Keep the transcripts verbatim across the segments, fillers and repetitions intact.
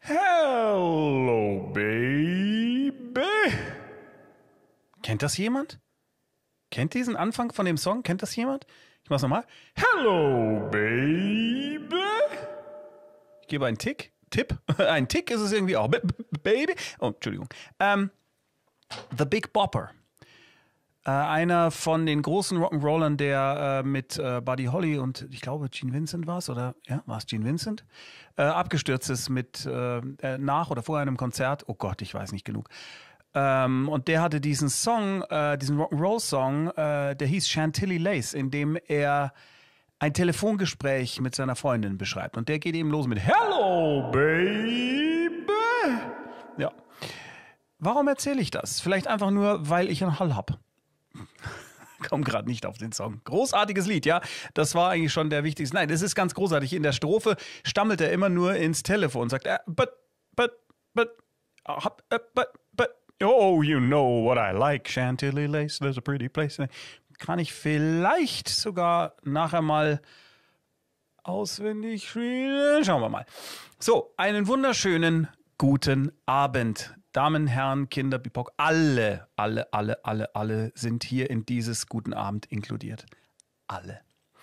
Hello, baby. Kennt das jemand? Kennt diesen Anfang von dem Song? Kennt das jemand? Ich mach's nochmal. Hello, baby. Ich gebe einen Tick. Tipp. Ein Tick ist es irgendwie auch. B- b- baby. Oh, Entschuldigung. Ähm, The Big Bopper. Äh, einer von den großen Rock'n'Rollern, der äh, mit äh, Buddy Holly und ich glaube Gene Vincent war es, oder ja, war es Gene Vincent, äh, abgestürzt ist mit äh, nach oder vor einem Konzert. Oh Gott, ich weiß nicht genug. Ähm, und der hatte diesen Song, äh, diesen Rock'n'Roll-Song, äh, der hieß Chantilly Lace, in dem er ein Telefongespräch mit seiner Freundin beschreibt. Und der geht eben los mit Hello, baby. Ja. Warum erzähle ich das? Vielleicht einfach nur, weil ich einen Hall hab. Komm gerade nicht auf den Song. Großartiges Lied, ja. Das war eigentlich schon der wichtigste. Nein, es ist ganz großartig. In der Strophe stammelt er immer nur ins Telefon und sagt, uh, but, but, but, uh, but, but, oh, you know what I like. Chantilly Lace, there's a pretty place. Kann ich vielleicht sogar nachher mal auswendig spielen? Schauen wir mal. So, einen wunderschönen guten Abend. Damen, Herren, Kinder, Bipok, alle, alle, alle, alle, alle sind hier in dieses guten Abend inkludiert. Alle.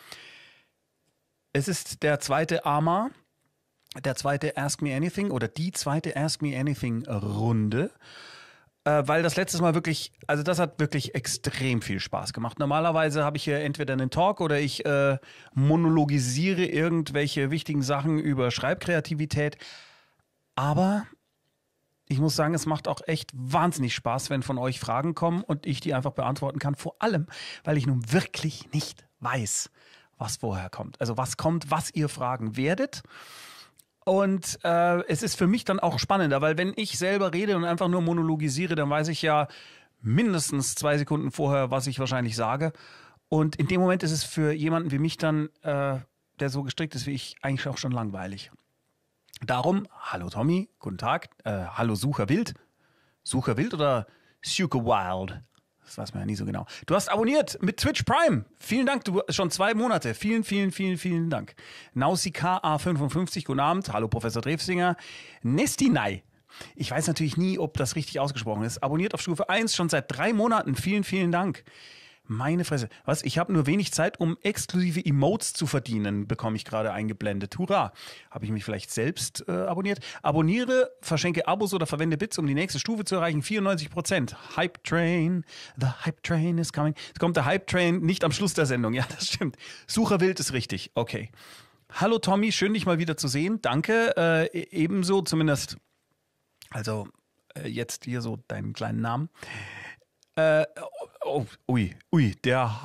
Es ist der zweite A M A, der zweite Ask Me Anything oder die zweite Ask Me Anything Runde. Äh, weil das letztes Mal wirklich, also das hat wirklich extrem viel Spaß gemacht. Normalerweise habe ich hier entweder einen Talk oder ich äh, monologisiere irgendwelche wichtigen Sachen über Schreibkreativität. Aber ich muss sagen, es macht auch echt wahnsinnig Spaß, wenn von euch Fragen kommen und ich die einfach beantworten kann. Vor allem, weil ich nun wirklich nicht weiß, was vorher kommt. Also was kommt, was ihr fragen werdet. Und äh, es ist für mich dann auch spannender, weil wenn ich selber rede und einfach nur monologisiere, dann weiß ich ja mindestens zwei Sekunden vorher, was ich wahrscheinlich sage. Und in dem Moment ist es für jemanden wie mich dann, äh, der so gestrickt ist wie ich, eigentlich auch schon langweilig. Darum, hallo Tommy, guten Tag, äh, hallo Sucher Wild. Sucher Wild oder Sucher Wild? Das weiß man ja nie so genau. Du hast abonniert mit Twitch Prime. Vielen Dank, du schon zwei Monate. Vielen, vielen, vielen, vielen Dank. Nausika A fünfundfünfzig, guten Abend. Hallo Professor Drefsinger. Nestinai. Ich weiß natürlich nie, ob das richtig ausgesprochen ist. Abonniert auf Stufe eins schon seit drei Monaten. Vielen, vielen Dank. Meine Fresse. Was? Ich habe nur wenig Zeit, um exklusive Emotes zu verdienen, bekomme ich gerade eingeblendet. Hurra. Habe ich mich vielleicht selbst äh, abonniert? Abonniere, verschenke Abos oder verwende Bits, um die nächste Stufe zu erreichen. vierundneunzig Prozent. Hype Train. The Hype Train is coming. Jetzt kommt der Hype Train nicht am Schluss der Sendung. Ja, das stimmt. Sucherwild ist richtig. Okay. Hallo Tommy, schön dich mal wieder zu sehen. Danke. Äh, ebenso zumindest, also äh, jetzt hier so deinen kleinen Namen. Äh, oh, ui, ui, der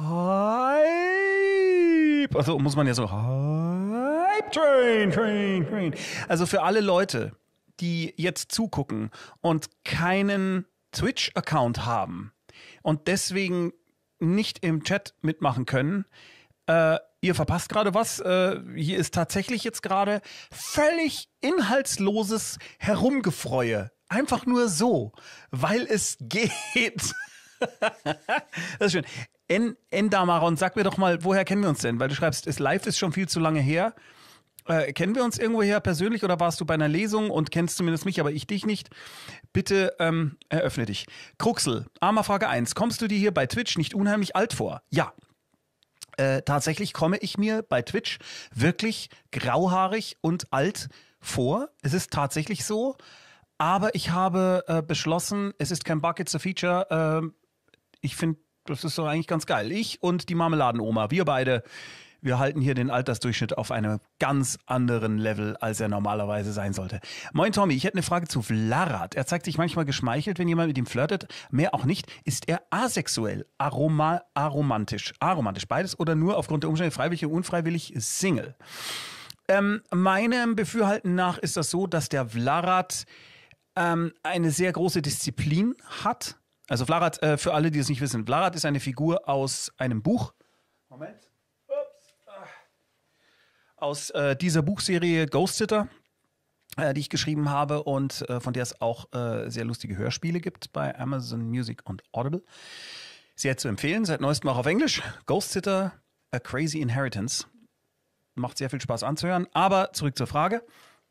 Hype. Also muss man ja so Hype Train, Train, Train. Also für alle Leute, die jetzt zugucken und keinen Twitch-Account haben und deswegen nicht im Chat mitmachen können, äh, ihr verpasst gerade was. Äh, hier ist tatsächlich jetzt gerade völlig inhaltsloses Herumgefreue. Einfach nur so, weil es geht. Das ist schön. En, Endamaron, sag mir doch mal, woher kennen wir uns denn? Weil du schreibst, ist live ist schon viel zu lange her. Äh, kennen wir uns irgendwoher persönlich oder warst du bei einer Lesung und kennst zumindest mich, aber ich dich nicht? Bitte ähm, eröffne dich. Kruxel, Arma Frage eins. Kommst du dir hier bei Twitch nicht unheimlich alt vor? Ja. Äh, tatsächlich komme ich mir bei Twitch wirklich grauhaarig und alt vor. Es ist tatsächlich so. Aber ich habe äh, beschlossen, es ist kein Bug, it's a Feature. Äh, ich finde, das ist doch eigentlich ganz geil. Ich und die Marmeladenoma, wir beide, wir halten hier den Altersdurchschnitt auf einem ganz anderen Level, als er normalerweise sein sollte. Moin Tommy, ich hätte eine Frage zu Vlarat. Er zeigt sich manchmal geschmeichelt, wenn jemand mit ihm flirtet. Mehr auch nicht. Ist er asexuell, aroma, aromantisch, aromantisch, beides oder nur aufgrund der Umstände freiwillig und unfreiwillig Single? Ähm, meinem Befürhalten nach ist das so, dass der Vlarat ähm, eine sehr große Disziplin hat. Also Vlarat, äh, für alle, die es nicht wissen, Vlarat ist eine Figur aus einem Buch. Moment. Ups. Aus äh, dieser Buchserie Ghost Sitter, äh, die ich geschrieben habe und äh, von der es auch äh, sehr lustige Hörspiele gibt bei Amazon Music und Audible. Sehr zu empfehlen, seit neuestem auch auf Englisch. Ghost Sitter, A Crazy Inheritance. Macht sehr viel Spaß anzuhören. Aber zurück zur Frage.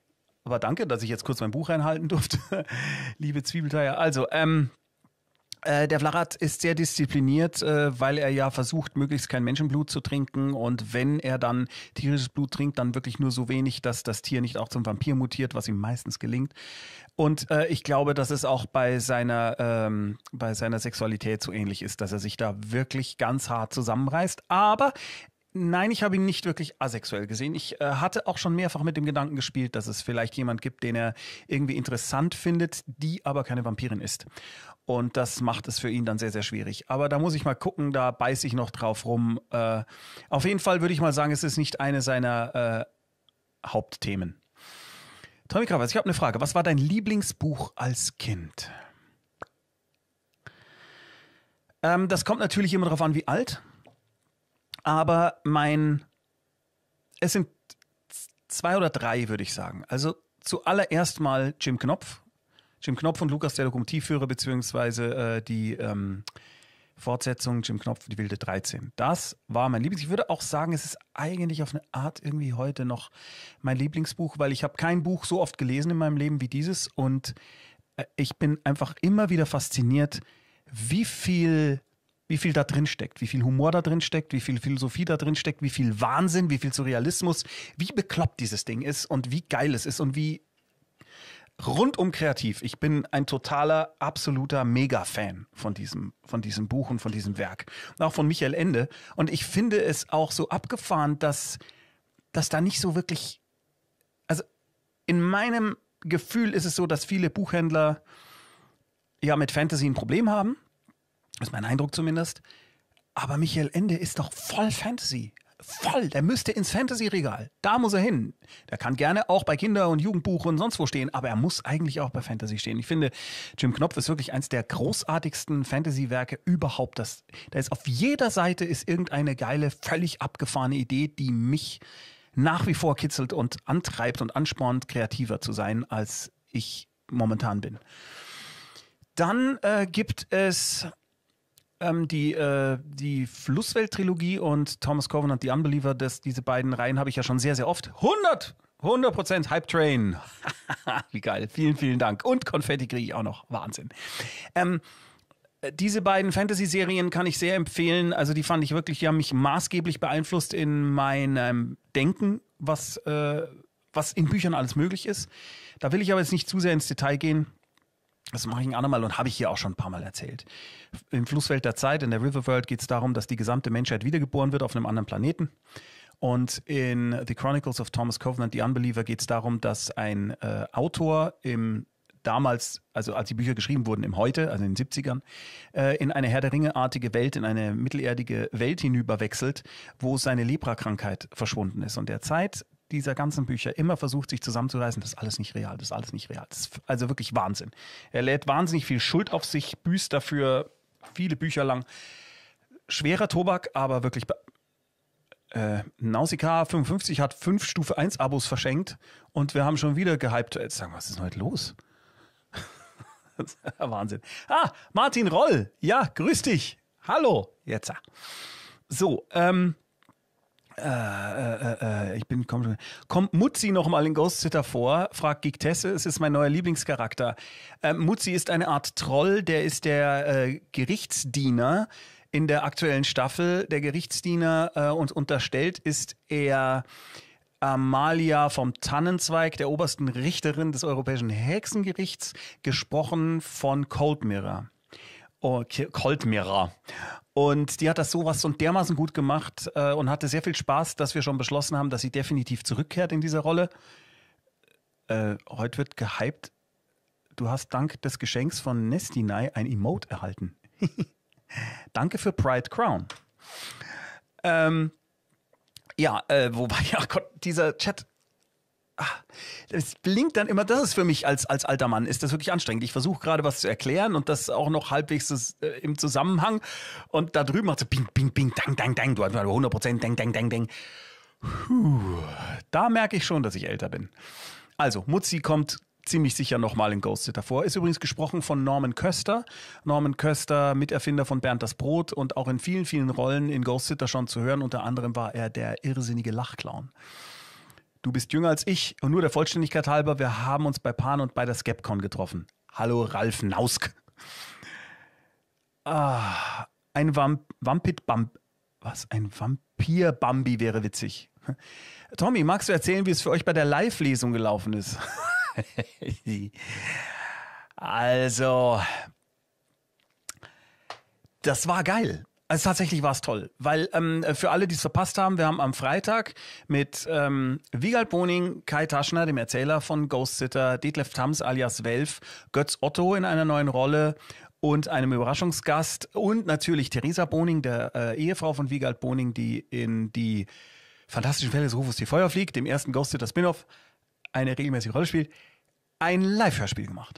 Aber danke, dass ich jetzt kurz mein Buch reinhalten durfte. Liebe Zwiebelteier. Also, ähm, äh, der Vlarat ist sehr diszipliniert, äh, weil er ja versucht, möglichst kein Menschenblut zu trinken. Und wenn er dann tierisches Blut trinkt, dann wirklich nur so wenig, dass das Tier nicht auch zum Vampir mutiert, was ihm meistens gelingt. Und äh, ich glaube, dass es auch bei seiner, ähm, bei seiner Sexualität so ähnlich ist, dass er sich da wirklich ganz hart zusammenreißt. Aber nein, ich habe ihn nicht wirklich asexuell gesehen. Ich äh, hatte auch schon mehrfach mit dem Gedanken gespielt, dass es vielleicht jemand gibt, den er irgendwie interessant findet, die aber keine Vampirin ist. Und das macht es für ihn dann sehr, sehr schwierig. Aber da muss ich mal gucken, da beiße ich noch drauf rum. Äh, auf jeden Fall würde ich mal sagen, es ist nicht eine seiner äh, Hauptthemen. Tommy Kravers, ich habe eine Frage. Was war dein Lieblingsbuch als Kind? Ähm, das kommt natürlich immer darauf an, wie alt. Aber mein, es sind zwei oder drei, würde ich sagen. Also zuallererst mal Jim Knopf. Jim Knopf und Lukas, der Lokomotivführer, beziehungsweise äh, die ähm, Fortsetzung Jim Knopf, die wilde dreizehn. Das war mein Lieblings. Ich würde auch sagen, es ist eigentlich auf eine Art irgendwie heute noch mein Lieblingsbuch, weil ich habe kein Buch so oft gelesen in meinem Leben wie dieses. Und äh, ich bin einfach immer wieder fasziniert, wie viel... wie viel da drin steckt, wie viel Humor da drin steckt, wie viel Philosophie da drin steckt, wie viel Wahnsinn, wie viel Surrealismus, wie bekloppt dieses Ding ist und wie geil es ist und wie rundum kreativ. Ich bin ein totaler, absoluter Mega-Fan von diesem, von diesem Buch und von diesem Werk. Und auch von Michael Ende. Und ich finde es auch so abgefahren, dass, dass da nicht so wirklich, also in meinem Gefühl ist es so, dass viele Buchhändler ja mit Fantasy ein Problem haben. Das ist mein Eindruck zumindest. Aber Michael Ende ist doch voll Fantasy. Voll. Der müsste ins Fantasy-Regal. Da muss er hin. Der kann gerne auch bei Kinder- und Jugendbuch und sonst wo stehen, aber er muss eigentlich auch bei Fantasy stehen. Ich finde, Jim Knopf ist wirklich eins der großartigsten Fantasy-Werke überhaupt. Das, da ist auf jeder Seite ist irgendeine geile, völlig abgefahrene Idee, die mich nach wie vor kitzelt und antreibt und anspornt, kreativer zu sein, als ich momentan bin. Dann äh, gibt es ähm, die, äh, die Flusswelt-Trilogie und Thomas Covenant, The Unbeliever. Das, diese beiden Reihen habe ich ja schon sehr, sehr oft. hundert Prozent Hype Train. Wie geil. Vielen, vielen Dank. Und Konfetti kriege ich auch noch. Wahnsinn. Ähm, diese beiden Fantasy-Serien kann ich sehr empfehlen. Also die fand ich wirklich, die haben mich maßgeblich beeinflusst in meinem Denken, was, äh, was in Büchern alles möglich ist. Da will ich aber jetzt nicht zu sehr ins Detail gehen. Das mache ich ein andermal und habe ich hier auch schon ein paar Mal erzählt. Im Flusswelt der Zeit, in der Riverworld, geht es darum, dass die gesamte Menschheit wiedergeboren wird auf einem anderen Planeten. Und in The Chronicles of Thomas Covenant, The Unbeliever, geht es darum, dass ein äh, Autor im damals, also als die Bücher geschrieben wurden, im Heute, also in den siebzigern, äh, in eine Herr der Ringe-artige Welt, in eine mittelerdige Welt hinüberwechselt, wo seine Lepra-Krankheit verschwunden ist. Und der Zeit dieser ganzen Bücher immer versucht, sich zusammenzureißen, das ist alles nicht real, das ist alles nicht real. Das ist also wirklich Wahnsinn. Er lädt wahnsinnig viel Schuld auf sich, büßt dafür viele Bücher lang. Schwerer Tobak, aber wirklich... Äh, Nausicaa fünfundfünfzig hat fünf Stufe eins Abos verschenkt und wir haben schon wieder gehypt. Jetzt sagen wir, was ist denn heute los? Wahnsinn. Ah, Martin Roll. Ja, grüß dich. Hallo. Jetzt. So, ähm, Äh, äh, äh, ich bin, komm, kommt Mutzi noch mal in Ghost Sitter vor? Fragt Geek Tesse, es ist mein neuer Lieblingscharakter. Äh, Mutzi ist eine Art Troll, der ist der äh, Gerichtsdiener in der aktuellen Staffel. Der Gerichtsdiener äh, und unterstellt ist er Amalia vom Tannenzweig, der obersten Richterin des Europäischen Hexengerichts, gesprochen von Cold Mirror. Oh, Cold Mirror. Und die hat das sowas so dermaßen gut gemacht äh, und hatte sehr viel Spaß, dass wir schon beschlossen haben, dass sie definitiv zurückkehrt in dieser Rolle. Äh, heute wird gehypt. Du hast dank des Geschenks von Nestinai ein Emote erhalten. Danke für Pride Crown. Ähm, ja, äh, wobei, ja Gott, dieser Chat... Es blinkt dann immer, das ist für mich als, als alter Mann, ist das wirklich anstrengend. Ich versuche gerade was zu erklären und das auch noch halbwegs das, äh, im Zusammenhang. Und da drüben macht es bing, bing, bing, dang, dang, dang. Du hast hundert Prozent, dang, dang, dang, dang. Puh, da merke ich schon, dass ich älter bin. Also, Mutzi kommt ziemlich sicher nochmal in Ghost Sitter vor. Ist übrigens gesprochen von Norman Köster. Norman Köster, Miterfinder von Bernd das Brot und auch in vielen, vielen Rollen in Ghost Sitter schon zu hören. Unter anderem war er der irrsinnige Lachclown. Du bist jünger als ich und nur der Vollständigkeit halber, wir haben uns bei Pan und bei der Skepcon getroffen. Hallo Ralf Nausk. Ah, ein Vamp Vampit Bamb. Was? Ein Vampir-Bambi wäre witzig. Tommy, magst du erzählen, wie es für euch bei der Live-Lesung gelaufen ist? Also, das war geil. Also tatsächlich war es toll, weil ähm, für alle, die es verpasst haben, wir haben am Freitag mit ähm, Wiegald Boning, Kai Taschner, dem Erzähler von Ghost Sitter, Detlef Tams alias Welf, Götz Otto in einer neuen Rolle und einem Überraschungsgast und natürlich Theresa Boning, der äh, Ehefrau von Wiegald Boning, die in die Fantastischen Fälle des Rufus die Feuer fliegt, dem ersten Ghost Sitter Spin-off, eine regelmäßige Rolle spielt, ein Live-Hörspiel gemacht.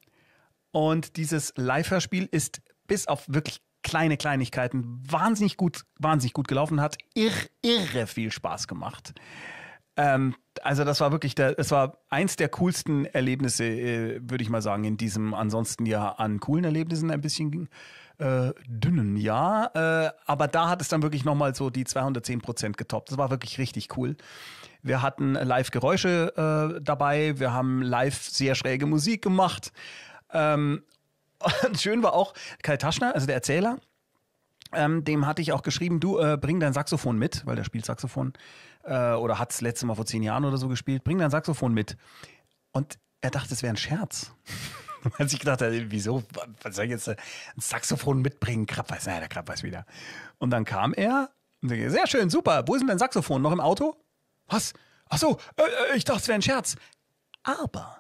Und dieses Live-Hörspiel ist bis auf wirklich kleine Kleinigkeiten wahnsinnig gut, wahnsinnig gut gelaufen, hat irre, irre viel Spaß gemacht. Ähm, also das war wirklich, der, es war eins der coolsten Erlebnisse, äh, würde ich mal sagen, in diesem ansonsten ja an coolen Erlebnissen ein bisschen äh, dünnen Jahr. Äh, aber da hat es dann wirklich nochmal so die zweihundertzehn Prozent getoppt. Das war wirklich richtig cool. Wir hatten Live-Geräusche äh, dabei, wir haben live sehr schräge Musik gemacht. Ähm, und schön war auch Kai Taschner, also der Erzähler, ähm, dem hatte ich auch geschrieben, du äh, bring dein Saxophon mit, weil der spielt Saxophon äh, oder hat es letztes Mal vor zehn Jahren oder so gespielt, bring dein Saxophon mit. Und er dachte, es wäre ein Scherz. Als ich gedacht habe, wieso, was soll ich jetzt ein Saxophon mitbringen? Krapp weiß, naja, der Krapp weiß wieder. Und dann kam er und sagte, sehr schön, super, wo ist denn dein Saxophon? Noch im Auto? Was? Ach so, äh, ich dachte, es wäre ein Scherz. Aber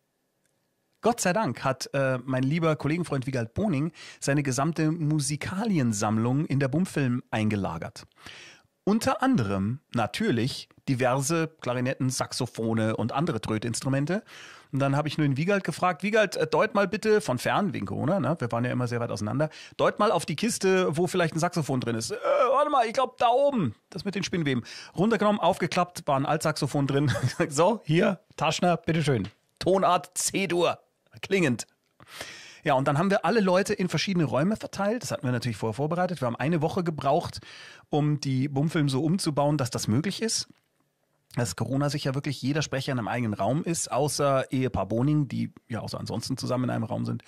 Gott sei Dank hat äh, mein lieber Kollegenfreund Wiegald Boning seine gesamte Musikaliensammlung in der Bummfilm eingelagert. Unter anderem natürlich diverse Klarinetten, Saxophone und andere Trötinstrumente. Und dann habe ich nur den Wiegald gefragt, Wiegald, äh, deut mal bitte von fern, wegen Corona, ne? Wir waren ja immer sehr weit auseinander, deut mal auf die Kiste, wo vielleicht ein Saxophon drin ist. Äh, warte mal, ich glaube da oben, das mit den Spinnweben. Runtergenommen, aufgeklappt, war ein Altsaxophon drin. So, hier, Taschner, bitteschön. Tonart C-Dur. Klingend. Ja, und dann haben wir alle Leute in verschiedene Räume verteilt. Das hatten wir natürlich vorher vorbereitet. Wir haben eine Woche gebraucht, um die Bummfilm so umzubauen, dass das möglich ist. Dass Corona sicher wirklich jeder Sprecher in einem eigenen Raum ist, außer Ehepaar Boning, die ja außer ansonsten zusammen in einem Raum sind.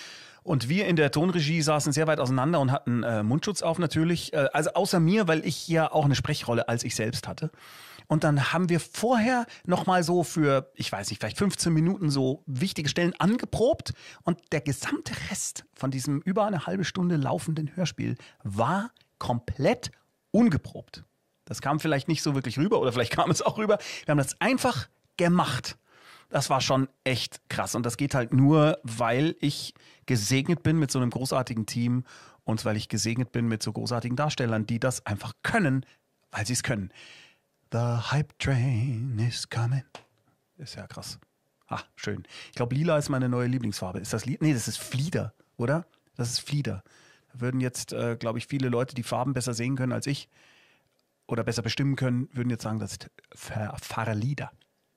Und wir in der Tonregie saßen sehr weit auseinander und hatten äh, Mundschutz auf natürlich. Äh, also außer mir, weil ich ja auch eine Sprechrolle als ich selbst hatte. Und dann haben wir vorher nochmal so für, ich weiß nicht, vielleicht fünfzehn Minuten so wichtige Stellen angeprobt. Und der gesamte Rest von diesem über eine halbe Stunde laufenden Hörspiel war komplett ungeprobt. Das kam vielleicht nicht so wirklich rüber oder vielleicht kam es auch rüber. Wir haben das einfach gemacht. Das war schon echt krass. Und das geht halt nur, weil ich gesegnet bin mit so einem großartigen Team und weil ich gesegnet bin mit so großartigen Darstellern, die das einfach können, weil sie es können. The Hype Train is coming. Ist ja krass. Ah, schön. Ich glaube, lila ist meine neue Lieblingsfarbe. Ist das lila? Nee, das ist Flieder, oder? Das ist Flieder. Da würden jetzt, äh, glaube ich, viele Leute, die Farben besser sehen können als ich oder besser bestimmen können, würden jetzt sagen, das ist Farlieder.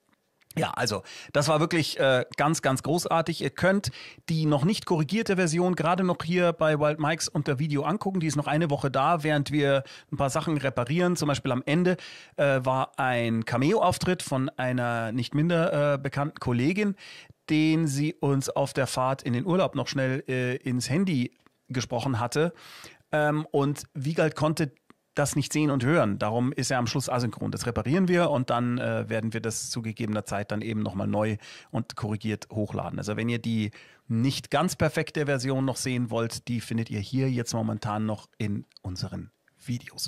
Ja, also das war wirklich äh, ganz, ganz großartig. Ihr könnt die noch nicht korrigierte Version gerade noch hier bei Wild Mikes unter Video angucken. Die ist noch eine Woche da, während wir ein paar Sachen reparieren. Zum Beispiel am Ende äh, war ein Cameo-Auftritt von einer nicht minder äh, bekannten Kollegin, den sie uns auf der Fahrt in den Urlaub noch schnell äh, ins Handy gesprochen hatte. Ähm, und Wiegald konnte das nicht sehen und hören. Darum ist er am Schluss asynchron. Das reparieren wir und dann äh, werden wir das zu gegebener Zeit dann eben nochmal neu und korrigiert hochladen. Also wenn ihr die nicht ganz perfekte Version noch sehen wollt, die findet ihr hier jetzt momentan noch in unseren Videos.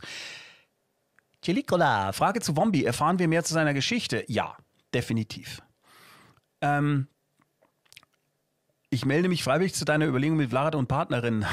Chilicola, Frage zu Wombi. Erfahren wir mehr zu seiner Geschichte? Ja, definitiv. Ähm, ich melde mich freiwillig zu deiner Überlegung mit Vlad und Partnerin.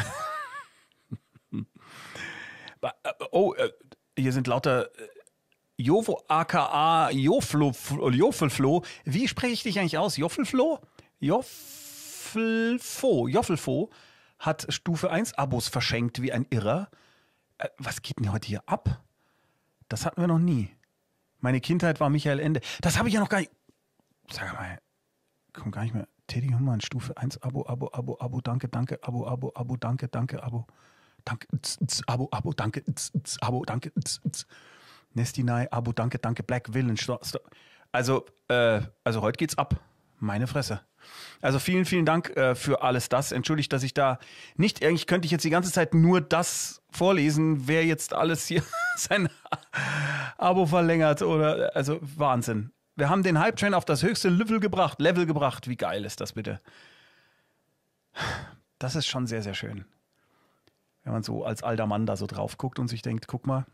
Oh, hier sind lauter Jovo aka Joffelflo. Wie spreche ich dich eigentlich aus? Joffelflo? Joffelfo. Joffelfo hat Stufe eins Abos verschenkt wie ein Irrer. Was geht denn heute hier ab? Das hatten wir noch nie. Meine Kindheit war Michael Ende. Das habe ich ja noch gar nicht. Sag mal, kommt gar nicht mehr. Teddy Hummern, Stufe eins Abo, Abo, Abo, Abo, danke, danke, Abo, Abo, Abo, danke, danke, Abo. Danke, tz, tz, Abo, Abo, danke, tz, tz, Abo, danke, tz, tz. Nestinai, Abu, danke, danke, Black Villain. Also, äh, also heute geht's ab. Meine Fresse. Also vielen, vielen Dank äh, für alles das. Entschuldigt, dass ich da nicht, eigentlich könnte ich jetzt die ganze Zeit nur das vorlesen, wer jetzt alles hier sein Abo verlängert oder, also Wahnsinn. Wir haben den Hype-Train auf das höchste Level gebracht, Level gebracht. Wie geil ist das bitte? Das ist schon sehr, sehr schön. Wenn man so als alter Mann da so drauf guckt und sich denkt, guck mal.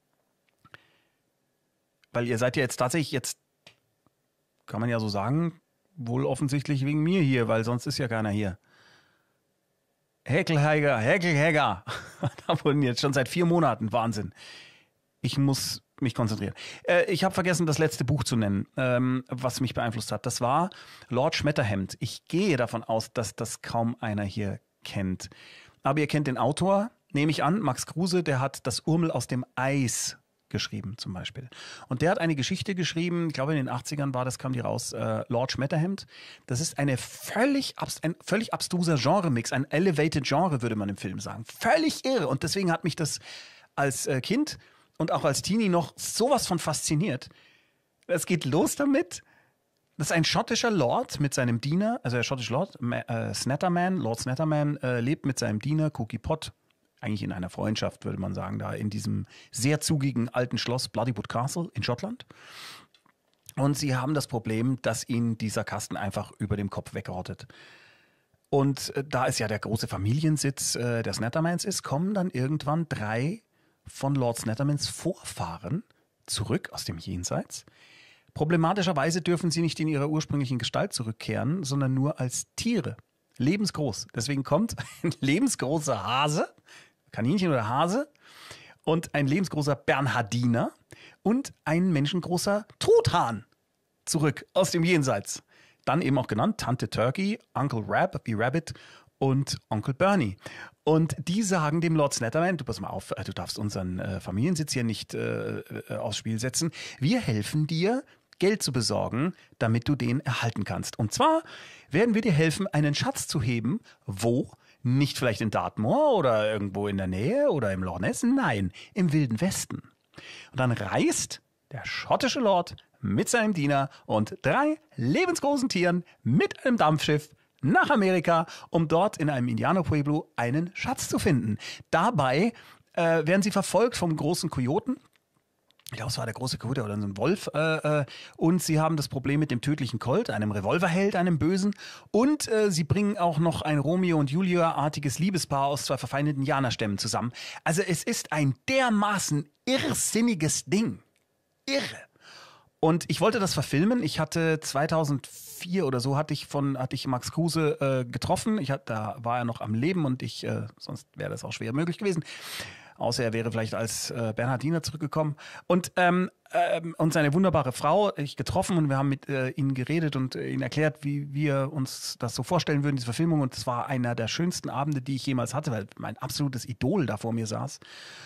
Weil ihr seid ja jetzt tatsächlich jetzt, kann man ja so sagen, wohl offensichtlich wegen mir hier, weil sonst ist ja keiner hier. Häkelhäger, Häkelhäger. Da wurden jetzt schon seit vier Monaten. Wahnsinn. Ich muss mich konzentrieren. Äh, ich habe vergessen, das letzte Buch zu nennen, ähm, was mich beeinflusst hat. Das war Lord Schmetterhemd. Ich gehe davon aus, dass das kaum einer hier kennt. Aber ihr kennt den Autor, nehme ich an, Max Kruse, der hat das Urmel aus dem Eis geschrieben zum Beispiel. Und der hat eine Geschichte geschrieben, ich glaube in den achtzigern war das, kam die raus, äh, Lord Schmetterhemd. Das ist eine völlig, ein völlig abstruser Genre-Mix, ein elevated Genre, würde man im Film sagen. Völlig irre. Und deswegen hat mich das als äh, Kind und auch als Teenie noch sowas von fasziniert. Es geht los damit, dass ein schottischer Lord mit seinem Diener, also der schottische Lord, äh, Snatterman, Lord Snatterman, äh, lebt mit seinem Diener Cookie Pot, eigentlich in einer Freundschaft, würde man sagen, da in diesem sehr zugigen alten Schloss Bloodywood Castle in Schottland. Und sie haben das Problem, dass ihnen dieser Kasten einfach über dem Kopf wegrottet. Und äh, da es ja der große Familiensitz äh, der Snattermans ist, kommen dann irgendwann drei von Lord Snattermans Vorfahren zurück aus dem Jenseits. Problematischerweise dürfen sie nicht in ihrer ursprünglichen Gestalt zurückkehren, sondern nur als Tiere. Lebensgroß. Deswegen kommt ein lebensgroßer Hase, Kaninchen oder Hase, und ein lebensgroßer Bernhardiner und ein menschengroßer Truthahn zurück aus dem Jenseits. Dann eben auch genannt Tante Turkey, Uncle Rab wie Rabbit und Onkel Bernie. Und die sagen dem Lord Snatterman, du pass mal auf, du darfst unseren äh, Familiensitz hier nicht äh, äh, aufs Spiel setzen. Wir helfen dir, Geld zu besorgen, damit du den erhalten kannst. Und zwar werden wir dir helfen, einen Schatz zu heben. Wo? Nicht vielleicht in Dartmoor oder irgendwo in der Nähe oder im Loch Ness. Nein, im Wilden Westen. Und dann reist der schottische Lord mit seinem Diener und drei lebensgroßen Tieren mit einem Dampfschiff nach Amerika, um dort in einem Indianerpueblo einen Schatz zu finden. Dabei äh, werden sie verfolgt vom großen Kojoten. Ich glaube, es war der große Kojote oder so ein Wolf. Äh, äh, und sie haben das Problem mit dem tödlichen Colt, einem Revolverheld, einem Bösen. Und äh, sie bringen auch noch ein Romeo und Julia-artiges Liebespaar aus zwei verfeindeten Indianerstämmen zusammen. Also es ist ein dermaßen irrsinniges Ding. Irre. Und ich wollte das verfilmen. Ich hatte zweitausendvier oder so hatte ich von hatte ich Max Kruse äh, getroffen. Ich hatte, da war er noch am Leben und ich äh, sonst wäre das auch schwer möglich gewesen. Außer er wäre vielleicht als äh, Bernhardiner zurückgekommen. Und, ähm, ähm, und seine wunderbare Frau, ich getroffen und wir haben mit äh, ihnen geredet und äh, ihnen erklärt, wie wir uns das so vorstellen würden, diese Verfilmung. Und es war einer der schönsten Abende, die ich jemals hatte, weil mein absolutes Idol da vor mir saß.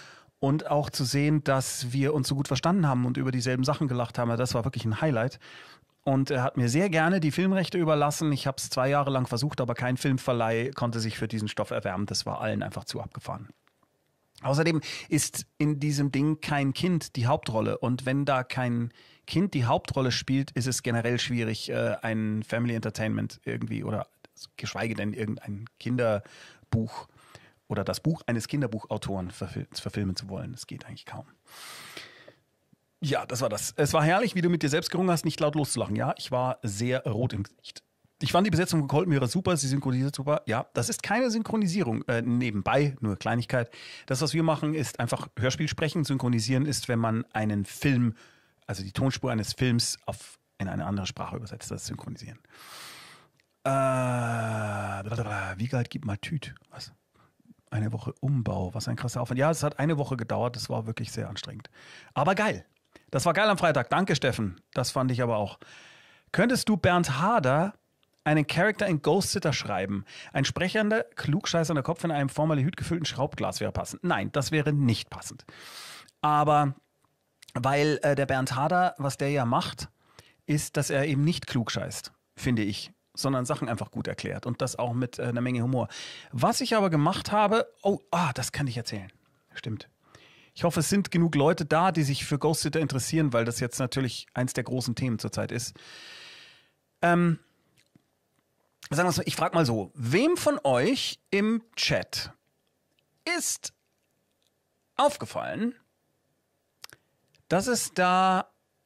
Und auch zu sehen, dass wir uns so gut verstanden haben und über dieselben Sachen gelacht haben, das war wirklich ein Highlight. Und er hat mir sehr gerne die Filmrechte überlassen. Ich habe es zwei Jahre lang versucht, aber kein Filmverleih konnte sich für diesen Stoff erwärmen. Das war allen einfach zu abgefahren. Außerdem ist in diesem Ding kein Kind die Hauptrolle. Und wenn da kein Kind die Hauptrolle spielt, ist es generell schwierig, äh, ein Family Entertainment irgendwie oder geschweige denn irgendein Kinderbuch oder das Buch eines Kinderbuchautoren verfil- verfilmen zu wollen. Das geht eigentlich kaum. Ja, das war das. Es war herrlich, wie du mit dir selbst gerungen hast, nicht laut loszulachen. Ja, ich war sehr rot im Gesicht. Ich fand die Besetzung von Colt Mirror super, sie synchronisiert super. Ja, das ist keine Synchronisierung äh, nebenbei, nur Kleinigkeit. Das, was wir machen, ist einfach Hörspiel sprechen. Synchronisieren ist, wenn man einen Film, also die Tonspur eines Films auf, in eine andere Sprache übersetzt. Das ist Synchronisieren. Äh, wie galt gibt mal Tüt? Was? Eine Woche Umbau, was ein krasser Aufwand. Ja, es hat eine Woche gedauert, das war wirklich sehr anstrengend. Aber geil. Das war geil am Freitag. Danke, Steffen. Das fand ich aber auch. Könntest du Bernd Hader einen Charakter in Ghost Sitter schreiben? Ein sprechender, klugscheißernder Kopf in einem Formaldehyd gefüllten Schraubglas wäre passend. Nein, das wäre nicht passend. Aber weil äh, der Bernd Hader, was der ja macht, ist, dass er eben nicht klugscheißt, finde ich, sondern Sachen einfach gut erklärt und das auch mit äh, einer Menge Humor. Was ich aber gemacht habe, oh, ah, das kann ich erzählen. Stimmt. Ich hoffe, es sind genug Leute da, die sich für Ghost Sitter interessieren, weil das jetzt natürlich eins der großen Themen zurzeit ist. Ähm, sagen wir es mal, ich frage mal so, wem von euch im Chat ist aufgefallen, dass es da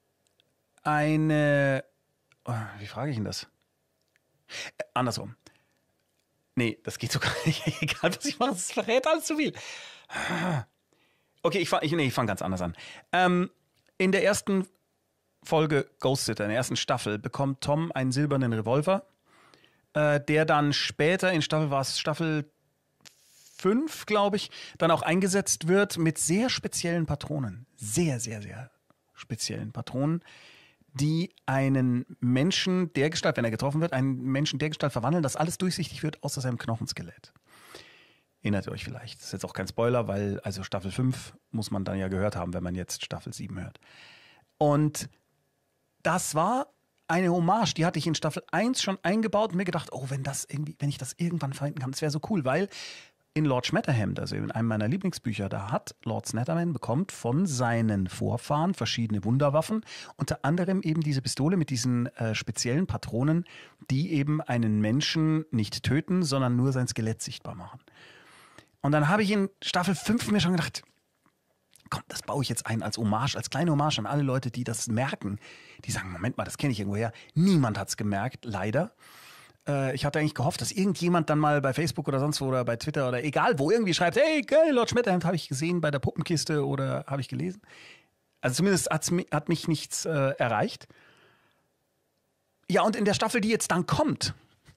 eine, oh, wie frage ich denn das? Äh, andersrum. Nee, das geht sogar nicht. Egal, was ich mache, es verrät alles zu viel. Okay, ich fange ich, nee, ich fang ganz anders an. Ähm, in der ersten Folge Ghost Sitter, in der ersten Staffel, bekommt Tom einen silbernen Revolver, äh, der dann später in Staffel, war es Staffel fünf, glaube ich, dann auch eingesetzt wird mit sehr speziellen Patronen. Sehr, sehr, sehr speziellen Patronen, die einen Menschen dergestalt, wenn er getroffen wird, einen Menschen dergestalt verwandeln, dass alles durchsichtig wird, außer seinem Knochenskelett. Erinnert ihr euch vielleicht. Das ist jetzt auch kein Spoiler, weil also Staffel fünf muss man dann ja gehört haben, wenn man jetzt Staffel sieben hört. Und das war eine Hommage, die hatte ich in Staffel eins schon eingebaut und mir gedacht, oh, wenn das irgendwie, wenn ich das irgendwann verwenden kann, das wäre so cool, weil in Lord Schmetterhand, also in einem meiner Lieblingsbücher, da hat Lord Snetterman bekommt von seinen Vorfahren verschiedene Wunderwaffen, unter anderem eben diese Pistole mit diesen äh, speziellen Patronen, die eben einen Menschen nicht töten, sondern nur sein Skelett sichtbar machen. Und dann habe ich in Staffel fünf mir schon gedacht, komm, das baue ich jetzt ein als Hommage, als kleine Hommage an alle Leute, die das merken. Die sagen, Moment mal, das kenne ich irgendwoher. Niemand hat es gemerkt, leider. Ich hatte eigentlich gehofft, dass irgendjemand dann mal bei Facebook oder sonst wo oder bei Twitter oder egal wo irgendwie schreibt, hey, geil, Lord Schmetterhand habe ich gesehen bei der Puppenkiste oder habe ich gelesen. Also zumindest hat's, hat mich nichts äh, erreicht. Ja, und in der Staffel, die jetzt dann kommt,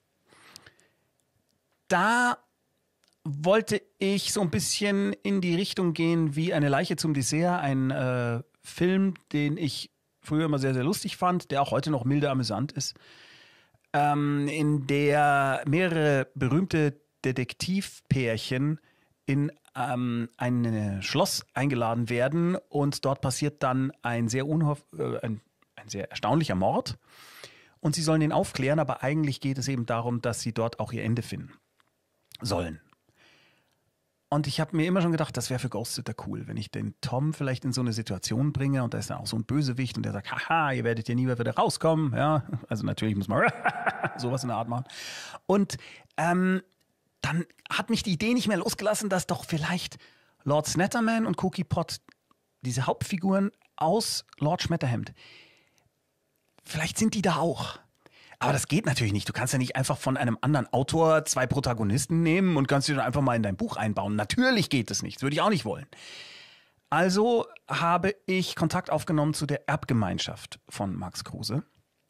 da wollte ich so ein bisschen in die Richtung gehen wie Eine Leiche zum Dessert, ein äh, Film, den ich früher immer sehr, sehr lustig fand, der auch heute noch milde amüsant ist. Ähm, in der mehrere berühmte Detektivpärchen in ähm, ein Schloss eingeladen werden und dort passiert dann ein sehr, unhoff äh, ein, ein sehr erstaunlicher Mord und sie sollen den aufklären, aber eigentlich geht es eben darum, dass sie dort auch ihr Ende finden sollen. Und ich habe mir immer schon gedacht, das wäre für Ghost Sitter cool, wenn ich den Tom vielleicht in so eine Situation bringe und da ist dann auch so ein Bösewicht und der sagt, haha, ihr werdet ja nie mehr wieder rauskommen. Ja, also natürlich muss man sowas in der Art machen. Und ähm, dann hat mich die Idee nicht mehr losgelassen, dass doch vielleicht Lord Snetterman und Cookie Pot, diese Hauptfiguren aus Lord Schmetterhand, vielleicht sind die da auch. Aber das geht natürlich nicht. Du kannst ja nicht einfach von einem anderen Autor zwei Protagonisten nehmen und kannst sie dann einfach mal in dein Buch einbauen. Natürlich geht das nicht. Das würde ich auch nicht wollen. Also habe ich Kontakt aufgenommen zu der Erbgemeinschaft von Max Kruse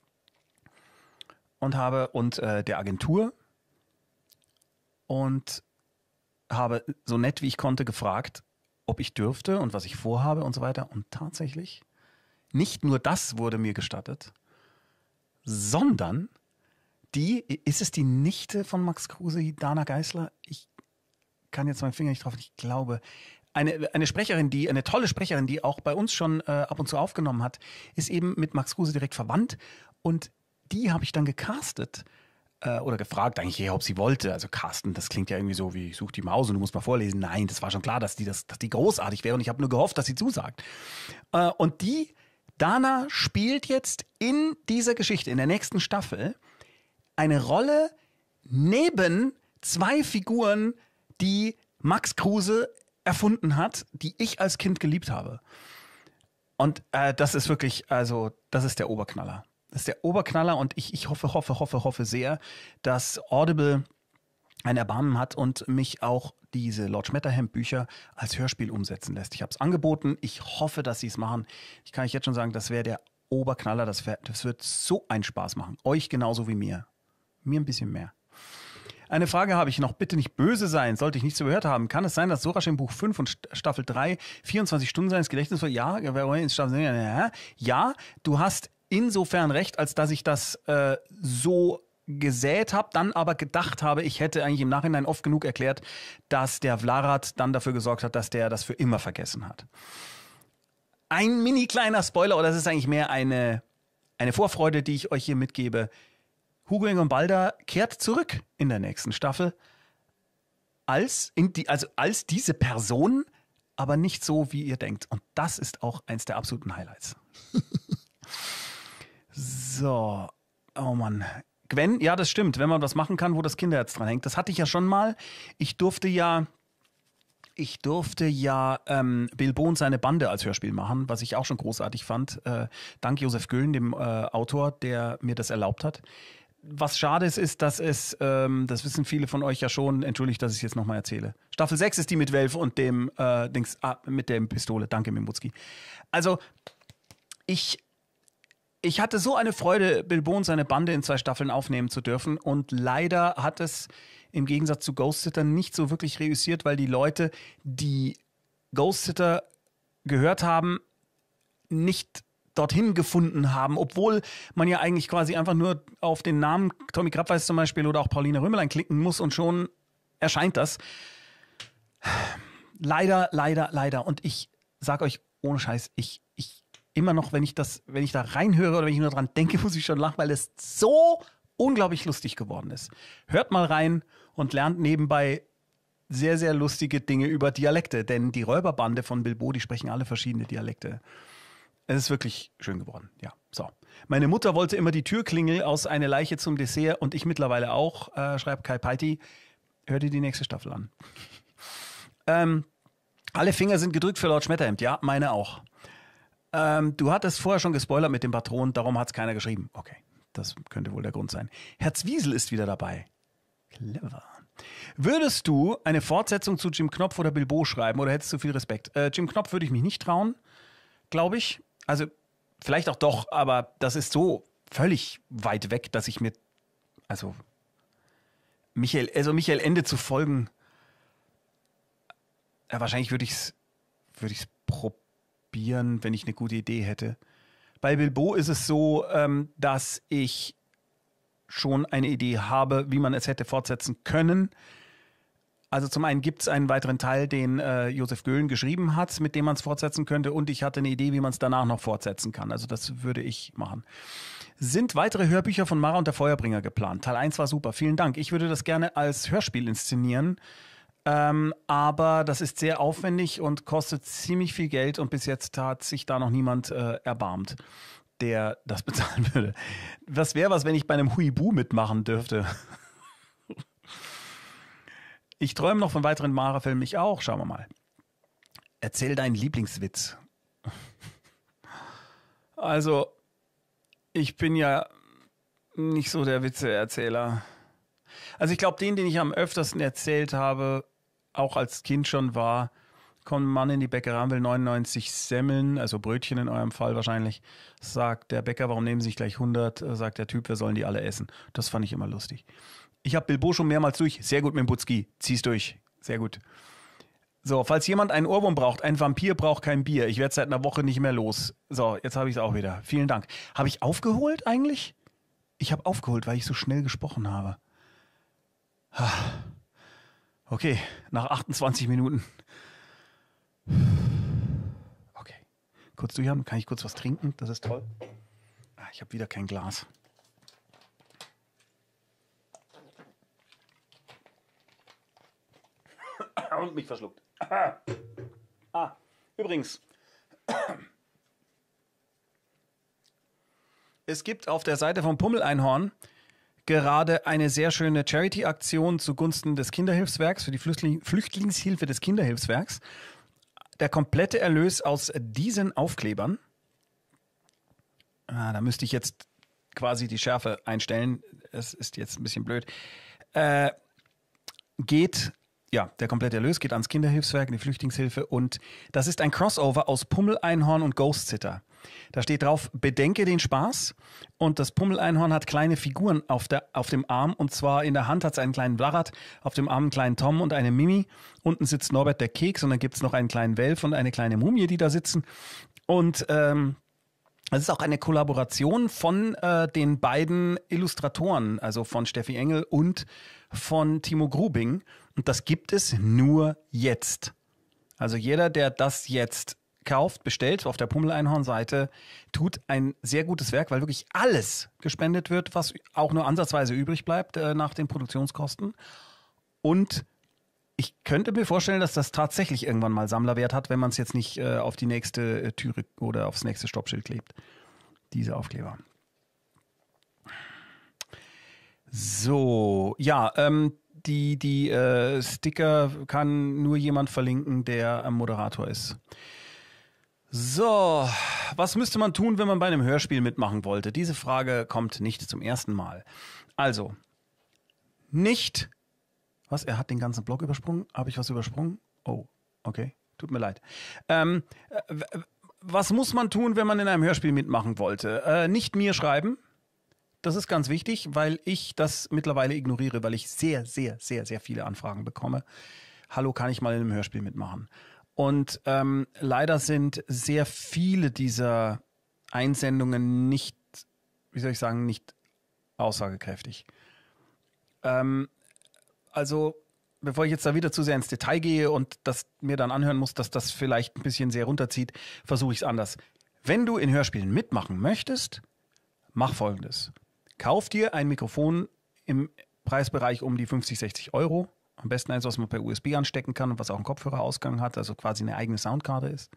und habe und äh, der Agentur und habe so nett wie ich konnte gefragt, ob ich dürfte und was ich vorhabe und so weiter. Und tatsächlich, nicht nur das wurde mir gestattet, sondern die, ist es die Nichte von Max Kruse, Dana Geisler? Ich kann jetzt meinen Finger nicht drauf, ich glaube, eine, eine Sprecherin, die, eine tolle Sprecherin, die auch bei uns schon äh, ab und zu aufgenommen hat, ist eben mit Max Kruse direkt verwandt und die habe ich dann gecastet äh, oder gefragt eigentlich eher, ob sie wollte. Also casten, das klingt ja irgendwie so wie, such die Maus und du musst mal vorlesen. Nein, das war schon klar, dass die, das, dass die großartig wäre und ich habe nur gehofft, dass sie zusagt. Äh, und die Dana spielt jetzt in dieser Geschichte, in der nächsten Staffel, eine Rolle neben zwei Figuren, die Max Kruse erfunden hat, die ich als Kind geliebt habe. Und äh, das ist wirklich, also, das ist der Oberknaller. Das ist der Oberknaller und ich, ich hoffe, hoffe, hoffe, hoffe sehr, dass Audible ein Erbarmen hat und mich auch diese Lord Schmetterhand Bücher als Hörspiel umsetzen lässt. Ich habe es angeboten. Ich hoffe, dass sie es machen. Ich kann euch jetzt schon sagen, das wäre der Oberknaller. Das, wär, das wird so einen Spaß machen. Euch genauso wie mir. Mir ein bisschen mehr. Eine Frage habe ich noch. Bitte nicht böse sein. Sollte ich nichts überhört haben. Kann es sein, dass Sorasch im Buch fünf und Staffel drei vierundzwanzig Stunden seines Gedächtnisses war? Ja, ja, du hast insofern recht, als dass ich das äh, so gesät habe, dann aber gedacht habe, ich hätte eigentlich im Nachhinein oft genug erklärt, dass der Vlarat dann dafür gesorgt hat, dass der das für immer vergessen hat. Ein mini kleiner Spoiler, oder das ist eigentlich mehr eine, eine Vorfreude, die ich euch hier mitgebe. Hugo Egon Balder kehrt zurück in der nächsten Staffel als, in die, also als diese Person aber nicht so, wie ihr denkt. Und das ist auch eins der absoluten Highlights. So, oh Mann. Gwen, ja, das stimmt, wenn man was machen kann, wo das Kinderherz dran hängt. Das hatte ich ja schon mal. Ich durfte ja, ich durfte ja ähm, Bilbo und seine Bande als Hörspiel machen, was ich auch schon großartig fand. Äh, dank Josef Göhlen, dem äh, Autor, der mir das erlaubt hat. Was schade ist, ist, dass es, ähm, das wissen viele von euch ja schon, entschuldigt, dass ich es jetzt nochmal erzähle. Staffel sechs ist die mit Welf und dem äh, Dings, ah, mit der Pistole. Danke, Mimutski. Also, ich... Ich hatte so eine Freude, Bilbo und seine Bande in zwei Staffeln aufnehmen zu dürfen und leider hat es im Gegensatz zu Ghost Sitter nicht so wirklich reüssiert, weil die Leute, die Ghost Sitter gehört haben, nicht dorthin gefunden haben, obwohl man ja eigentlich quasi einfach nur auf den Namen Tommy Krabweis zum Beispiel oder auch Paulina Römerlein klicken muss und schon erscheint das. Leider, leider, leider. Und ich sag euch ohne Scheiß, ich, ich immer noch, wenn ich das, wenn ich da reinhöre oder wenn ich nur dran denke, muss ich schon lachen, weil es so unglaublich lustig geworden ist. Hört mal rein und lernt nebenbei sehr, sehr lustige Dinge über Dialekte, denn die Räuberbande von Bilbo, die sprechen alle verschiedene Dialekte. Es ist wirklich schön geworden, ja. So. Meine Mutter wollte immer die Türklingel aus Eine Leiche zum Dessert und ich mittlerweile auch, äh, schreibt Kai Peiti. Hör dir die nächste Staffel an. ähm, alle Finger sind gedrückt für Lord Schmetterhemd, ja, meine auch. Ähm, du hattest vorher schon gespoilert mit dem Patron, darum hat es keiner geschrieben. Okay, das könnte wohl der Grund sein. Herr Zwiesel ist wieder dabei. Clever. Würdest du eine Fortsetzung zu Jim Knopf oder Bilbo schreiben oder hättest du viel Respekt? Äh, Jim Knopf würde ich mich nicht trauen, glaube ich. Also vielleicht auch doch, aber das ist so völlig weit weg, dass ich mir, also Michael, also Michael Ende zu folgen, ja, wahrscheinlich würde ich es würde ich es probieren, wenn ich eine gute Idee hätte. Bei Bilbo ist es so, ähm, dass ich schon eine Idee habe, wie man es hätte fortsetzen können. Also zum einen gibt es einen weiteren Teil, den äh, Josef Göhlen geschrieben hat, mit dem man es fortsetzen könnte und ich hatte eine Idee, wie man es danach noch fortsetzen kann. Also das würde ich machen. Sind weitere Hörbücher von Mara und der Feuerbringer geplant? Teil eins war super, vielen Dank. Ich würde das gerne als Hörspiel inszenieren, ähm, aber das ist sehr aufwendig und kostet ziemlich viel Geld und bis jetzt hat sich da noch niemand äh, erbarmt, der das bezahlen würde. Was wäre was, wenn ich bei einem Huibu mitmachen dürfte? Ich träume noch von weiteren Mara-Filmen, ich auch. Schauen wir mal. Erzähl deinen Lieblingswitz. Also, ich bin ja nicht so der Witzeerzähler. Also ich glaube, den, den ich am öftersten erzählt habe, auch als Kind schon war, kommt ein Mann in die Bäckerei und will neunundneunzig Semmeln, also Brötchen in eurem Fall wahrscheinlich, sagt der Bäcker, warum nehmen Sie sich gleich hundert? Sagt der Typ, wir sollen die alle essen. Das fand ich immer lustig. Ich habe Bilbo schon mehrmals durch. Sehr gut, Mimbutski. Zieh's durch. Sehr gut. So, falls jemand einen Ohrwurm braucht, ein Vampir braucht kein Bier. Ich werde seit einer Woche nicht mehr los. So, jetzt habe ich es auch wieder. Vielen Dank. Habe ich aufgeholt eigentlich? Ich habe aufgeholt, weil ich so schnell gesprochen habe. Okay, nach achtundzwanzig Minuten. Okay, kurz durchhaben. Kann ich kurz was trinken? Das ist toll. Ich habe wieder kein Glas. Und mich verschluckt. Ah, übrigens. Es gibt auf der Seite vom Pummeleinhorn gerade eine sehr schöne Charity-Aktion zugunsten des Kinderhilfswerks, für die Flüchtling- Flüchtlingshilfe des Kinderhilfswerks. Der komplette Erlös aus diesen Aufklebern, ah, da müsste ich jetzt quasi die Schärfe einstellen, es ist jetzt ein bisschen blöd, äh, geht, ja, der komplette Erlös geht ans Kinderhilfswerk, in die Flüchtlingshilfe und das ist ein Crossover aus Pummeleinhorn und Ghost Sitter. Da steht drauf, bedenke den Spaß und das Pummeleinhorn hat kleine Figuren auf, der, auf dem Arm und zwar in der Hand hat es einen kleinen Blarat, auf dem Arm einen kleinen Tom und eine Mimi. Unten sitzt Norbert der Keks und dann gibt es noch einen kleinen Welf und eine kleine Mumie, die da sitzen. Und ähm, es ist auch eine Kollaboration von äh, den beiden Illustratoren, also von Steffi Engel und von Timo Grubing. Und das gibt es nur jetzt. Also jeder, der das jetzt kauft, bestellt auf der Pummeleinhorn-Seite, tut ein sehr gutes Werk, weil wirklich alles gespendet wird, was auch nur ansatzweise übrig bleibt äh, nach den Produktionskosten. Und ich könnte mir vorstellen, dass das tatsächlich irgendwann mal Sammlerwert hat, wenn man es jetzt nicht äh, auf die nächste äh, Türe oder aufs nächste Stoppschild klebt. Diese Aufkleber. So, ja, ähm, die, die äh, Sticker kann nur jemand verlinken, der am Moderator ist. So, was müsste man tun, wenn man bei einem Hörspiel mitmachen wollte? Diese Frage kommt nicht zum ersten Mal. Also, nicht... Was? Er hat den ganzen Blog übersprungen? Habe ich was übersprungen? Oh, okay. Tut mir leid. Ähm, was muss man tun, wenn man in einem Hörspiel mitmachen wollte? Äh, nicht mir schreiben. Das ist ganz wichtig, weil ich das mittlerweile ignoriere, weil ich sehr, sehr, sehr, sehr viele Anfragen bekomme. Hallo, kann ich mal in einem Hörspiel mitmachen? Und ähm, leider sind sehr viele dieser Einsendungen nicht, wie soll ich sagen, nicht aussagekräftig. Ähm, also, bevor ich jetzt da wieder zu sehr ins Detail gehe und das mir dann anhören muss, dass das vielleicht ein bisschen sehr runterzieht, versuche ich es anders. Wenn du in Hörspielen mitmachen möchtest, mach Folgendes. Kauf dir ein Mikrofon im Preisbereich um die fünfzig, sechzig Euro. Am besten eins, was man per U S B anstecken kann und was auch einen Kopfhörerausgang hat, also quasi eine eigene Soundkarte ist.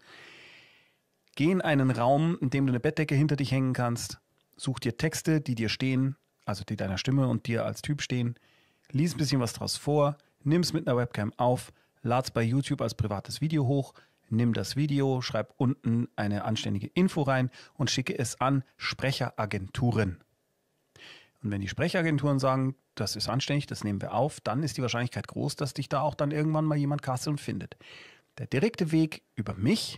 Geh in einen Raum, in dem du eine Bettdecke hinter dich hängen kannst. Such dir Texte, die dir stehen, also die deiner Stimme und dir als Typ stehen. Lies ein bisschen was draus vor, nimm es mit einer Webcam auf, lad's bei YouTube als privates Video hoch, nimm das Video, schreib unten eine anständige Info rein und schicke es an Sprecheragenturen. Und wenn die Sprecheragenturen sagen, das ist anständig, das nehmen wir auf, dann ist die Wahrscheinlichkeit groß, dass dich da auch dann irgendwann mal jemand castet und findet. Der direkte Weg über mich,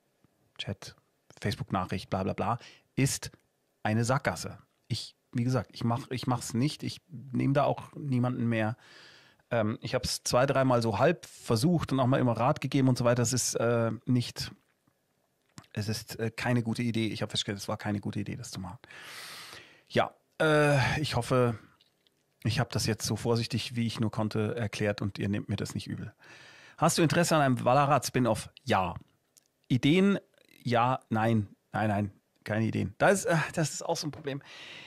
Chat, Facebook-Nachricht, bla bla bla, ist eine Sackgasse. Ich, wie gesagt, ich mache ich mach's nicht, ich nehme da auch niemanden mehr. Ähm, ich habe es zwei, dreimal so halb versucht und auch mal immer Rat gegeben und so weiter. Das ist äh, nicht, es ist äh, keine gute Idee. Ich habe festgestellt, es war keine gute Idee, das zu machen. Ja, äh, ich hoffe, ich habe das jetzt so vorsichtig, wie ich nur konnte, erklärt und ihr nehmt mir das nicht übel. Hast du Interesse an einem Valhalla-Spin-Off? Ja. Ideen? Ja, nein, nein, nein, keine Ideen. Das ist, äh, das ist auch so ein Problem.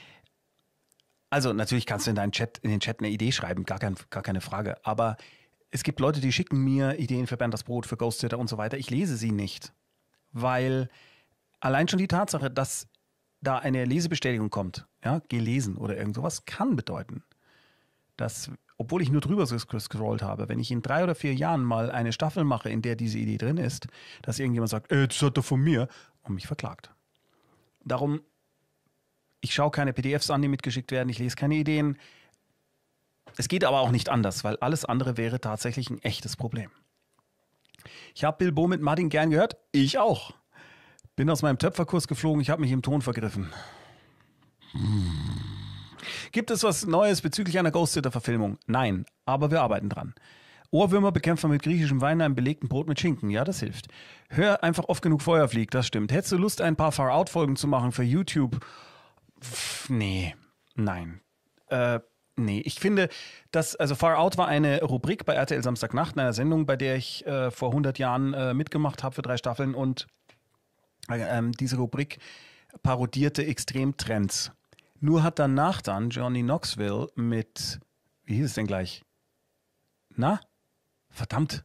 Also natürlich kannst du in deinen Chat, in den Chat eine Idee schreiben, gar, kein, gar keine Frage. Aber es gibt Leute, die schicken mir Ideen für Bernd das Brot, für Ghost Sitter und so weiter. Ich lese sie nicht, weil allein schon die Tatsache, dass da eine Lesebestätigung kommt, ja, gelesen oder irgend sowas, kann bedeuten, dass, obwohl ich nur drüber gescrollt habe, wenn ich in drei oder vier Jahren mal eine Staffel mache, in der diese Idee drin ist, dass irgendjemand sagt, äh, das hat er von mir und mich verklagt. Darum, ich schaue keine P D Fs an, die mitgeschickt werden, ich lese keine Ideen. Es geht aber auch nicht anders, weil alles andere wäre tatsächlich ein echtes Problem. Ich habe Bilbo mit Martin gern gehört, ich auch. Bin aus meinem Töpferkurs geflogen, ich habe mich im Ton vergriffen. Hm. Gibt es was Neues bezüglich einer Ghost-Sitter-Verfilmung? Nein, aber wir arbeiten dran. Ohrwürmer bekämpfen wir mit griechischem Wein einem belegten Brot mit Schinken. Ja, das hilft. Hör einfach oft genug Feuer fliegt, das stimmt. Hättest du Lust, ein paar Far-Out-Folgen zu machen für YouTube? Pff, nee, nein. Äh, nee, ich finde, dass, also Far Out war eine Rubrik bei R T L Samstagnacht, einer Sendung, bei der ich äh, vor hundert Jahren äh, mitgemacht habe für drei Staffeln und äh, diese Rubrik parodierte Extremtrends. Nur hat danach dann Johnny Knoxville mit, wie hieß es denn gleich? Na? Verdammt.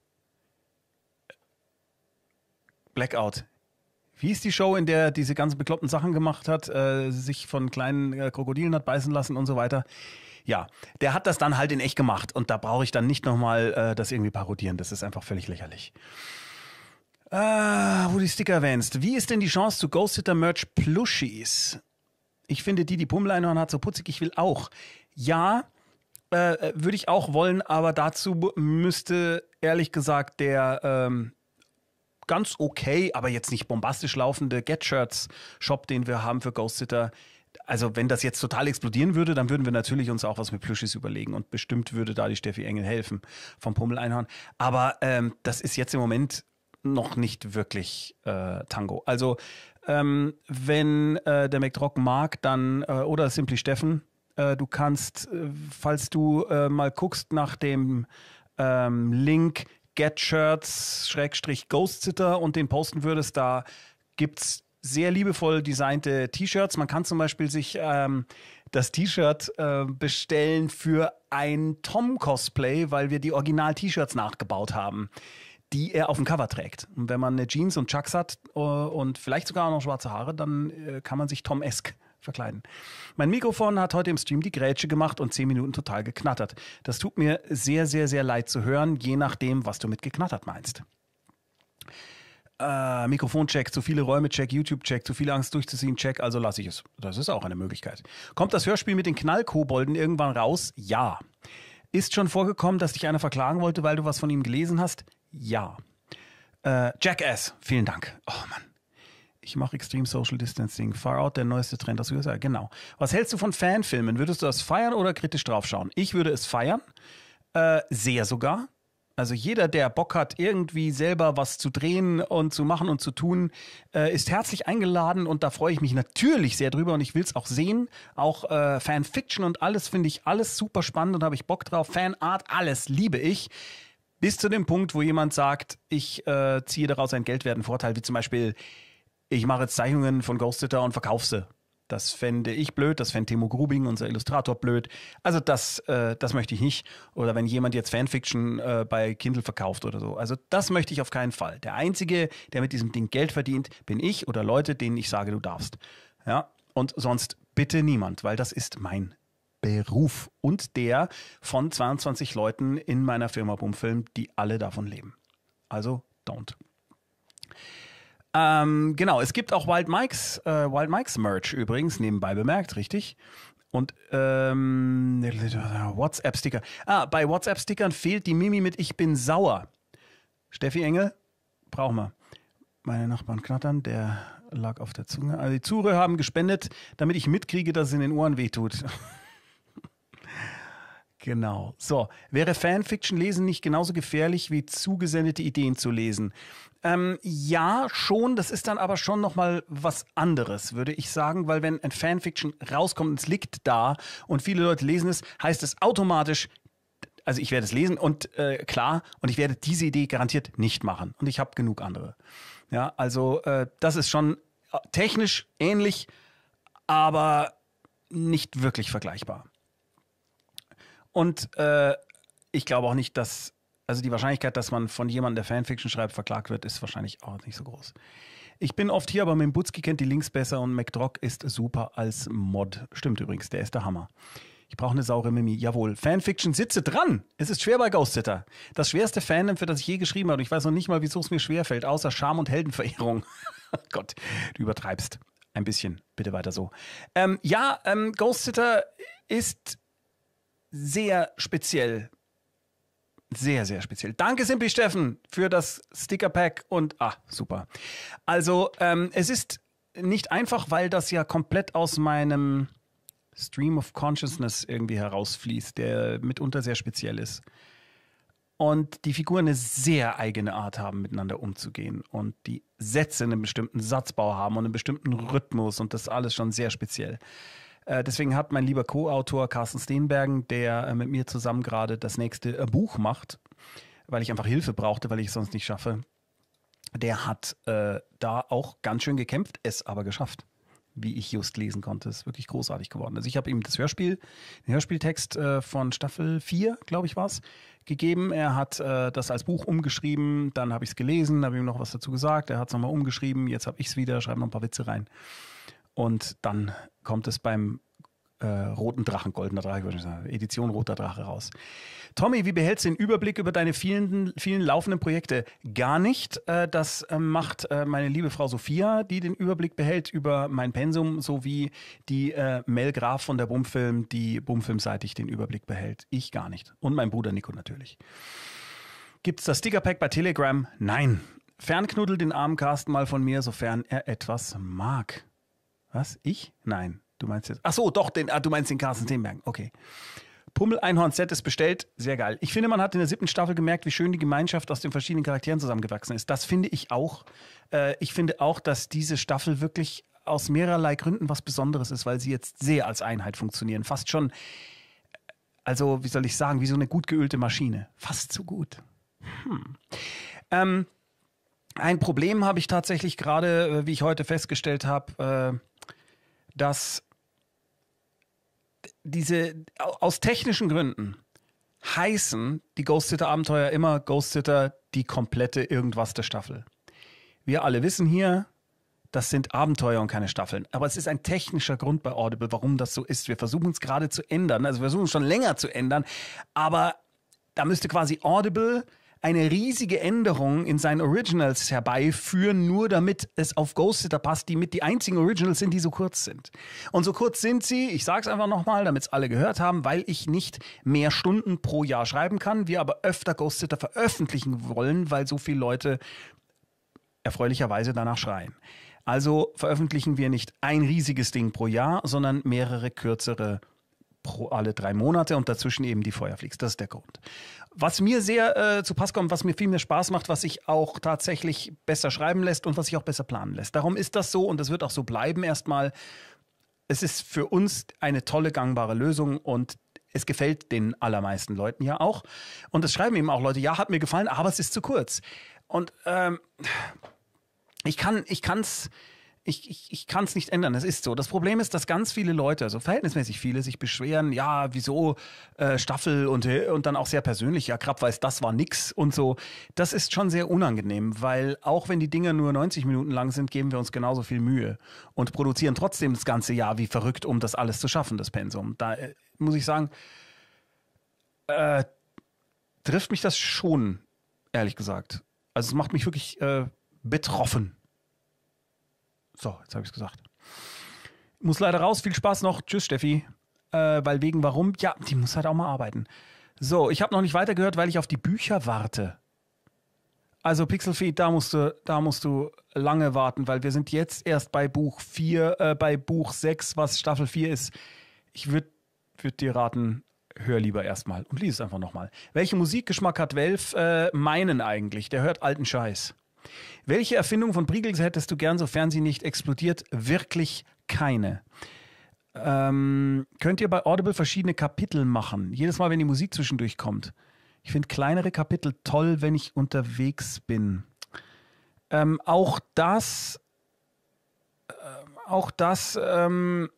Blackout. Wie ist die Show, in der er diese ganzen bekloppten Sachen gemacht hat, äh, sich von kleinen äh, Krokodilen hat beißen lassen und so weiter? Ja, der hat das dann halt in echt gemacht und da brauche ich dann nicht nochmal äh, das irgendwie parodieren. Das ist einfach völlig lächerlich. Äh, wo du die Sticker erwähnst. Wie ist denn die Chance zu Ghost Sitter Merch Plushies? Ich finde die, die Pummeleinhorn hat, so putzig, ich will auch. Ja, äh, würde ich auch wollen, aber dazu müsste ehrlich gesagt der ähm, ganz okay, aber jetzt nicht bombastisch laufende Get-Shirts-Shop, den wir haben für Ghost Sitter. Also wenn das jetzt total explodieren würde, dann würden wir natürlich uns auch was mit Plushies überlegen und bestimmt würde da die Steffi Engel helfen vom Pummeleinhorn. Aber ähm, das ist jetzt im Moment noch nicht wirklich äh, Tango. Also ähm, wenn äh, der McDrock mag, dann äh, oder Simply Steffen, äh, du kannst, äh, falls du äh, mal guckst nach dem ähm, Link Get Shirts Schrägstrich Ghost Sitter und den posten würdest, da gibt's sehr liebevoll designte T-Shirts. Man kann zum Beispiel sich ähm, das T-Shirt äh, bestellen für ein Tom-Cosplay, weil wir die Original-T-Shirts nachgebaut haben, die er auf dem Cover trägt. Und wenn man eine Jeans und Chucks hat äh, und vielleicht sogar noch schwarze Haare, dann äh, kann man sich Tom-esk verkleiden. Mein Mikrofon hat heute im Stream die Grätsche gemacht und zehn Minuten total geknattert. Das tut mir sehr, sehr, sehr leid zu hören, je nachdem, was du mit geknattert meinst. Äh, Mikrofoncheck, zu viele Räume, Check, YouTube-Check, zu viel Angst durchzuziehen, Check, also lasse ich es. Das ist auch eine Möglichkeit. Kommt das Hörspiel mit den Knallkobolden irgendwann raus? Ja. Ist schon vorgekommen, dass dich einer verklagen wollte, weil du was von ihm gelesen hast? Ja. Äh, Jackass, vielen Dank. Oh Mann. Ich mache Extreme Social Distancing. Far Out, der neueste Trend aus den U S A. Genau. Was hältst du von Fanfilmen? Würdest du das feiern oder kritisch draufschauen? Ich würde es feiern. Äh, sehr sogar. Also jeder, der Bock hat, irgendwie selber was zu drehen und zu machen und zu tun, äh, ist herzlich eingeladen und da freue ich mich natürlich sehr drüber und ich will es auch sehen. Auch äh, Fanfiction und alles finde ich alles super spannend und habe ich Bock drauf. Fanart, alles liebe ich. Bis zu dem Punkt, wo jemand sagt, ich äh, ziehe daraus einen geldwerten Vorteil, wie zum Beispiel ich mache jetzt Zeichnungen von Ghost Sitter und verkaufe sie. Das fände ich blöd, das fände Timo Grubing, unser Illustrator, blöd. Also das, äh, das möchte ich nicht. Oder wenn jemand jetzt Fanfiction äh, bei Kindle verkauft oder so. Also das möchte ich auf keinen Fall. Der Einzige, der mit diesem Ding Geld verdient, bin ich oder Leute, denen ich sage, du darfst. Ja? Und sonst bitte niemand, weil das ist mein Beruf. Und der von zweiundzwanzig Leuten in meiner Firma Bumfilm, die alle davon leben. Also don't. Ähm, genau, es gibt auch Wild Mikes, äh, Wild Mikes Merch übrigens, nebenbei bemerkt, richtig? Und ähm, WhatsApp-Sticker. Ah, bei WhatsApp-Stickern fehlt die Mimi mit Ich bin sauer. Steffi Engel, brauchen wir. Meine Nachbarn knattern, der lag auf der Zunge. Also die Zuhörer haben gespendet, damit ich mitkriege, dass es in den Ohren wehtut. Genau. So, wäre Fanfiction lesen nicht genauso gefährlich wie zugesendete Ideen zu lesen? Ähm, ja, schon. Das ist dann aber schon nochmal was anderes, würde ich sagen, weil wenn ein Fanfiction rauskommt und es liegt da und viele Leute lesen es, heißt es automatisch, also ich werde es lesen und äh, klar, und ich werde diese Idee garantiert nicht machen. Und ich habe genug andere. Ja, also äh, das ist schon technisch ähnlich, aber nicht wirklich vergleichbar. Und äh, ich glaube auch nicht, dass, also die Wahrscheinlichkeit, dass man von jemandem, der Fanfiction schreibt, verklagt wird, ist wahrscheinlich auch nicht so groß. Ich bin oft hier, aber mit dem Butzki kennt die Links besser und McDrock ist super als Mod. Stimmt übrigens, der ist der Hammer. Ich brauche eine saure Mimi. Jawohl. Fanfiction, sitze dran. Es ist schwer bei Ghost Sitter. Das schwerste Fandom, für das ich je geschrieben habe. Und ich weiß noch nicht mal, wieso es mir schwerfällt, außer Scham und Heldenverehrung. Gott, du übertreibst. Ein bisschen. Bitte weiter so. Ähm, ja, ähm, Ghost Sitter ist sehr speziell. Sehr, sehr speziell. Danke, Simply Steffen, für das Sticker-Pack und, ah, super. Also, ähm, es ist nicht einfach, weil das ja komplett aus meinem Stream of Consciousness irgendwie herausfließt, der mitunter sehr speziell ist. Und die Figuren eine sehr eigene Art haben, miteinander umzugehen. Und die Sätze einen bestimmten Satzbau haben und einen bestimmten Rhythmus und das alles schon sehr speziell. Deswegen hat mein lieber Co-Autor Carsten Steenbergen, der mit mir zusammen gerade das nächste Buch macht, weil ich einfach Hilfe brauchte, weil ich es sonst nicht schaffe, der hat äh, da auch ganz schön gekämpft, es aber geschafft, wie ich just lesen konnte. Ist wirklich großartig geworden. Also ich habe ihm das Hörspiel, den Hörspieltext äh, von Staffel vier, glaube ich war es, gegeben. Er hat äh, das als Buch umgeschrieben, dann habe ich es gelesen, habe ihm noch was dazu gesagt, er hat es nochmal umgeschrieben, jetzt habe ich es wieder, schreibe noch ein paar Witze rein. Und dann kommt es beim äh, Roten Drachen, Goldener Drache, würde ich sagen, Edition Roter Drache raus. Tommy, wie behältst du den Überblick über deine vielen, vielen laufenden Projekte? Gar nicht. Äh, das äh, macht äh, meine liebe Frau Sophia, die den Überblick behält über mein Pensum, sowie die äh, Mel Graf von der Bumfilm, die bumfilmseitig den Überblick behält. Ich gar nicht. Und mein Bruder Nico natürlich. Gibt es das Stickerpack bei Telegram? Nein. Fernknuddel den armen Carsten mal von mir, sofern er etwas mag. Was? Ich? Nein. Du meinst jetzt. Ach so, doch, den, ah, du meinst den Carsten Steenbergen. Okay. Pummel-Einhorn-Set ist bestellt. Sehr geil. Ich finde, man hat in der siebten Staffel gemerkt, wie schön die Gemeinschaft aus den verschiedenen Charakteren zusammengewachsen ist. Das finde ich auch. Äh, ich finde auch, dass diese Staffel wirklich aus mehrerlei Gründen was Besonderes ist, weil sie jetzt sehr als Einheit funktionieren. Fast schon, also wie soll ich sagen, wie so eine gut geölte Maschine. Fast zu gut. Hm. Ähm, ein Problem habe ich tatsächlich gerade, wie ich heute festgestellt habe, äh, dass diese aus technischen Gründen heißen die Ghost Sitter Abenteuer immer Ghost Sitter die komplette irgendwas der Staffel. Wir alle wissen hier, das sind Abenteuer und keine Staffeln. Aber es ist ein technischer Grund bei Audible, warum das so ist. Wir versuchen es gerade zu ändern, also wir versuchen es schon länger zu ändern, aber da müsste quasi Audible eine riesige Änderung in seinen Originals herbeiführen, nur damit es auf Ghost Sitter passt, die mit die einzigen Originals sind, die so kurz sind. Und so kurz sind sie, ich sage es einfach nochmal, damit es alle gehört haben, weil ich nicht mehr Stunden pro Jahr schreiben kann, wir aber öfter Ghost Sitter veröffentlichen wollen, weil so viele Leute erfreulicherweise danach schreien. Also veröffentlichen wir nicht ein riesiges Ding pro Jahr, sondern mehrere kürzere pro alle drei Monate und dazwischen eben die Feuerflix. Das ist der Grund. Was mir sehr äh, zu Pass kommt, was mir viel mehr Spaß macht, was sich auch tatsächlich besser schreiben lässt und was sich auch besser planen lässt. Darum ist das so und das wird auch so bleiben erstmal. Es ist für uns eine tolle, gangbare Lösung und es gefällt den allermeisten Leuten ja auch. Und es schreiben eben auch Leute, ja, hat mir gefallen, aber es ist zu kurz. Und ähm, ich kann, ich kann's, ich, ich, ich kann's nicht ändern. Es ist so. Das Problem ist, dass ganz viele Leute, also verhältnismäßig viele, sich beschweren, ja, wieso äh, Staffel und, und dann auch sehr persönlich, ja, Krapp weiß, das war nix und so. Das ist schon sehr unangenehm, weil auch wenn die Dinger nur neunzig Minuten lang sind, geben wir uns genauso viel Mühe und produzieren trotzdem das ganze Jahr wie verrückt, um das alles zu schaffen, das Pensum. Da äh, muss ich sagen, äh, trifft mich das schon, ehrlich gesagt. Also es macht mich wirklich äh, betroffen. So, jetzt habe ich es gesagt. Muss leider raus. Viel Spaß noch. Tschüss, Steffi. Äh, weil wegen warum? Ja, die muss halt auch mal arbeiten. So, ich habe noch nicht weitergehört, weil ich auf die Bücher warte. Also Pixelfeed, da musst du, da musst du lange warten, weil wir sind jetzt erst bei Buch vier, äh, bei Buch sechs, was Staffel vier ist. Ich würde würd dir raten, hör lieber erstmal und lies es einfach nochmal. Welchen Musikgeschmack hat Welf? Äh, meinen eigentlich. Der hört alten Scheiß. Welche Erfindung von Briegels hättest du gern, sofern sie nicht explodiert? Wirklich keine. Ähm, könnt ihr bei Audible verschiedene Kapitel machen? Jedes Mal, wenn die Musik zwischendurch kommt. Ich finde kleinere Kapitel toll, wenn ich unterwegs bin. Ähm, auch das, äh, auch das ähm,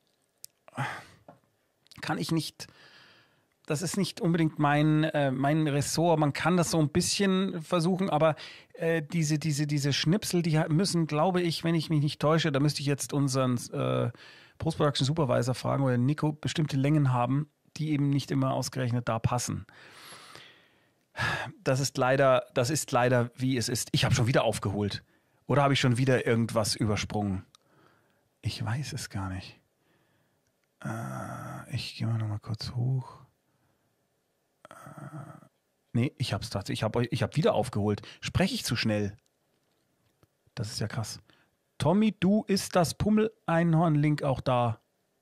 kann ich nicht. Das ist nicht unbedingt mein, äh, mein Ressort. Man kann das so ein bisschen versuchen, aber äh, diese, diese, diese Schnipsel, die müssen, glaube ich, wenn ich mich nicht täusche, da müsste ich jetzt unseren äh, Post-Production Supervisor fragen oder Nico, bestimmte Längen haben, die eben nicht immer ausgerechnet da passen. Das ist leider, das ist leider, wie es ist. Ich habe schon wieder aufgeholt. Oder habe ich schon wieder irgendwas übersprungen? Ich weiß es gar nicht. Äh, ich gehe mal noch mal kurz hoch. Nee, ich hab's tatsächlich. Ich habe ich hab wieder aufgeholt. Spreche ich zu schnell? Das ist ja krass. Tommy, du, ist das Pummel-Einhorn-Link auch da?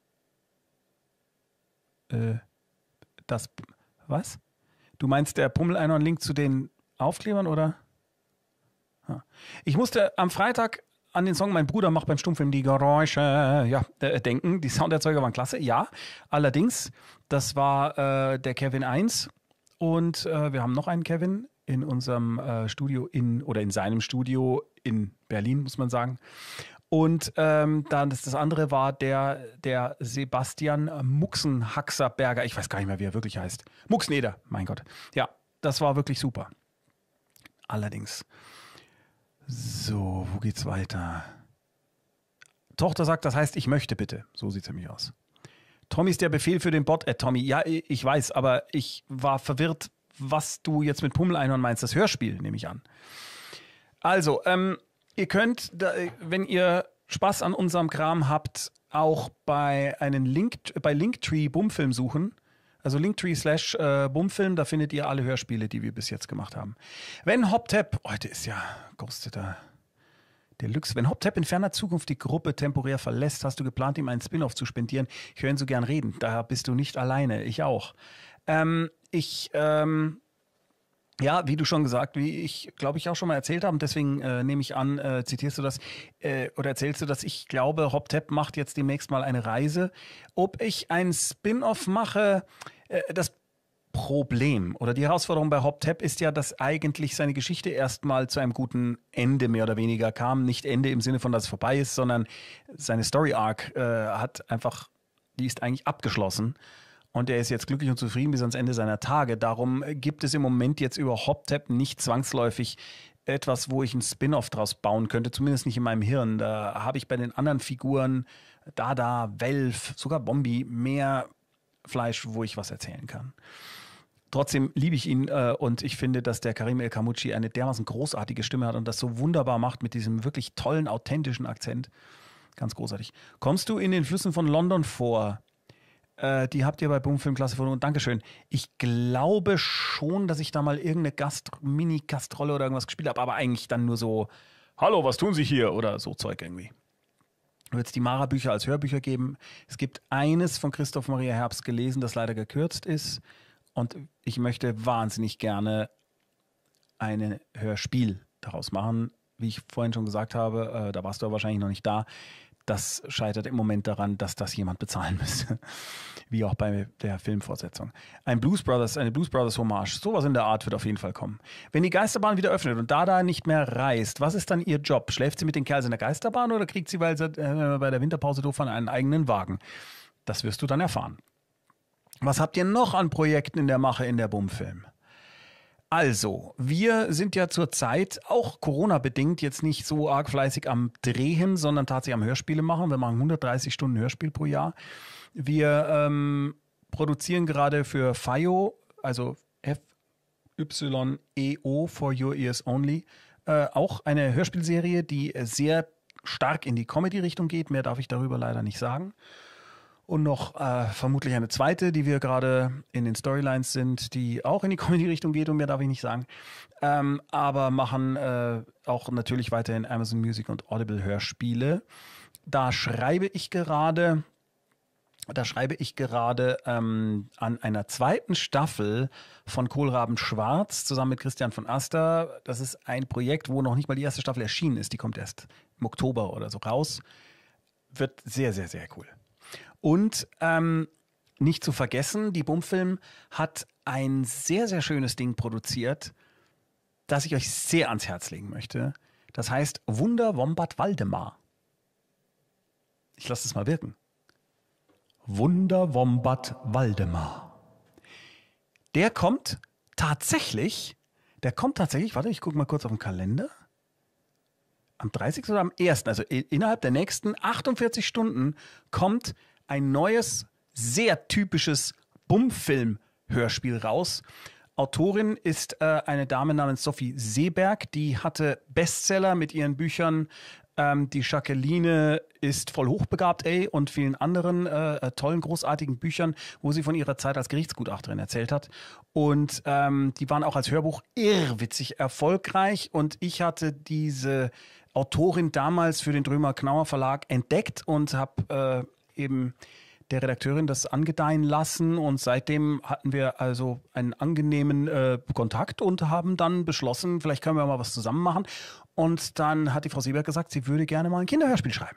Äh, das, was? Du meinst der Pummel-Einhorn-Link zu den Aufklebern, oder? Ich musste am Freitag an den Song Mein Bruder macht beim Stummfilm die Geräusche, ja, äh, denken. Die Sounderzeuger waren klasse, ja. Allerdings, das war äh, der Kevin eins. Und äh, wir haben noch einen Kevin in unserem äh, Studio in oder in seinem Studio in Berlin, muss man sagen. Und ähm, dann das, das andere war der, der Sebastian Muxenhaxerberger. Ich weiß gar nicht mehr, wie er wirklich heißt. Muxneder, mein Gott. Ja, das war wirklich super. Allerdings. So, wo geht's weiter? Tochter sagt, das heißt, ich möchte bitte. So sieht es nämlich aus. Tommy ist der Befehl für den Bot, äh, Tommy. Ja, ich weiß, aber ich war verwirrt, was du jetzt mit Pummel-Einhorn meinst. Das Hörspiel, nehme ich an. Also, ähm, ihr könnt, da, wenn ihr Spaß an unserem Kram habt, auch bei einem Link, bei Linktree Bumfilm suchen. Also Linktree slash äh, Bumfilm, da findet ihr alle Hörspiele, die wir bis jetzt gemacht haben. Wenn HopTap, heute ist ja Ghost Sitter Deluxe. Wenn HopTap in ferner Zukunft die Gruppe temporär verlässt, hast du geplant, ihm einen Spin-off zu spendieren. Ich höre ihn so gern reden. Da bist du nicht alleine. Ich auch. Ähm, ich, ähm, ja, wie du schon gesagt, wie ich, glaube ich, auch schon mal erzählt habe, deswegen äh, nehme ich an, äh, zitierst du das äh, oder erzählst du das, ich glaube, HopTap macht jetzt demnächst mal eine Reise. Ob ich ein Spin-off mache, äh, das Problem oder die Herausforderung bei Hop Tap ist ja, dass eigentlich seine Geschichte erstmal zu einem guten Ende mehr oder weniger kam. Nicht Ende im Sinne von, dass es vorbei ist, sondern seine Story Arc äh, hat einfach, die ist eigentlich abgeschlossen. Und er ist jetzt glücklich und zufrieden bis ans Ende seiner Tage. Darum gibt es im Moment jetzt über Hop Tap nicht zwangsläufig etwas, wo ich einen Spin-off draus bauen könnte, zumindest nicht in meinem Hirn. Da habe ich bei den anderen Figuren, Dada, Welf, sogar Bombi, mehr Fleisch, wo ich was erzählen kann. Trotzdem liebe ich ihn äh, und ich finde, dass der Karim El Khamouchi eine dermaßen großartige Stimme hat und das so wunderbar macht mit diesem wirklich tollen, authentischen Akzent. Ganz großartig. Kommst du in den Flüssen von London vor? Äh, die habt ihr bei Boomfilm-Klasse von und Dankeschön. Ich glaube schon, dass ich da mal irgendeine Gast, Mini-Gastrolle oder irgendwas gespielt habe, aber eigentlich dann nur so, hallo, was tun Sie hier? Oder so Zeug irgendwie. Wird es die Mara-Bücher als Hörbücher geben. Es gibt eines von Christoph Maria Herbst gelesen, das leider gekürzt ist. Und ich möchte wahnsinnig gerne ein Hörspiel daraus machen. Wie ich vorhin schon gesagt habe, äh, da warst du ja wahrscheinlich noch nicht da. Das scheitert im Moment daran, dass das jemand bezahlen müsste. Wie auch bei der Filmfortsetzung. Ein Blues Brothers, eine Blues Brothers Hommage, sowas in der Art wird auf jeden Fall kommen. Wenn die Geisterbahn wieder öffnet und Dada nicht mehr reist, was ist dann ihr Job? Schläft sie mit den Kerls in der Geisterbahn oder kriegt sie, weil sie äh, bei der Winterpause doof waren, einen eigenen Wagen? Das wirst du dann erfahren. Was habt ihr noch an Projekten in der Mache in der Bummfilm? Also, wir sind ja zurzeit auch Corona-bedingt jetzt nicht so arg fleißig am Drehen, sondern tatsächlich am Hörspiele machen. Wir machen hundertdreißig Stunden Hörspiel pro Jahr. Wir ähm, produzieren gerade für F I O, also F Y E O, For Your Ears Only, äh, auch eine Hörspielserie, die sehr stark in die Comedy-Richtung geht. Mehr darf ich darüber leider nicht sagen. Und noch äh, vermutlich eine zweite, die wir gerade in den Storylines sind, die auch in die Comedy-Richtung geht und mehr darf ich nicht sagen. Ähm, aber machen äh, auch natürlich weiterhin Amazon Music und Audible Hörspiele. Da schreibe ich gerade, da schreibe ich gerade ähm, an einer zweiten Staffel von Kohlraben Schwarz zusammen mit Christian von Aster. Das ist ein Projekt, wo noch nicht mal die erste Staffel erschienen ist. Die kommt erst im Oktober oder so raus. Wird sehr, sehr, sehr cool. Und ähm, nicht zu vergessen, die Bummfilm hat ein sehr, sehr schönes Ding produziert, das ich euch sehr ans Herz legen möchte. Das heißt Wunder Wombat Waldemar. Ich lasse es mal wirken. Wunder Wombat Waldemar. Der kommt tatsächlich, der kommt tatsächlich, warte, ich gucke mal kurz auf den Kalender. Am dreißigsten oder am ersten, also innerhalb der nächsten achtundvierzig Stunden kommt ein neues, sehr typisches Bummfilm-Hörspiel raus. Autorin ist äh, eine Dame namens Sophie Seeberg, die hatte Bestseller mit ihren Büchern ähm, Die Jacqueline ist voll hochbegabt, ey, und vielen anderen äh, tollen, großartigen Büchern, wo sie von ihrer Zeit als Gerichtsgutachterin erzählt hat. Und ähm, die waren auch als Hörbuch irrwitzig erfolgreich. Und ich hatte diese Autorin damals für den Drömer-Knauer Verlag entdeckt und habe äh, eben der Redakteurin das angedeihen lassen und seitdem hatten wir also einen angenehmen äh, Kontakt und haben dann beschlossen, vielleicht können wir mal was zusammen machen. Und dann hat die Frau Seeberg gesagt, sie würde gerne mal ein Kinderhörspiel schreiben.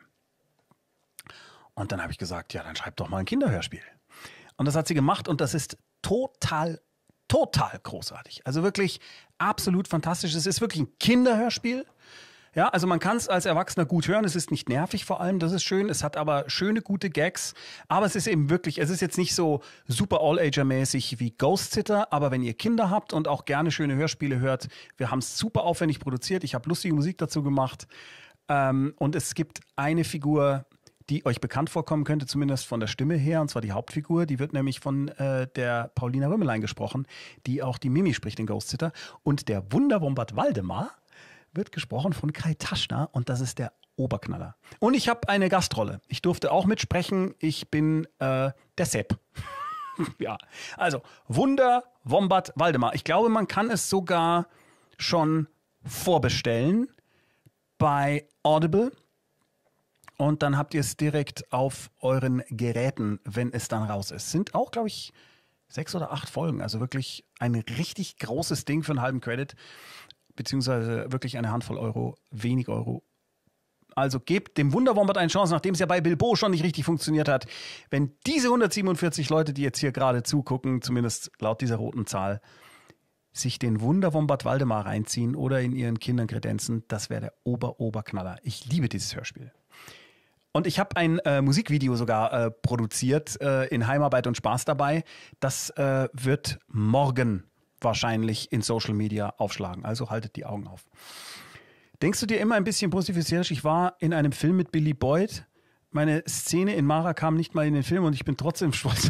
Und dann habe ich gesagt, ja, dann schreib doch mal ein Kinderhörspiel. Und das hat sie gemacht und das ist total, total großartig. Also wirklich absolut fantastisch. Es ist wirklich ein Kinderhörspiel. Ja, also man kann es als Erwachsener gut hören, es ist nicht nervig vor allem, das ist schön, es hat aber schöne, gute Gags, aber es ist eben wirklich, es ist jetzt nicht so super All-Ager-mäßig wie Ghost Sitter, aber wenn ihr Kinder habt und auch gerne schöne Hörspiele hört, wir haben es super aufwendig produziert, ich habe lustige Musik dazu gemacht ähm, und es gibt eine Figur, die euch bekannt vorkommen könnte, zumindest von der Stimme her, und zwar die Hauptfigur, die wird nämlich von äh, der Paulina Römmelein gesprochen, die auch die Mimi spricht in Ghost Sitter und der Wunderwombat Waldemar wird gesprochen von Kai Taschner und das ist der Oberknaller. Und ich habe eine Gastrolle. Ich durfte auch mitsprechen. Ich bin äh, der Sepp. Ja, also Wunder Wombat Waldemar. Ich glaube, man kann es sogar schon vorbestellen bei Audible. Und dann habt ihr es direkt auf euren Geräten, wenn es dann raus ist. Sind auch, glaube ich, sechs oder acht Folgen. Also wirklich ein richtig großes Ding für einen halben Credit. Beziehungsweise wirklich eine Handvoll Euro, wenig Euro. Also gebt dem Wunderwombat eine Chance, nachdem es ja bei Bilbo schon nicht richtig funktioniert hat. Wenn diese hundertsiebenundvierzig Leute, die jetzt hier gerade zugucken, zumindest laut dieser roten Zahl, sich den Wunderwombat Waldemar reinziehen oder in ihren Kindern kredenzen, das wäre der Ober-Oberknaller. Ich liebe dieses Hörspiel. Und ich habe ein äh, Musikvideo sogar äh, produziert äh, in Heimarbeit und Spaß dabei. Das äh, wird morgen wahrscheinlich in Social Media aufschlagen. Also haltet die Augen auf. Denkst du dir immer ein bisschen positiv hysterisch? Ich war in einem Film mit Billy Boyd. Meine Szene in Mara kam nicht mal in den Film und ich bin trotzdem stolz.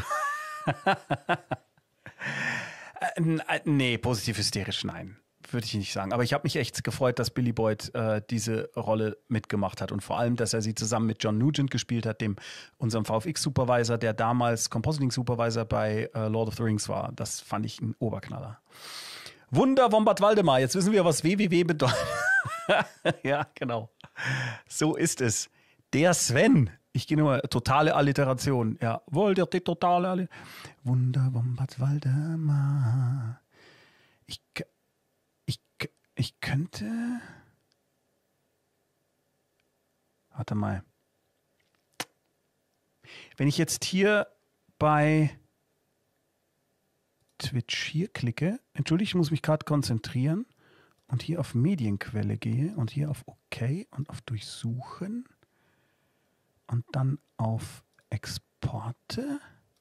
äh, nee, positiv hysterisch, nein. Würde ich nicht sagen. Aber ich habe mich echt gefreut, dass Billy Boyd äh, diese Rolle mitgemacht hat. Und vor allem, dass er sie zusammen mit John Nugent gespielt hat, dem unserem V F X-Supervisor, der damals Compositing-Supervisor bei äh, Lord of the Rings war. Das fand ich ein Oberknaller. Wunderwombat Waldemar. Jetzt wissen wir, was W W W bedeutet. Ja, genau. So ist es. Der Sven. Ich gehe nur totale Alliteration. Ja, wollt ihr die totale Alliteration? Wunderwombat Waldemar. Ich, ich, ich könnte... Warte mal. Wenn ich jetzt hier bei Twitch hier klicke, entschuldige, ich muss mich gerade konzentrieren und hier auf Medienquelle gehe und hier auf OK und auf Durchsuchen und dann auf Exporte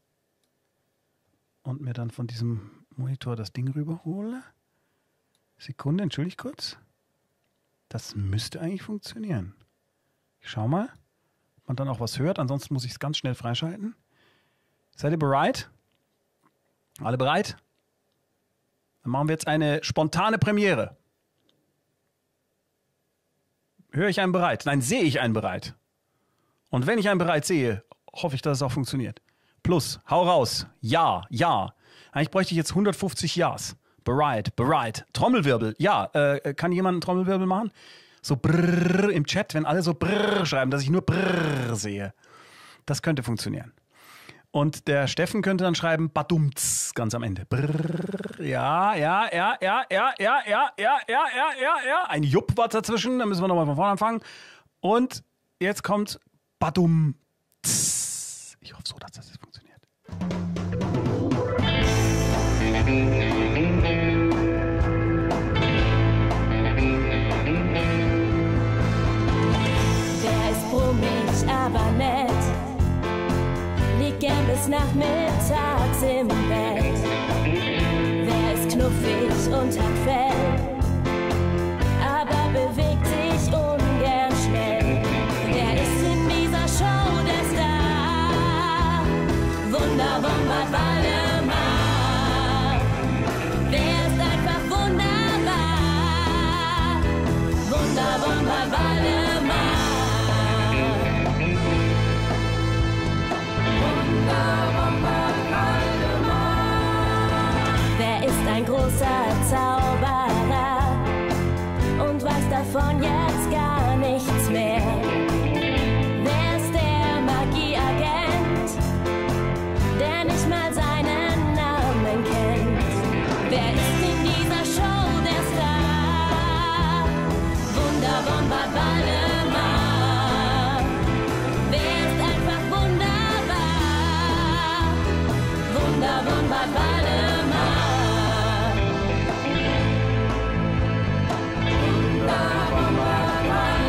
und mir dann von diesem Monitor das Ding rüberhole. Sekunde, entschuldige kurz. Das müsste eigentlich funktionieren. Ich schau mal, ob man dann auch was hört. Ansonsten muss ich es ganz schnell freischalten. Seid ihr bereit? Alle bereit? Dann machen wir jetzt eine spontane Premiere. Höre ich einen bereit? Nein, sehe ich einen bereit. Und wenn ich einen bereit sehe, hoffe ich, dass es auch funktioniert. Plus, hau raus. Ja, ja. Eigentlich bräuchte ich jetzt hundertfünfzig Ja's. Bereit, bereit. Trommelwirbel. Ja, äh, kann jemand einen Trommelwirbel machen? So brrr im Chat, wenn alle so brrr schreiben, dass ich nur brrr sehe. Das könnte funktionieren. Und der Steffen könnte dann schreiben, badumts, ganz am Ende. Brrr, ja, ja, ja, ja, ja, ja, ja, ja, ja, ja, ja, ja. Ein Jupp war dazwischen, da müssen wir nochmal von vorne anfangen. Und jetzt kommt badumts. Ich hoffe so, dass das jetzt funktioniert. Der ist brummig, aber nett. Liegt gern bis nachmittags im Bett. Wer ist knuffig und hat Fell, aber bewegt sich ungern schnell. Wer ist in dieser Show der Star? Wunderwombat Waldemar. Wer ist einfach wunderbar? Wunderwombat Waldemar. Wer ist ein großer Zauberer und weiß davon jetzt gar nichts mehr? Wer ist der Magieagent, der nicht mal seinen Namen kennt? Wer ist in dieser Show der Star? Wunderwombat Waldemar. Wer ist einfach wunderbar? Wunderwombat Waldemar. Wunderwombat Waldemar.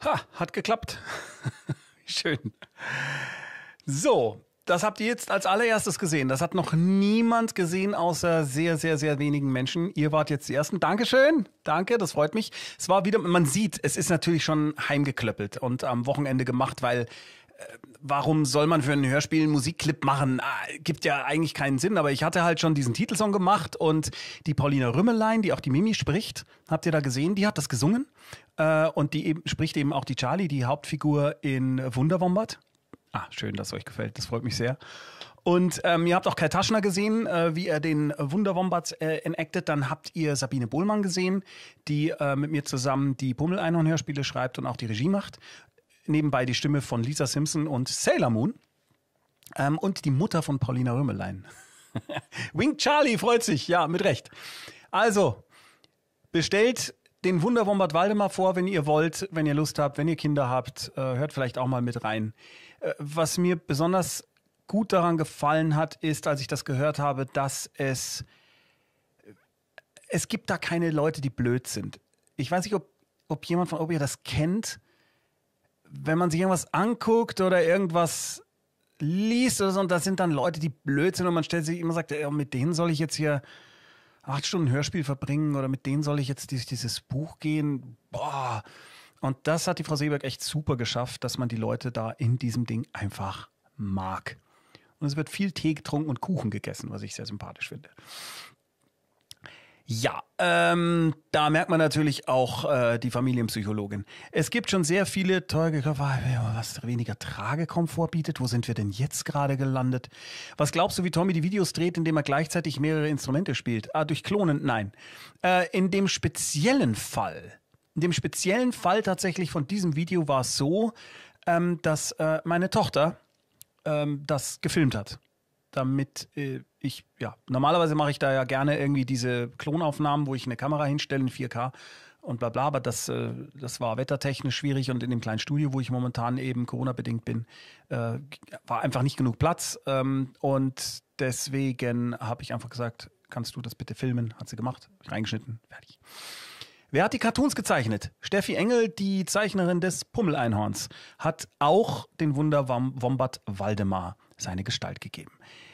Ha, hat geklappt. Schön. So, das habt ihr jetzt als allererstes gesehen. Das hat noch niemand gesehen, außer sehr, sehr, sehr wenigen Menschen. Ihr wart jetzt die Ersten. Dankeschön. Danke, das freut mich. Es war wieder, man sieht, es ist natürlich schon heimgeklöppelt und am Wochenende gemacht, weil äh, warum soll man für ein Hörspiel einen Musikclip machen? Ah, gibt ja eigentlich keinen Sinn, aber ich hatte halt schon diesen Titelsong gemacht und die Paulina Rümmelein, die auch die Mimi spricht, habt ihr da gesehen, die hat das gesungen äh, und die eben, spricht eben auch die Charlie, die Hauptfigur in Wunderwombat. Ah, schön, dass es euch gefällt. Das freut mich sehr. Und ähm, ihr habt auch Kai Taschner gesehen, äh, wie er den Wunderwombat äh, enactet. Dann habt ihr Sabine Bohlmann gesehen, die äh, mit mir zusammen die Pummel-Einhorn-Hörspiele schreibt und auch die Regie macht. Nebenbei die Stimme von Lisa Simpson und Sailor Moon. Ähm, und die Mutter von Paulina Rümmelein. Wink Charlie freut sich, ja, mit Recht. Also, bestellt den Wunderwombat Waldemar vor, wenn ihr wollt, wenn ihr Lust habt, wenn ihr Kinder habt, äh, hört vielleicht auch mal mit rein. Äh, was mir besonders gut daran gefallen hat, ist, als ich das gehört habe, dass es es gibt da keine Leute, die blöd sind. Ich weiß nicht, ob, ob jemand von ob ihr das kennt, wenn man sich irgendwas anguckt oder irgendwas liest oder so, und da sind dann Leute, die blöd sind und man stellt sich immer sagt, ja, mit denen soll ich jetzt hier acht Stunden Hörspiel verbringen oder mit denen soll ich jetzt durch dieses Buch gehen. Boah. Und das hat die Frau Seeberg echt super geschafft, dass man die Leute da in diesem Ding einfach mag. Und es wird viel Tee getrunken und Kuchen gegessen, was ich sehr sympathisch finde. Ja, ähm, da merkt man natürlich auch äh, die Familienpsychologin. Es gibt schon sehr viele teure Köpfe, was weniger Tragekomfort bietet. Wo sind wir denn jetzt gerade gelandet? Was glaubst du, wie Tommy die Videos dreht, indem er gleichzeitig mehrere Instrumente spielt? Ah, durch Klonen? Nein. Äh, in dem speziellen Fall, in dem speziellen Fall tatsächlich von diesem Video war es so, ähm, dass äh, meine Tochter ähm, das gefilmt hat. Damit äh, ich, ja, normalerweise mache ich da ja gerne irgendwie diese Klonaufnahmen, wo ich eine Kamera hinstelle in vier K und bla bla, aber das, äh, das war wettertechnisch schwierig und in dem kleinen Studio, wo ich momentan eben Corona-bedingt bin, äh, war einfach nicht genug Platz ähm, und deswegen habe ich einfach gesagt, kannst du das bitte filmen? Hat sie gemacht, hab ich reingeschnitten, fertig. Wer hat die Cartoons gezeichnet? Steffi Engel, die Zeichnerin des Pummel-Einhorns, hat auch den Wunderwombat Waldemar seine Gestalt gegeben.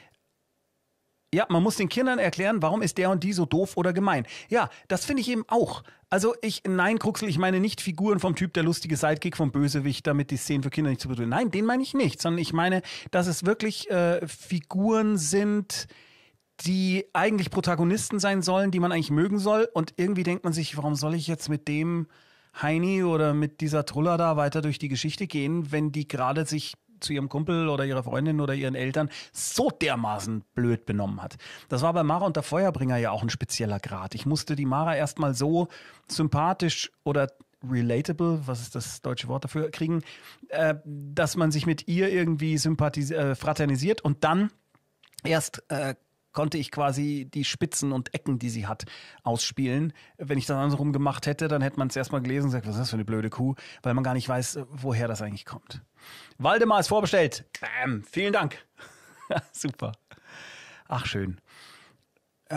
Ja, man muss den Kindern erklären, warum ist der und die so doof oder gemein. Ja, das finde ich eben auch. Also ich, nein, Kruxel, ich meine nicht Figuren vom Typ der lustige Sidekick vom Bösewicht, damit die Szenen für Kinder nicht zu bedeuten. Nein, den meine ich nicht, sondern ich meine, dass es wirklich äh, Figuren sind, die eigentlich Protagonisten sein sollen, die man eigentlich mögen soll. Und irgendwie denkt man sich, warum soll ich jetzt mit dem Heini oder mit dieser Truller da weiter durch die Geschichte gehen, wenn die gerade sich zu ihrem Kumpel oder ihrer Freundin oder ihren Eltern so dermaßen blöd benommen hat. Das war bei Mara und der Feuerbringer ja auch ein spezieller Grad. Ich musste die Mara erstmal so sympathisch oder relatable, was ist das deutsche Wort dafür, kriegen, äh, dass man sich mit ihr irgendwie sympathis- äh, fraternisiert und dann erst äh, konnte ich quasi die Spitzen und Ecken, die sie hat, ausspielen. Wenn ich das andersrum gemacht hätte, dann hätte man es erstmal gelesen und gesagt, was ist das für eine blöde Kuh, weil man gar nicht weiß, woher das eigentlich kommt. Waldemar ist vorbestellt. Bam, vielen Dank. Super. Ach, schön. Äh,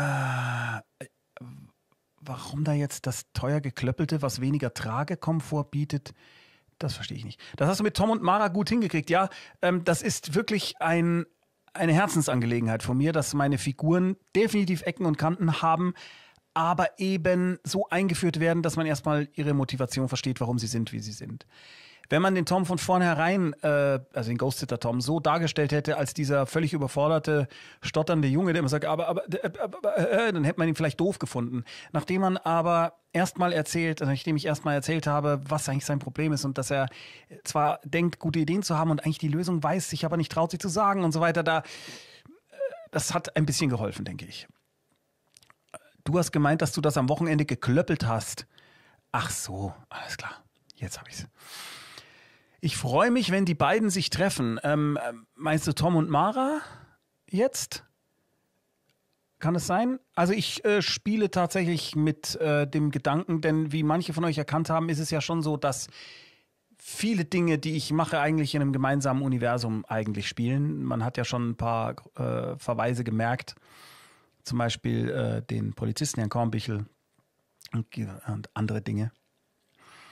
warum da jetzt das teuer geklöppelte, was weniger Tragekomfort bietet, das verstehe ich nicht. Das hast du mit Tom und Mara gut hingekriegt. Ja, ähm, das ist wirklich ein eine Herzensangelegenheit von mir, dass meine Figuren definitiv Ecken und Kanten haben, aber eben so eingeführt werden, dass man erstmal ihre Motivation versteht, warum sie sind, wie sie sind. Wenn man den Tom von vornherein, äh, also den Ghost-Sitter Tom, so dargestellt hätte, als dieser völlig überforderte, stotternde Junge, der immer sagt, aber, aber, aber äh, dann hätte man ihn vielleicht doof gefunden. Nachdem man aber erstmal erzählt, nachdem ich erstmal erzählt habe, was eigentlich sein Problem ist und dass er zwar denkt, gute Ideen zu haben und eigentlich die Lösung weiß, sich aber nicht traut, sie zu sagen und so weiter, da, das hat ein bisschen geholfen, denke ich. Du hast gemeint, dass du das am Wochenende geklöppelt hast. Ach so, alles klar, jetzt habe ich's. Ich freue mich, wenn die beiden sich treffen. Ähm, meinst du Tom und Mara jetzt? Kann es sein? Also ich äh, spiele tatsächlich mit äh, dem Gedanken, denn wie manche von euch erkannt haben, ist es ja schon so, dass viele Dinge, die ich mache, eigentlich in einem gemeinsamen Universum eigentlich spielen. Man hat ja schon ein paar äh, Verweise gemerkt, zum Beispiel äh, den Polizisten, Herrn Kornbichel und, und andere Dinge.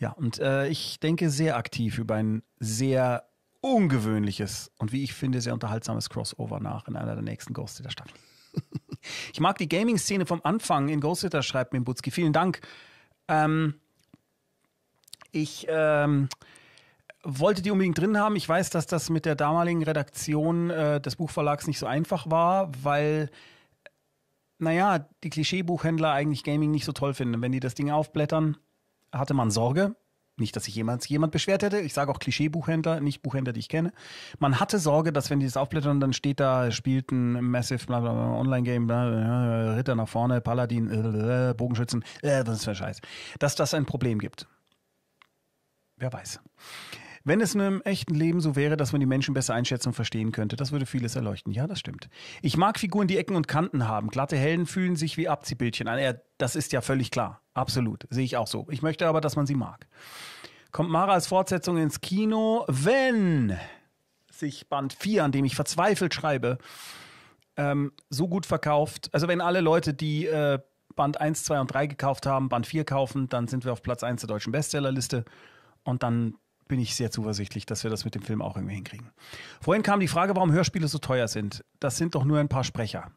Ja, und äh, ich denke sehr aktiv über ein sehr ungewöhnliches und wie ich finde sehr unterhaltsames Crossover nach in einer der nächsten Ghost Sitter Staffeln. Ich mag die Gaming-Szene vom Anfang in Ghost Sitter, schreibt mir Butzki. Vielen Dank. Ähm, ich ähm, wollte die unbedingt drin haben. Ich weiß, dass das mit der damaligen Redaktion äh, des Buchverlags nicht so einfach war, weil, naja, die Klischeebuchhändler eigentlich Gaming nicht so toll finden. Wenn die das Ding aufblättern, hatte man Sorge. Nicht, dass sich jemand, jemand beschwert hätte. Ich sage auch Klischeebuchhändler, nicht Buchhändler, die ich kenne. Man hatte Sorge, dass wenn die das aufblättern, dann steht da, spielt ein Massive bla bla bla, Online-Game, bla, Ritter nach vorne, Paladin, äh, Bogenschützen, äh, das ist für Scheiß. Dass das ein Problem gibt. Wer weiß. Wenn es nur im echten Leben so wäre, dass man die Menschen besser einschätzen und verstehen könnte, das würde vieles erleuchten. Ja, das stimmt. Ich mag Figuren, die Ecken und Kanten haben. Glatte Helden fühlen sich wie Abziehbildchen an. Ja, das ist ja völlig klar. Absolut. Sehe ich auch so. Ich möchte aber, dass man sie mag. Kommt Mara als Fortsetzung ins Kino, wenn sich Band vier, an dem ich verzweifelt schreibe, ähm, so gut verkauft. Also wenn alle Leute, die äh, Band eins, zwei und drei gekauft haben, Band vier kaufen, dann sind wir auf Platz eins der deutschen Bestsellerliste. Und dann bin ich sehr zuversichtlich, dass wir das mit dem Film auch irgendwie hinkriegen. Vorhin kam die Frage, warum Hörspiele so teuer sind. Das sind doch nur ein paar Sprecher.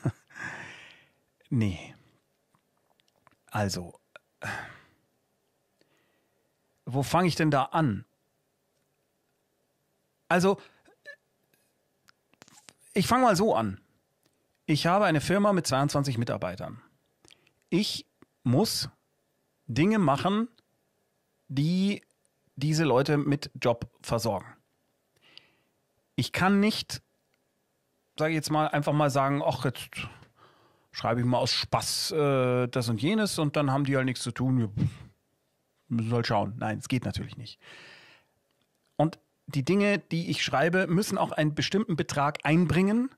Nee. Also, wo fange ich denn da an? Also, ich fange mal so an. Ich habe eine Firma mit zweiundzwanzig Mitarbeitern. Ich muss Dinge machen, die diese Leute mit Job versorgen. Ich kann nicht, sage ich jetzt mal, einfach mal sagen, ach, jetzt schreibe ich mal aus Spaß äh, das und jenes und dann haben die halt nichts zu tun. Wir müssen halt schauen. Nein, es geht natürlich nicht. Und die Dinge, die ich schreibe, müssen auch einen bestimmten Betrag einbringen,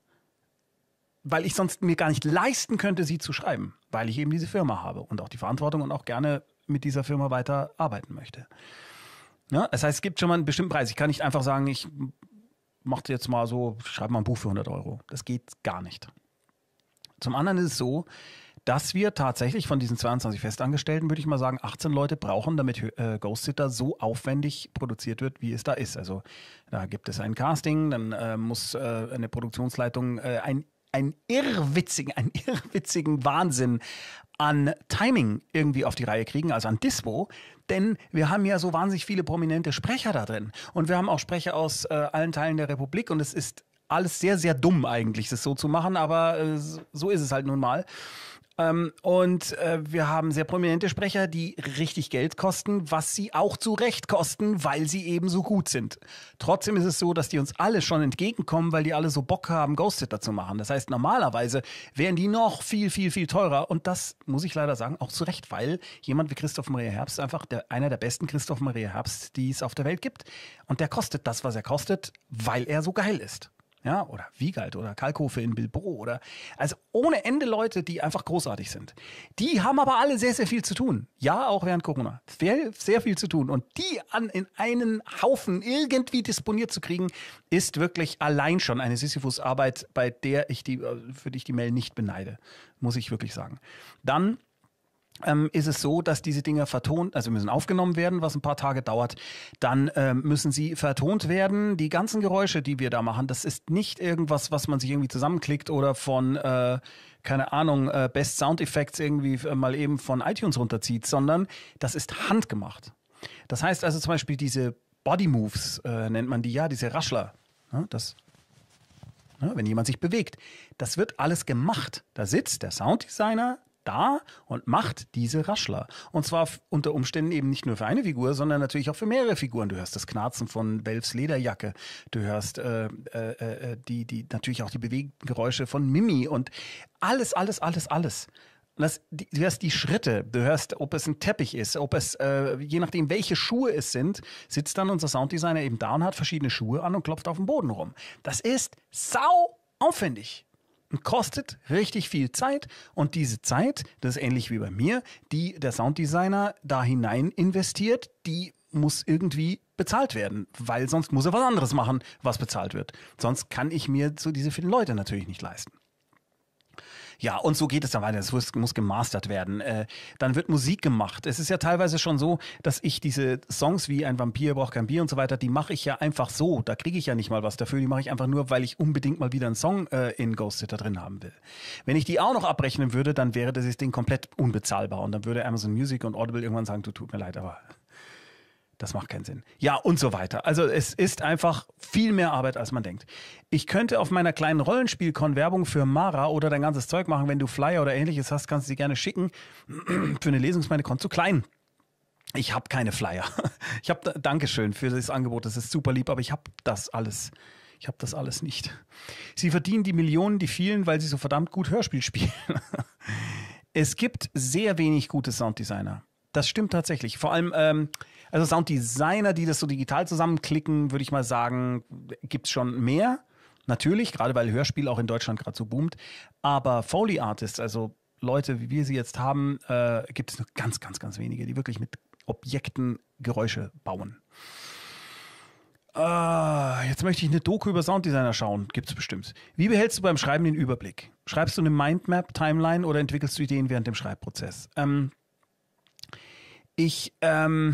weil ich sonst mir gar nicht leisten könnte, sie zu schreiben, weil ich eben diese Firma habe und auch die Verantwortung und auch gerne mit dieser Firma weiter arbeiten möchte. Ja, das heißt, es gibt schon mal einen bestimmten Preis. Ich kann nicht einfach sagen, ich mache jetzt mal so, ich schreibe mal ein Buch für hundert Euro. Das geht gar nicht. Zum anderen ist es so, dass wir tatsächlich von diesen zweiundzwanzig Festangestellten, würde ich mal sagen, achtzehn Leute brauchen, damit äh, Ghost Sitter so aufwendig produziert wird, wie es da ist. Also da gibt es ein Casting, dann äh, muss äh, eine Produktionsleitung äh, ein, ein irrwitzigen, einen irrwitzigen Wahnsinn an Timing irgendwie auf die Reihe kriegen, also an Dispo, denn wir haben ja so wahnsinnig viele prominente Sprecher da drin und wir haben auch Sprecher aus äh, allen Teilen der Republik und es ist alles sehr, sehr dumm eigentlich, das so zu machen, aber äh, so ist es halt nun mal. Ähm, und äh, wir haben sehr prominente Sprecher, die richtig Geld kosten, was sie auch zu Recht kosten, weil sie eben so gut sind. Trotzdem ist es so, dass die uns alle schon entgegenkommen, weil die alle so Bock haben, Ghost Sitter zu machen. Das heißt, normalerweise wären die noch viel, viel, viel teurer. Und das muss ich leider sagen, auch zu Recht, weil jemand wie Christoph Maria Herbst einfach der, einer der besten Christoph Maria Herbst, die es auf der Welt gibt. Und der kostet das, was er kostet, weil er so geil ist. Ja, oder Wiegald oder Kalkofe in Bilbo oder also ohne Ende Leute, die einfach großartig sind. Die haben aber alle sehr, sehr viel zu tun. Ja, auch während Corona. Sehr, sehr viel zu tun. Und die an, in einen Haufen irgendwie disponiert zu kriegen, ist wirklich allein schon eine Sisyphus-Arbeit, bei der ich die, für die ich die Mel nicht beneide. Muss ich wirklich sagen. Dann Ähm, ist es so, dass diese Dinger vertont, also müssen aufgenommen werden, was ein paar Tage dauert. Dann ähm, müssen sie vertont werden. Die ganzen Geräusche, die wir da machen, das ist nicht irgendwas, was man sich irgendwie zusammenklickt oder von, äh, keine Ahnung, äh, Best Sound Effects irgendwie äh, mal eben von iTunes runterzieht, sondern das ist handgemacht. Das heißt also zum Beispiel diese Body Moves, äh, nennt man die ja, diese Raschler. Ja, das ja, wenn jemand sich bewegt. Das wird alles gemacht. Da sitzt der Sounddesigner da und macht diese Raschler. Und zwar f- unter Umständen eben nicht nur für eine Figur, sondern natürlich auch für mehrere Figuren. Du hörst das Knarzen von Belfs Lederjacke. Du hörst äh, äh, äh, die, die, natürlich auch die Beweggeräusche von Mimi und alles, alles, alles, alles. Das, die, du hörst die Schritte, du hörst, ob es ein Teppich ist, ob es, äh, je nachdem, welche Schuhe es sind, sitzt dann unser Sounddesigner eben da und hat verschiedene Schuhe an und klopft auf den Boden rum. Das ist sau aufwendig. Und kostet richtig viel Zeit und diese Zeit, das ist ähnlich wie bei mir, die der Sounddesigner da hinein investiert, die muss irgendwie bezahlt werden, weil sonst muss er was anderes machen, was bezahlt wird. Sonst kann ich mir so diese vielen Leute natürlich nicht leisten. Ja, und so geht es dann weiter. Es muss, muss gemastert werden. Äh, dann wird Musik gemacht. Es ist ja teilweise schon so, dass ich diese Songs wie Ein Vampir braucht kein Bier und so weiter, die mache ich ja einfach so. Da kriege ich ja nicht mal was dafür. Die mache ich einfach nur, weil ich unbedingt mal wieder einen Song äh, in Ghost Sitter drin haben will. Wenn ich die auch noch abrechnen würde, dann wäre das Ding komplett unbezahlbar. Und dann würde Amazon Music und Audible irgendwann sagen, du, tut mir leid, aber das macht keinen Sinn. Ja, und so weiter. Also es ist einfach viel mehr Arbeit, als man denkt. Ich könnte auf meiner kleinen Rollenspiel-Con Werbung für Mara oder dein ganzes Zeug machen. Wenn du Flyer oder ähnliches hast, kannst du sie gerne schicken. Für eine Lesung ist meine Con zu klein. Ich habe keine Flyer. Ich habe, Dankeschön für das Angebot, das ist super lieb, aber ich habe das alles. Ich habe das alles nicht. Sie verdienen die Millionen, die vielen, weil sie so verdammt gut Hörspiel spielen. Es gibt sehr wenig gute Sounddesigner. Das stimmt tatsächlich. Vor allem, ähm, also Sounddesigner, die das so digital zusammenklicken, würde ich mal sagen, gibt es schon mehr. Natürlich, gerade weil Hörspiel auch in Deutschland gerade so boomt. Aber Foley Artists, also Leute, wie wir sie jetzt haben, äh, gibt es nur ganz, ganz, ganz wenige, die wirklich mit Objekten Geräusche bauen. Uh, jetzt möchte ich eine Doku über Sounddesigner schauen. Gibt's bestimmt. Wie behältst du beim Schreiben den Überblick? Schreibst du eine Mindmap, Timeline oder entwickelst du Ideen während dem Schreibprozess? Ähm, ich, ähm,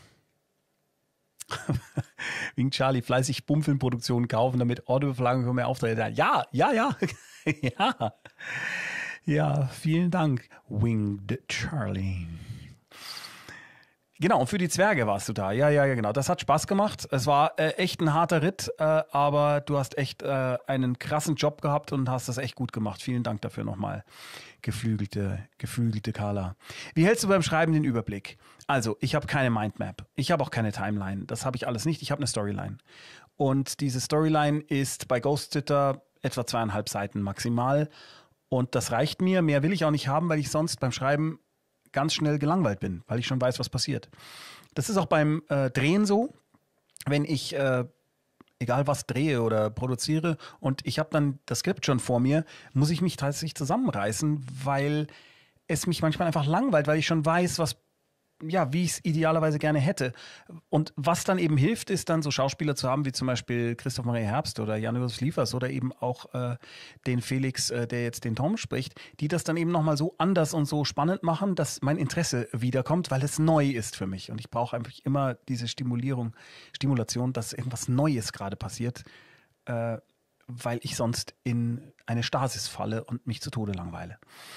wegen Charlie fleißig Bummfilmproduktionen kaufen, damit Audiobeflagung für mehr Aufträge. Ja, ja, ja. ja. Ja, vielen Dank, Winged Charlie. Genau, und für die Zwerge warst du da. Ja, ja, ja, genau. Das hat Spaß gemacht. Es war äh, echt ein harter Ritt, äh, aber du hast echt äh, einen krassen Job gehabt und hast das echt gut gemacht. Vielen Dank dafür nochmal, geflügelte, geflügelte Carla. Wie hältst du beim Schreiben den Überblick? Also, ich habe keine Mindmap. Ich habe auch keine Timeline. Das habe ich alles nicht. Ich habe eine Storyline. Und diese Storyline ist bei Ghost Sitter etwa zweieinhalb Seiten maximal. Und das reicht mir. Mehr will ich auch nicht haben, weil ich sonst beim Schreiben ganz schnell gelangweilt bin, weil ich schon weiß, was passiert. Das ist auch beim äh, Drehen so, wenn ich äh, egal was drehe oder produziere und ich habe dann das Skript schon vor mir, muss ich mich tatsächlich zusammenreißen, weil es mich manchmal einfach langweilt, weil ich schon weiß, was ja, wie ich es idealerweise gerne hätte. Und was dann eben hilft, ist dann so Schauspieler zu haben, wie zum Beispiel Christoph Maria Herbst oder Jan-Josef Liefers oder eben auch äh, den Felix, äh, der jetzt den Tom spricht, die das dann eben nochmal so anders und so spannend machen, dass mein Interesse wiederkommt, weil es neu ist für mich. Und ich brauche einfach immer diese Stimulierung, Stimulation, dass irgendwas Neues gerade passiert, äh, weil ich sonst in eine Stasis falle und mich zu Tode langweile.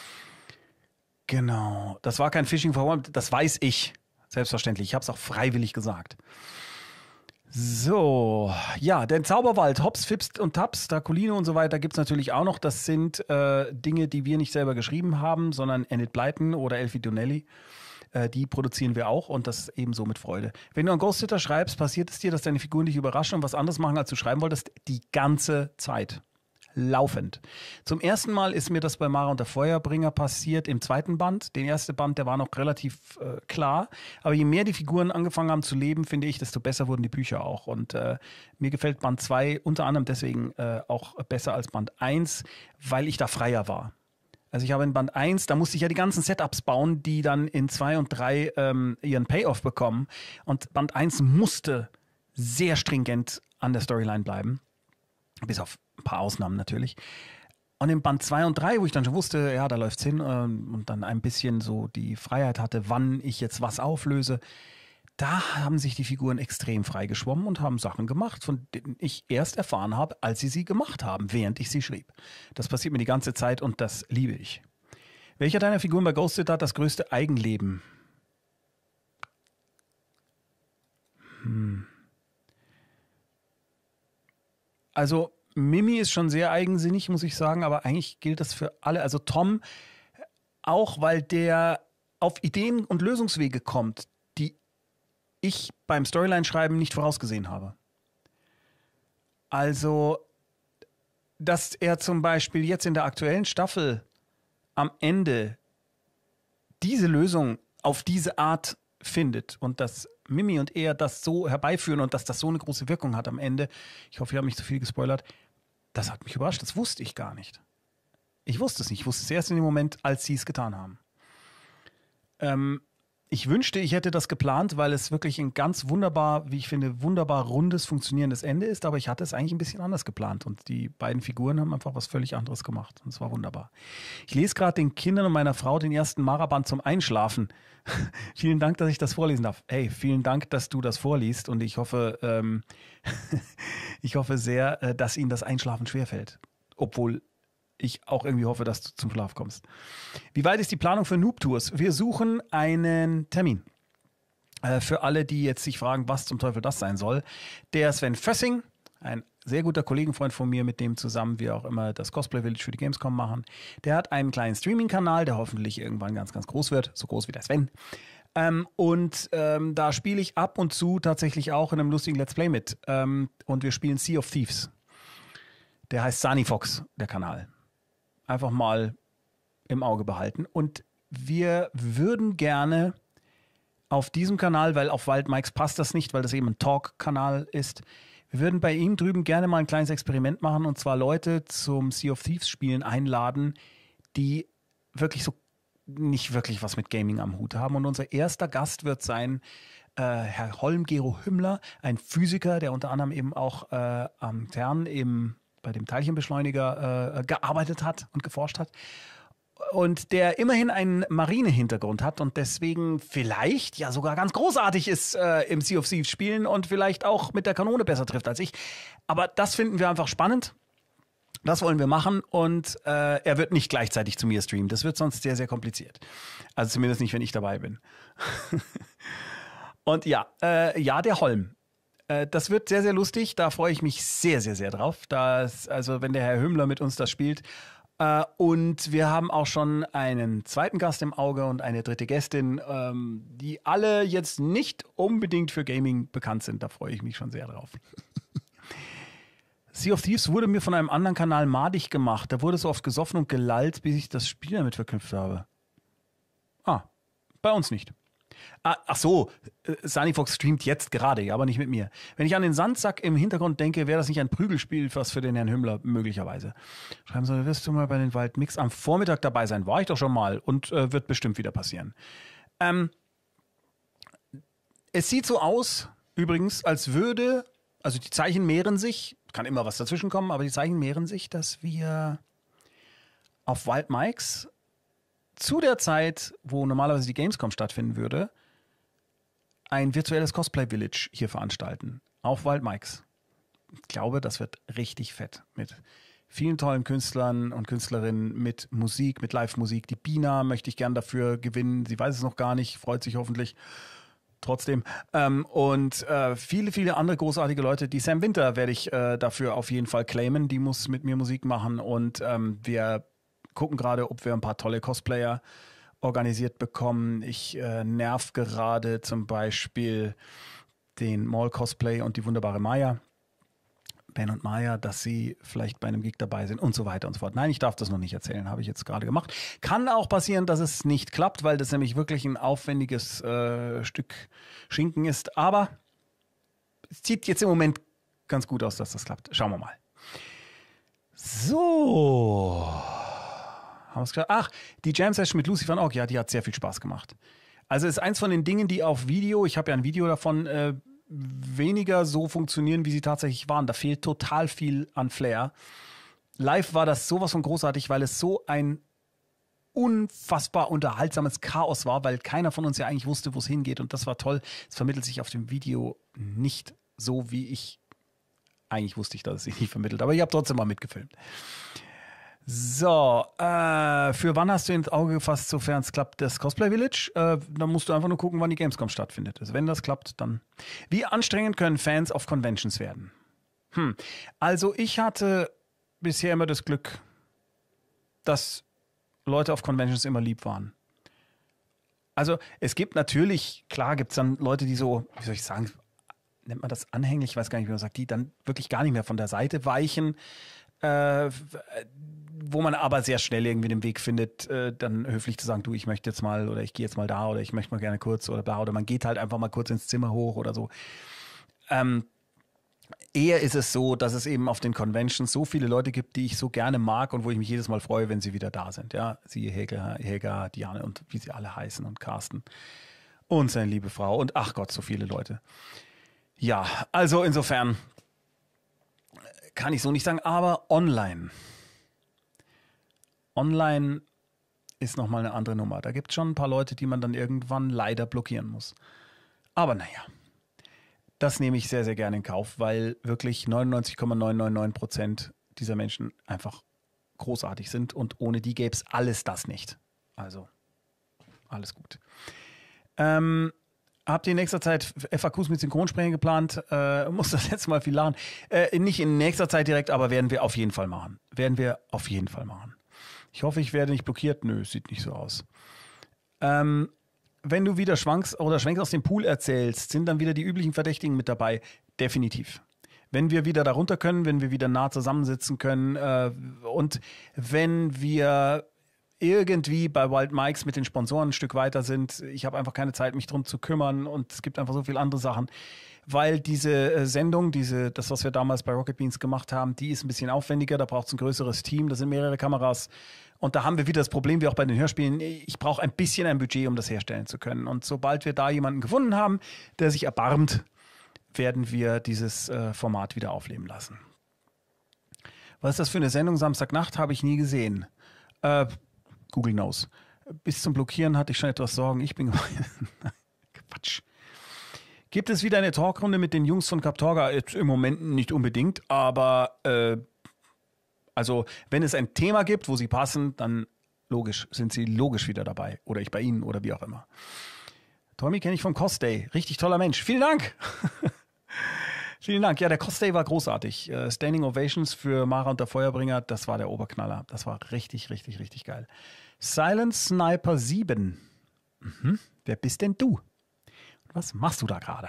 Genau, das war kein Fishing for One, das weiß ich, selbstverständlich. Ich habe es auch freiwillig gesagt. So, ja, den Zauberwald, Hops, Fips und Taps, Draculino und so weiter gibt es natürlich auch noch. Das sind äh, Dinge, die wir nicht selber geschrieben haben, sondern Enid Blyton oder Elfie Donnelly. Äh, die produzieren wir auch und das ebenso mit Freude. Wenn du an Ghost Sitter schreibst, passiert es dir, dass deine Figuren dich überraschen und was anderes machen, als du schreiben wolltest, die ganze Zeit. Laufend. Zum ersten Mal ist mir das bei Mara und der Feuerbringer passiert im zweiten Band. Den ersten Band, der war noch relativ äh, klar. Aber je mehr die Figuren angefangen haben zu leben, finde ich, desto besser wurden die Bücher auch. Und äh, mir gefällt Band zwei unter anderem deswegen äh, auch besser als Band eins, weil ich da freier war. Also ich habe in Band eins, da musste ich ja die ganzen Setups bauen, die dann in zwei und drei ähm, ihren Payoff bekommen. Und Band eins musste sehr stringent an der Storyline bleiben. Bis auf ein paar Ausnahmen natürlich. Und im Band zwei und drei, wo ich dann schon wusste, ja, da läuft's hin ähm, und dann ein bisschen so die Freiheit hatte, wann ich jetzt was auflöse, da haben sich die Figuren extrem frei geschwommen und haben Sachen gemacht, von denen ich erst erfahren habe, als sie sie gemacht haben, während ich sie schrieb. Das passiert mir die ganze Zeit und das liebe ich. Welcher deiner Figuren bei Ghost Sitter hat das größte Eigenleben? Hm. Also Mimi ist schon sehr eigensinnig, muss ich sagen, aber eigentlich gilt das für alle. Also Tom, auch weil der auf Ideen und Lösungswege kommt, die ich beim Storyline-Schreiben nicht vorausgesehen habe. Also, dass er zum Beispiel jetzt in der aktuellen Staffel am Ende diese Lösung auf diese Art findet und dass Mimi und er das so herbeiführen und dass das so eine große Wirkung hat am Ende. Ich hoffe, ich habe nicht zu viel gespoilert. Das hat mich überrascht. Das wusste ich gar nicht. Ich wusste es nicht. Ich wusste es erst in dem Moment, als sie es getan haben. Ähm, Ich wünschte, ich hätte das geplant, weil es wirklich ein ganz wunderbar, wie ich finde, wunderbar rundes, funktionierendes Ende ist. Aber ich hatte es eigentlich ein bisschen anders geplant. Und die beiden Figuren haben einfach was völlig anderes gemacht. Und es war wunderbar. Ich lese gerade den Kindern und meiner Frau den ersten Mara-Band zum Einschlafen. Vielen Dank, dass ich das vorlesen darf. Hey, vielen Dank, dass du das vorliest. Und ich hoffe, ähm, ich hoffe sehr, äh, dass Ihnen das Einschlafen schwerfällt. Obwohl ich auch irgendwie hoffe, dass du zum Schlaf kommst. Wie weit ist die Planung für Noob-Tours? Wir suchen einen Termin. Äh, für alle, die jetzt sich fragen, was zum Teufel das sein soll. Der Sven Fössing, ein sehr guter Kollegenfreund von mir, mit dem zusammen wir auch immer das Cosplay Village für die Gamescom machen. Der hat einen kleinen Streaming-Kanal, der hoffentlich irgendwann ganz, ganz groß wird. So groß wie der Sven. Ähm, und ähm, da spiele ich ab und zu tatsächlich auch in einem lustigen Let's Play mit. Ähm, und wir spielen Sea of Thieves. Der heißt Sunny Fox, der Kanal. Einfach mal im Auge behalten. Und wir würden gerne auf diesem Kanal, weil auf Wild Mikes passt das nicht, weil das eben ein Talk-Kanal ist, wir würden bei ihm drüben gerne mal ein kleines Experiment machen und zwar Leute zum Sea of Thieves Spielen einladen, die wirklich so nicht wirklich was mit Gaming am Hut haben. Und unser erster Gast wird sein äh, Herr Holm-Gero Hümmler, ein Physiker, der unter anderem eben auch äh, am CERN im bei dem Teilchenbeschleuniger äh, gearbeitet hat und geforscht hat und der immerhin einen Marine-Hintergrund hat und deswegen vielleicht ja sogar ganz großartig ist äh, im Sea of Thieves spielen und vielleicht auch mit der Kanone besser trifft als ich. Aber das finden wir einfach spannend. Das wollen wir machen und äh, er wird nicht gleichzeitig zu mir streamen. Das wird sonst sehr, sehr kompliziert. Also zumindest nicht, wenn ich dabei bin. Und ja, äh, ja, der Holm. Das wird sehr, sehr lustig. Da freue ich mich sehr, sehr, sehr drauf. Das, also wenn der Herr Hümmler mit uns das spielt. Und wir haben auch schon einen zweiten Gast im Auge und eine dritte Gästin, die alle jetzt nicht unbedingt für Gaming bekannt sind. Da freue ich mich schon sehr drauf. Sea of Thieves wurde mir von einem anderen Kanal madig gemacht. Da wurde so oft gesoffen und gelallt, bis ich das Spiel damit verknüpft habe. Ah, bei uns nicht. Ah, ach so, Sunny Fox streamt jetzt gerade, ja, aber nicht mit mir. Wenn ich an den Sandsack im Hintergrund denke, wäre das nicht ein Prügelspiel, was für den Herrn Hümmler möglicherweise. Schreiben Sie, wirst du mal bei den Waldmix am Vormittag dabei sein? War ich doch schon mal und äh, wird bestimmt wieder passieren. Ähm, es sieht so aus, übrigens, als würde, also die Zeichen mehren sich, kann immer was dazwischen kommen, aber die Zeichen mehren sich, dass wir auf Wild Mikes zu der Zeit, wo normalerweise die Gamescom stattfinden würde, ein virtuelles Cosplay Village hier veranstalten. Auf Wild Mikes. Ich glaube, das wird richtig fett. Mit vielen tollen Künstlern und Künstlerinnen, mit Musik, mit Live-Musik. Die Bina möchte ich gern dafür gewinnen. Sie weiß es noch gar nicht, freut sich hoffentlich trotzdem. Ähm, und äh, viele, viele andere großartige Leute. Die Sam Winter werde ich äh, dafür auf jeden Fall claimen. Die muss mit mir Musik machen und ähm, wir gucken gerade, ob wir ein paar tolle Cosplayer organisiert bekommen. Ich äh, nerv gerade zum Beispiel den Mall Cosplay und die wunderbare Maya, Ben und Maya, dass sie vielleicht bei einem Gig dabei sind und so weiter und so fort. Nein, ich darf das noch nicht erzählen, habe ich jetzt gerade gemacht. Kann auch passieren, dass es nicht klappt, weil das nämlich wirklich ein aufwendiges äh, Stück Schinken ist. Aber es sieht jetzt im Moment ganz gut aus, dass das klappt. Schauen wir mal. So. Ach, die Jam Session mit Lucy van Ogg, ja, die hat sehr viel Spaß gemacht. Also ist eins von den Dingen, die auf Video, ich habe ja ein Video davon, äh, weniger so funktionieren, wie sie tatsächlich waren. Da fehlt total viel an Flair. Live war das sowas von großartig, weil es so ein unfassbar unterhaltsames Chaos war, weil keiner von uns ja eigentlich wusste, wo es hingeht und das war toll. Es vermittelt sich auf dem Video nicht so, wie ich eigentlich wusste ich, dass es sich nicht vermittelt, aber ich habe trotzdem mal mitgefilmt. So, äh, für wann hast du ins Auge gefasst, sofern es klappt, das Cosplay Village? Äh, dann musst du einfach nur gucken, wann die Gamescom stattfindet. Also wenn das klappt, dann... Wie anstrengend können Fans auf Conventions werden? Hm. Also ich hatte bisher immer das Glück, dass Leute auf Conventions immer lieb waren. Also es gibt natürlich, klar gibt es dann Leute, die so, wie soll ich sagen, nennt man das anhänglich, ich weiß gar nicht, wie man sagt, die dann wirklich gar nicht mehr von der Seite weichen, äh, wo man aber sehr schnell irgendwie den Weg findet, äh, dann höflich zu sagen, du, ich möchte jetzt mal oder ich gehe jetzt mal da oder ich möchte mal gerne kurz oder da oder man geht halt einfach mal kurz ins Zimmer hoch oder so. Ähm, eher ist es so, dass es eben auf den Conventions so viele Leute gibt, die ich so gerne mag und wo ich mich jedes Mal freue, wenn sie wieder da sind. Ja, siehe Helga, Helga, Diane und wie sie alle heißen und Carsten. und seine liebe Frau und ach Gott, so viele Leute. Ja, also insofern kann ich so nicht sagen, aber online. Online ist nochmal eine andere Nummer. Da gibt es schon ein paar Leute, die man dann irgendwann leider blockieren muss. Aber naja, das nehme ich sehr, sehr gerne in Kauf, weil wirklich neunundneunzig Komma neunhundertneunundneunzig Prozent dieser Menschen einfach großartig sind und ohne die gäbe es alles das nicht. Also, alles gut. Ähm, habt ihr in nächster Zeit F A Qs mit Synchronsprechen geplant? Äh, muss das letzte Mal viel lachen. Äh, nicht in nächster Zeit direkt, aber werden wir auf jeden Fall machen. Werden wir auf jeden Fall machen. Ich hoffe, ich werde nicht blockiert. Nö, sieht nicht so aus. Ähm, wenn du wieder schwankst oder Schwenks aus dem Pool erzählst, sind dann wieder die üblichen Verdächtigen mit dabei? Definitiv. Wenn wir wieder darunter können, wenn wir wieder nah zusammensitzen können äh, und wenn wir irgendwie bei Wild Mikes mit den Sponsoren ein Stück weiter sind, ich habe einfach keine Zeit, mich drum zu kümmern und es gibt einfach so viele andere Sachen, weil diese äh, Sendung, diese, das, was wir damals bei Rocket Beans gemacht haben, die ist ein bisschen aufwendiger, da braucht es ein größeres Team, da sind mehrere Kameras und da haben wir wieder das Problem, wie auch bei den Hörspielen, ich brauche ein bisschen ein Budget, um das herstellen zu können und sobald wir da jemanden gefunden haben, der sich erbarmt, werden wir dieses äh, Format wieder aufleben lassen. Was ist das für eine Sendung? Samstagnacht habe ich nie gesehen. Äh, Google knows. Bis zum Blockieren hatte ich schon etwas Sorgen. Ich bin... Quatsch. Gibt es wieder eine Talkrunde mit den Jungs von Kaptorga? Jetzt im Moment nicht unbedingt, aber äh, also wenn es ein Thema gibt, wo sie passen, dann logisch, sind sie logisch wieder dabei. Oder ich bei ihnen oder wie auch immer. Tommy kenne ich vom Cost Day. Richtig toller Mensch. Vielen Dank. Vielen Dank. Ja, der Cost Day war großartig. Uh, Standing Ovations für Mara und der Feuerbringer, das war der Oberknaller. Das war richtig, richtig, richtig geil. Silent Sniper sieben. Mhm. Wer bist denn du? Was machst du da gerade?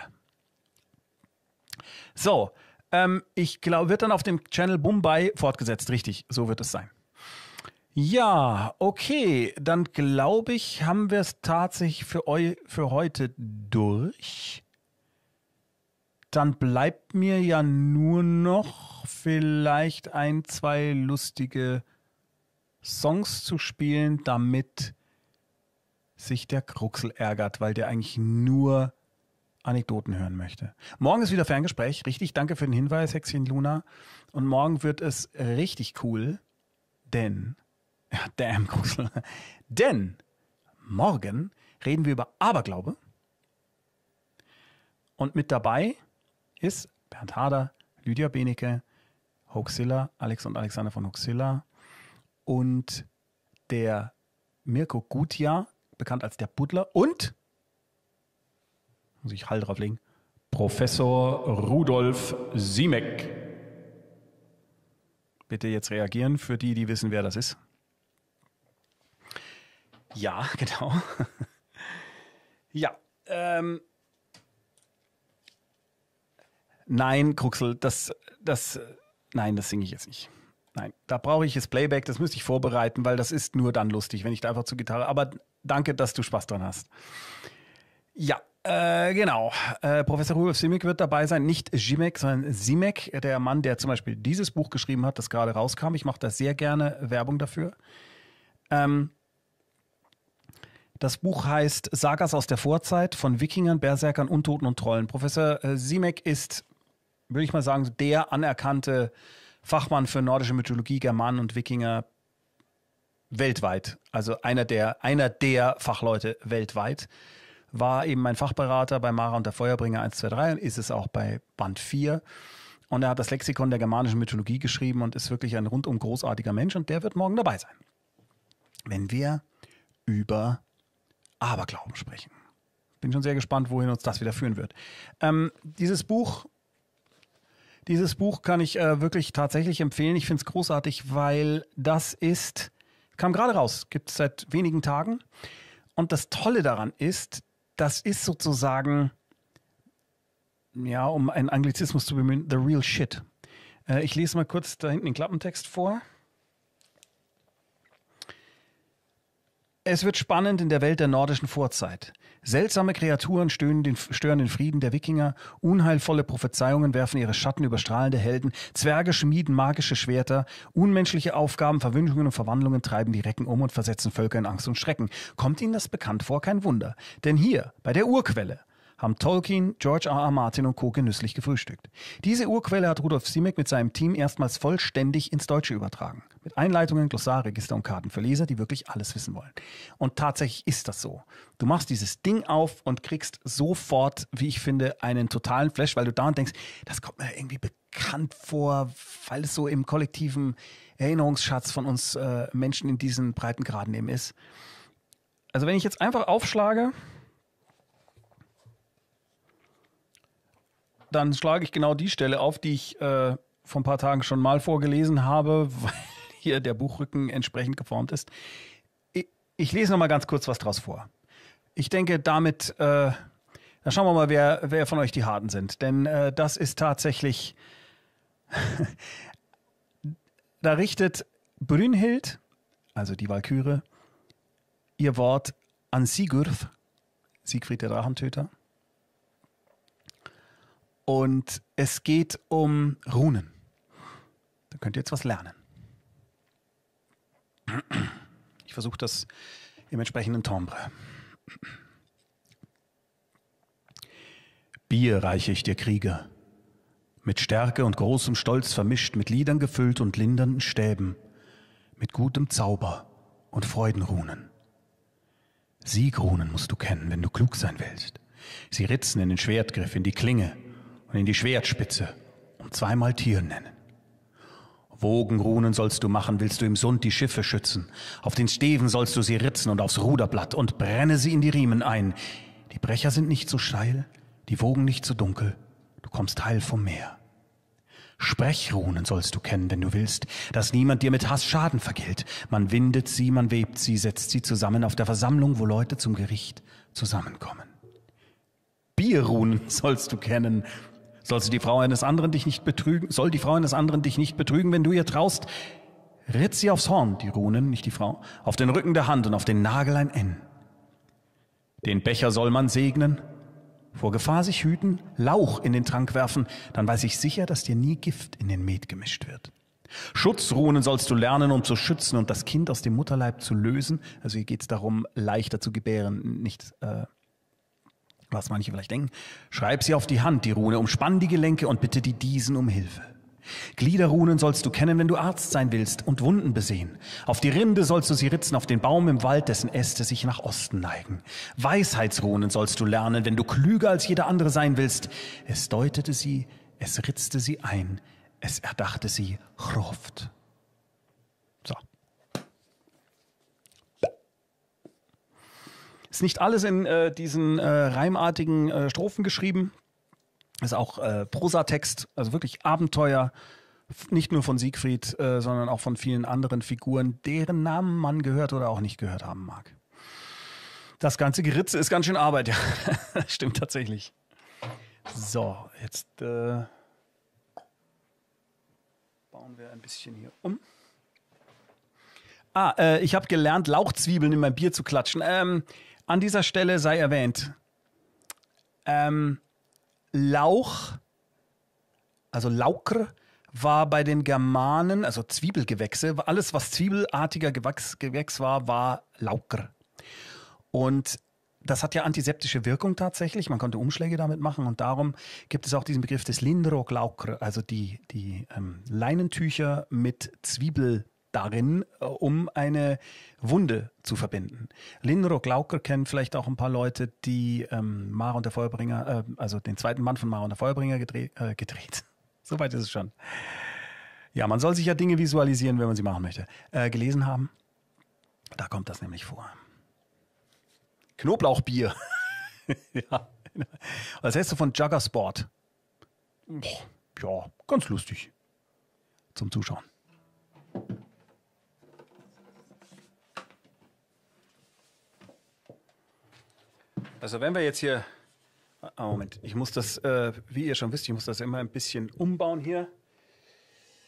So, ähm, ich glaube, wird dann auf dem Channel Mumbai fortgesetzt. Richtig, so wird es sein. Ja, okay, dann glaube ich, haben wir es tatsächlich für, eu für heute durch. Dann bleibt mir ja nur noch vielleicht ein, zwei lustige Songs zu spielen, damit sich der Kruxel ärgert, weil der eigentlich nur Anekdoten hören möchte. Morgen ist wieder Ferngespräch. Richtig, danke für den Hinweis, Hexchen Luna. Und morgen wird es richtig cool, denn... Ja, damn, Kruxel. Denn morgen reden wir über Aberglaube. Und mit dabei ist Bernd Hader, Lydia Benecke, Hoaxilla, Alex und Alexander von Hoaxilla und der Mirko Gutjahr, bekannt als der Buddler und, muss ich Hall drauflegen, Professor Rudolf Simek. Bitte jetzt reagieren für die, die wissen, wer das ist. Ja, genau. Ja, ähm. Nein, Kruxel, das, das, nein, das singe ich jetzt nicht. Nein, da brauche ich das Playback, das müsste ich vorbereiten, weil das ist nur dann lustig, wenn ich da einfach zur Gitarre, aber danke, dass du Spaß dran hast. Ja, äh, genau. Äh, Professor Rudolf Simek wird dabei sein, nicht Simek, sondern Simek, der Mann, der zum Beispiel dieses Buch geschrieben hat, das gerade rauskam. Ich mache da sehr gerne Werbung dafür. Ähm, Das Buch heißt Sagas aus der Vorzeit von Wikingern, Berserkern, Untoten und Trollen. Professor äh, Simek ist, würde ich mal sagen, der anerkannte Fachmann für nordische Mythologie, Germanen und Wikinger weltweit. Also einer der, einer der Fachleute weltweit. War eben mein Fachberater bei Mara und der Feuerbringer eins, zwei, drei und ist es auch bei Band vier. Und er hat das Lexikon der germanischen Mythologie geschrieben und ist wirklich ein rundum großartiger Mensch und der wird morgen dabei sein. Wenn wir über Aberglauben sprechen. Bin schon sehr gespannt, wohin uns das wieder führen wird. Ähm, dieses Buch, dieses Buch kann ich äh, wirklich tatsächlich empfehlen. Ich finde es großartig, weil das ist, kam gerade raus, gibt es seit wenigen Tagen. Und das Tolle daran ist, das ist sozusagen, ja, um einen Anglizismus zu bemühen, the real shit. Äh, ich lese mal kurz da hinten den Klappentext vor. Es wird spannend in der Welt der nordischen Vorzeit. Seltsame Kreaturen stören den, stören den Frieden der Wikinger, unheilvolle Prophezeiungen werfen ihre Schatten über strahlende Helden, Zwerge schmieden magische Schwerter, unmenschliche Aufgaben, Verwünschungen und Verwandlungen treiben die Recken um und versetzen Völker in Angst und Schrecken. Kommt Ihnen das bekannt vor? Kein Wunder. Denn hier, bei der Urquelle, haben Tolkien, George R. R. Martin und Co. genüsslich gefrühstückt. Diese Urquelle hat Rudolf Simek mit seinem Team erstmals vollständig ins Deutsche übertragen. Mit Einleitungen, Glossar, Register und Karten für Leser, die wirklich alles wissen wollen. Und tatsächlich ist das so. Du machst dieses Ding auf und kriegst sofort, wie ich finde, einen totalen Flash, weil du da und denkst, das kommt mir irgendwie bekannt vor, weil es so im kollektiven Erinnerungsschatz von uns äh, Menschen in diesen Breitengraden eben ist. Also wenn ich jetzt einfach aufschlage, dann schlage ich genau die Stelle auf, die ich äh, vor ein paar Tagen schon mal vorgelesen habe, weil hier der Buchrücken entsprechend geformt ist. Ich, ich lese noch mal ganz kurz was draus vor. Ich denke, damit, äh, da schauen wir mal, wer, wer von euch die Harten sind. Denn äh, das ist tatsächlich, da richtet Brünnhild, also die Walküre, ihr Wort an Sigurd, Siegfried der Drachentöter. Und es geht um Runen. Da könnt ihr jetzt was lernen. Ich versuche das im entsprechenden Timbre. Bier reiche ich dir, Krieger, mit Stärke und großem Stolz vermischt, mit Liedern gefüllt und lindernden Stäben, mit gutem Zauber und Freudenrunen. Siegrunen musst du kennen, wenn du klug sein willst. Sie ritzen in den Schwertgriff, in die Klinge und in die Schwertspitze und zweimal Tier nennen. Wogenrunen sollst du machen, willst du im Sund die Schiffe schützen. Auf den Steven sollst du sie ritzen und aufs Ruderblatt und brenne sie in die Riemen ein. Die Brecher sind nicht so steil, die Wogen nicht so dunkel, du kommst heil vom Meer. Sprechrunen sollst du kennen, wenn du willst, dass niemand dir mit Hass Schaden vergilt. Man windet sie, man webt sie, setzt sie zusammen auf der Versammlung, wo Leute zum Gericht zusammenkommen. Bierrunen sollst du kennen. Sollst du die Frau eines anderen dich nicht betrügen, soll die Frau eines anderen dich nicht betrügen, wenn du ihr traust, ritt sie aufs Horn, die Runen, nicht die Frau, auf den Rücken der Hand und auf den Nagel ein N. Den Becher soll man segnen, vor Gefahr sich hüten, Lauch in den Trank werfen, dann weiß ich sicher, dass dir nie Gift in den Met gemischt wird. Schutzrunen sollst du lernen, um zu schützen und das Kind aus dem Mutterleib zu lösen. Also hier geht es darum, leichter zu gebären, nicht äh, was manche vielleicht denken. Schreib sie auf die Hand, die Rune, umspann die Gelenke und bitte die Diesen um Hilfe. Gliederrunen sollst du kennen, wenn du Arzt sein willst und Wunden besehen. Auf die Rinde sollst du sie ritzen, auf den Baum im Wald, dessen Äste sich nach Osten neigen. Weisheitsrunen sollst du lernen, wenn du klüger als jeder andere sein willst. Es deutete sie, es ritzte sie ein, es erdachte sie Hroft. So. Ist nicht alles in äh, diesen äh, reimartigen äh, Strophen geschrieben. Ist auch äh, Prosatext, also wirklich Abenteuer, nicht nur von Siegfried, äh, sondern auch von vielen anderen Figuren, deren Namen man gehört oder auch nicht gehört haben mag. Das ganze Geritze ist ganz schön Arbeit, ja. Stimmt tatsächlich. So, jetzt äh, bauen wir ein bisschen hier um. Ah, äh, ich habe gelernt, Lauchzwiebeln in mein Bier zu klatschen. Ähm, an dieser Stelle sei erwähnt, ähm, Lauch, also Laukr, war bei den Germanen, also Zwiebelgewächse, alles was zwiebelartiger Gewächs, Gewächs war, war Laukr. Und das hat ja antiseptische Wirkung tatsächlich, man konnte Umschläge damit machen und darum gibt es auch diesen Begriff des Lindrok Laukr, also die, die ähm, Leinentücher mit Zwiebel darin, um eine Wunde zu verbinden. Lindrok Laukr kennen vielleicht auch ein paar Leute, die ähm, Mara und der Feuerbringer, äh, also den zweiten Band von Mara und der Feuerbringer gedreht. Äh, gedreht. Soweit ist es schon. Ja, man soll sich ja Dinge visualisieren, wenn man sie machen möchte. Äh, gelesen haben. Da kommt das nämlich vor. Knoblauchbier. Ja. Was hältst du von Juggersport? Ja, ganz lustig. Zum Zuschauen. Also wenn wir jetzt hier, oh Moment, ich muss das, äh, wie ihr schon wisst, ich muss das immer ein bisschen umbauen hier,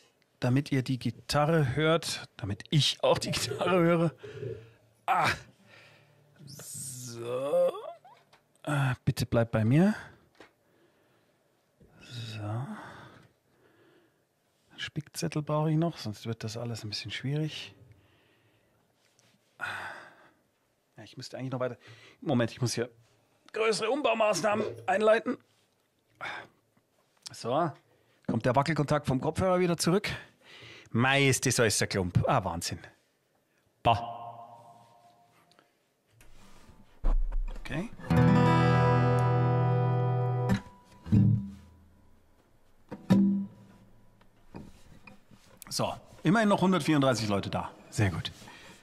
damit ihr die Gitarre hört, damit ich auch die Gitarre höre. Ah, So. Äh, bitte bleib bei mir. So. Spickzettel brauche ich noch, sonst wird das alles ein bisschen schwierig. Ja, ich müsste eigentlich noch weiter... Moment, ich muss hier größere Umbaumaßnahmen einleiten. So, kommt der Wackelkontakt vom Kopfhörer wieder zurück. Mei, ist das alles ein Klump. Ah, Wahnsinn. Bah. Okay. So, immerhin noch hundertvierunddreißig Leute da. Sehr gut.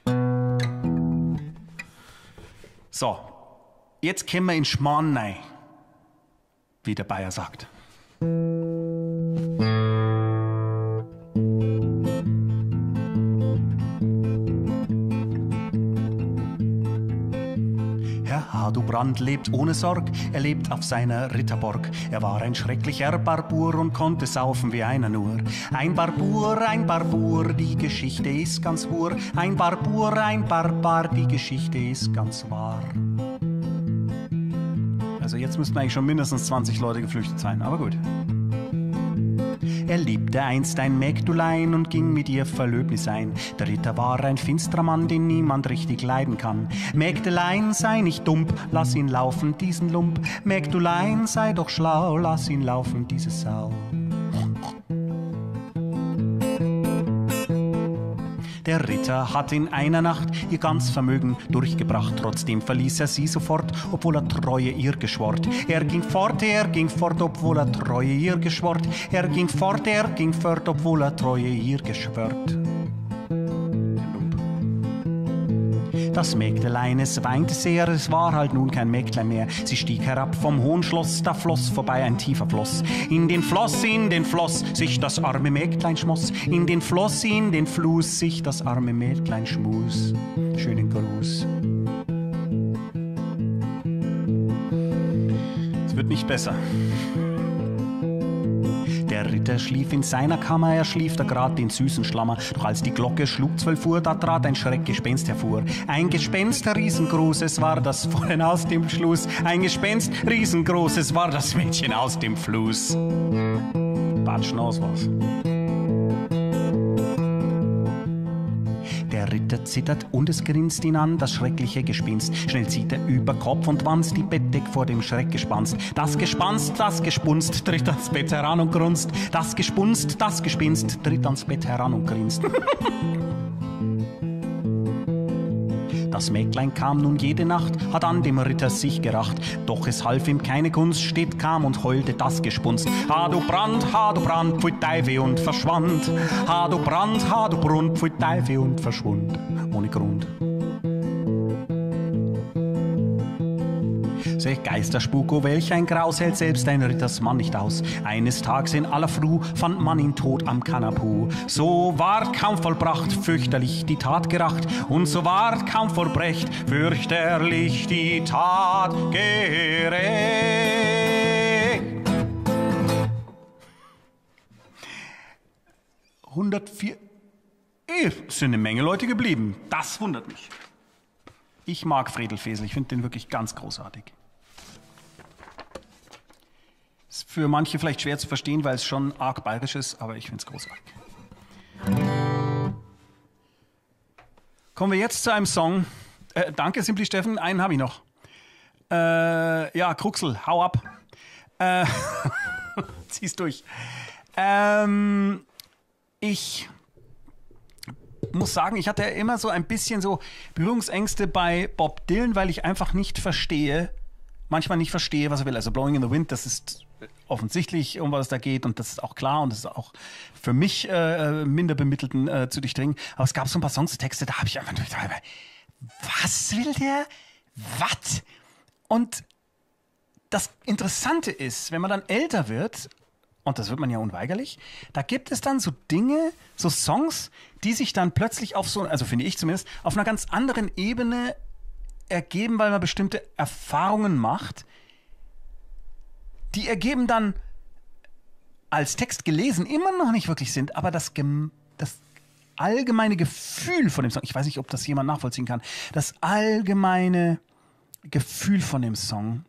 So, jetzt kämen wir in Schmarrn rein, wie der Bayer sagt. Hadobrand lebt ohne Sorg, er lebt auf seiner Ritterburg. Er war ein schrecklicher Barbur und konnte saufen wie einer nur. Ein Barbur, ein Barbur, die Geschichte ist ganz wahr. Ein Barbur, ein Barbar, die Geschichte ist ganz wahr. Also jetzt müssten eigentlich schon mindestens zwanzig Leute geflüchtet sein, aber gut. Er liebte einst ein Mägdulein und ging mit ihr Verlöbnis ein. Der Ritter war ein finsterer Mann, den niemand richtig leiden kann. Mägdelein, sei nicht dumm, lass ihn laufen, diesen Lump. Mägdulein, sei doch schlau, lass ihn laufen, diese Sau. Der Ritter hat in einer Nacht ihr ganz Vermögen durchgebracht. Trotzdem verließ er sie sofort, obwohl er Treue ihr geschwort. Er ging fort, er ging fort, obwohl er Treue ihr geschwort. Er ging fort, er ging fort, obwohl er Treue ihr geschwört. Das Mägdelein, es weinte sehr, es war halt nun kein Mägdlein mehr. Sie stieg herab vom hohen Schloss, da floss vorbei ein tiefer Floss. In den Floss, in den Floss, sich das arme Mägdlein schmoss. In den Floss, in den Fluss, sich das arme Mägdlein schmus. Schönen Gruß. Es wird nicht besser. Der Ritter schlief in seiner Kammer, er schlief da grad den süßen Schlammer. Doch als die Glocke schlug zwölf Uhr, da trat ein Schreckgespenst hervor. Ein Gespenst riesengroßes war das Fohlen aus dem Schluss. Ein Gespenst riesengroßes war das Mädchen aus dem Fluss. Batschen aus was. Der Ritter zittert und es grinst ihn an, das schreckliche Gespenst. Schnell zieht er über Kopf und Wanst die Bettdeck vor dem Schreck gespanst. Das Gespanst, das Gespunst, tritt ans Bett heran und grunzt. Das Gespunst, das Gespinst, tritt ans Bett heran und grinst. Das Mägdlein kam nun jede Nacht, hat an dem Ritter sich geracht. Doch es half ihm keine Kunst, steht kam und heulte das Gespunst. Ha du Brand, ha du Brand, pfui Teufel und verschwand. Ha du Brand, ha du Brund, pfui Teufel und verschwund. Ohne Grund. Sech Geisterspuk, oh welch ein Graus, hält selbst ein Rittersmann nicht aus. Eines Tags in aller Früh fand man ihn tot am Kanapu. So ward kaum vollbracht, fürchterlich die Tat geracht. Und so ward kaum vollbrecht, fürchterlich die Tat gerecht. hundertvier. Es sind eine Menge Leute geblieben. Das wundert mich. Ich mag Fredel Fesel, ich finde den wirklich ganz großartig. Ist für manche vielleicht schwer zu verstehen, weil es schon arg bayerisch ist, aber ich finde es großartig. Kommen wir jetzt zu einem Song. Äh, danke, Simply Steffen, einen habe ich noch. Äh, ja, Kruxel, hau ab. Äh, zieh's durch. Ähm, ich muss sagen, ich hatte immer so ein bisschen so Berührungsängste bei Bob Dylan, weil ich einfach nicht verstehe, manchmal nicht verstehe, was er will. Also Blowing in the Wind, das ist offensichtlich, um was es da geht, und das ist auch klar und das ist auch für mich äh, minder Bemittelten äh, zu durchdringen. Aber es gab so ein paar Songstexte, da habe ich einfach nur gedacht, was will der? Was? Und das Interessante ist, wenn man dann älter wird, und das wird man ja unweigerlich, da gibt es dann so Dinge, so Songs, die sich dann plötzlich auf so, also finde ich zumindest, auf einer ganz anderen Ebene ergeben, weil man bestimmte Erfahrungen macht. Die ergeben dann als Text gelesen immer noch nicht wirklich Sinn, aber das, das allgemeine Gefühl von dem Song, ich weiß nicht, ob das jemand nachvollziehen kann, das allgemeine Gefühl von dem Song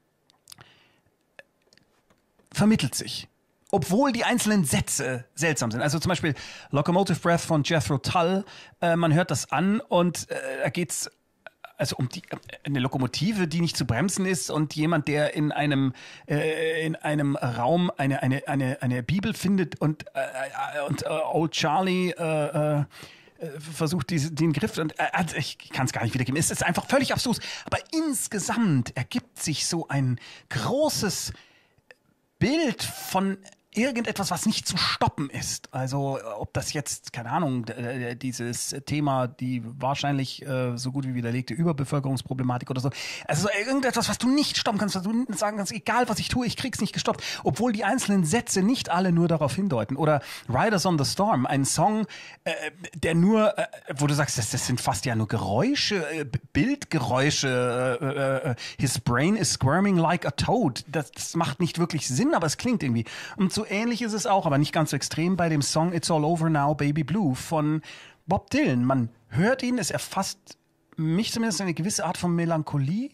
vermittelt sich. Obwohl die einzelnen Sätze seltsam sind. Also zum Beispiel Locomotive Breath von Jethro Tull. Äh, man hört das an und äh, da geht's also um die, eine Lokomotive, die nicht zu bremsen ist und jemand, der in einem, äh, in einem Raum eine, eine, eine, eine Bibel findet und, äh, und äh, Old Charlie äh, äh, versucht diese, den Griff und äh, ich kann es gar nicht wiedergeben. Es ist einfach völlig abstrus. Aber insgesamt ergibt sich so ein großes Bild von irgendetwas, was nicht zu stoppen ist. Also ob das jetzt, keine Ahnung, äh, dieses Thema, die wahrscheinlich äh, so gut wie widerlegte Überbevölkerungsproblematik oder so. Also irgendetwas, was du nicht stoppen kannst, was du sagen kannst, egal was ich tue, ich krieg's nicht gestoppt. Obwohl die einzelnen Sätze nicht alle nur darauf hindeuten. Oder Riders on the Storm, ein Song, äh, der nur, äh, wo du sagst, das, das sind fast ja nur Geräusche, äh, Bildgeräusche. Äh, äh, his brain is squirming like a toad. Das, das macht nicht wirklich Sinn, aber es klingt irgendwie. Und so ähnlich ist es auch, aber nicht ganz so extrem bei dem Song It's All Over Now, Baby Blue von Bob Dylan. Man hört ihn, es erfasst mich zumindest eine gewisse Art von Melancholie,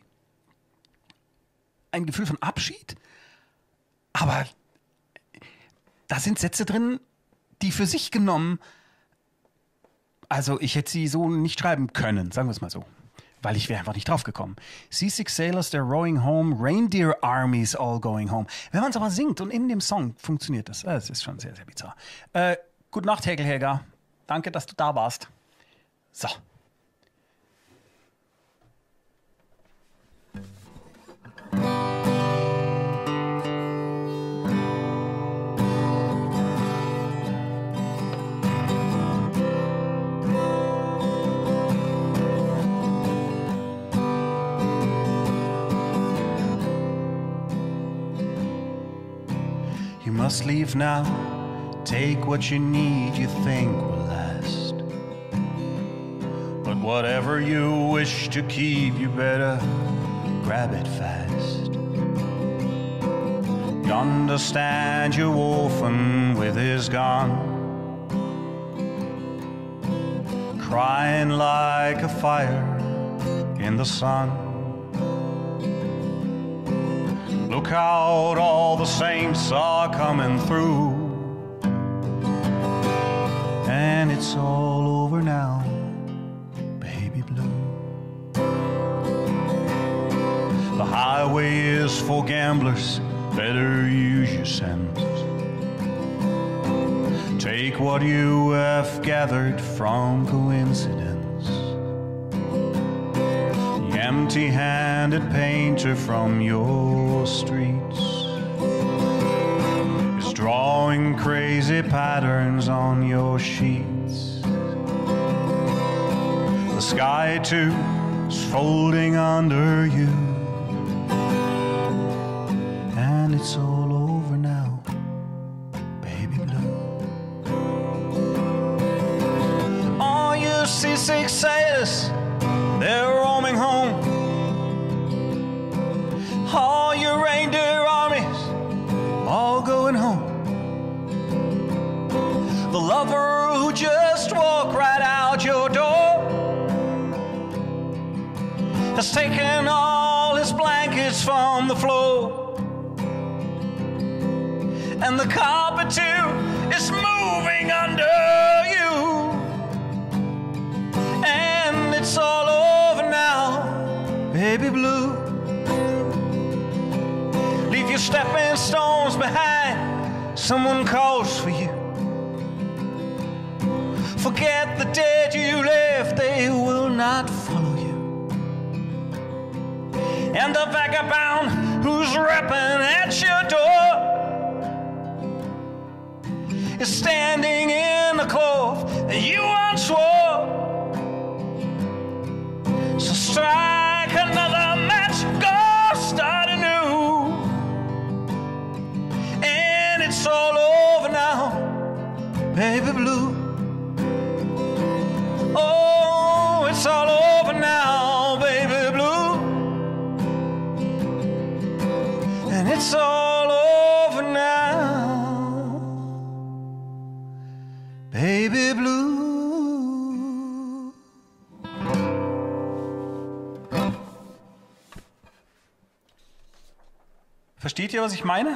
ein Gefühl von Abschied, aber da sind Sätze drin, die für sich genommen, also ich hätte sie so nicht schreiben können, sagen wir es mal so. Weil ich wäre einfach nicht drauf gekommen. Seasick Sailors, they're rowing home, Reindeer Armies all going home. Wenn man es aber singt und in dem Song funktioniert das. Das ist schon sehr, sehr bizarr. Äh, gute Nacht, Hegelhelga. Danke, dass du da warst. So. You must leave now, take what you need you think will last. But whatever you wish to keep, you better grab it fast. You understand your orphan with his gun, crying like a fire in the sun. Look out, all the saints are coming through, and it's all over now, baby blue. The highway is for gamblers, better use your sense. Take what you have gathered from coincidence. The empty-handed painter from your streets is drawing crazy patterns on your sheets. The sky too is folding under you, and it's all over now, baby blue. All you seasick sailors, they're roaming home. All your reindeer armies, all going home. The lover who just walked right out your door has taken all his blankets from the floor, and the carpet too is moving under you, and it's all over now, baby blue. Leave your stepping stones behind, someone calls for you. Forget the dead you left, they will not follow you. And the vagabond who's rapping at your door is standing in the cloth that you once wore. So strike another match, go start anew, and it's all over now, baby blue. Oh, it's all over now, baby blue, and it's all over now, baby blue. Versteht ihr, was ich meine?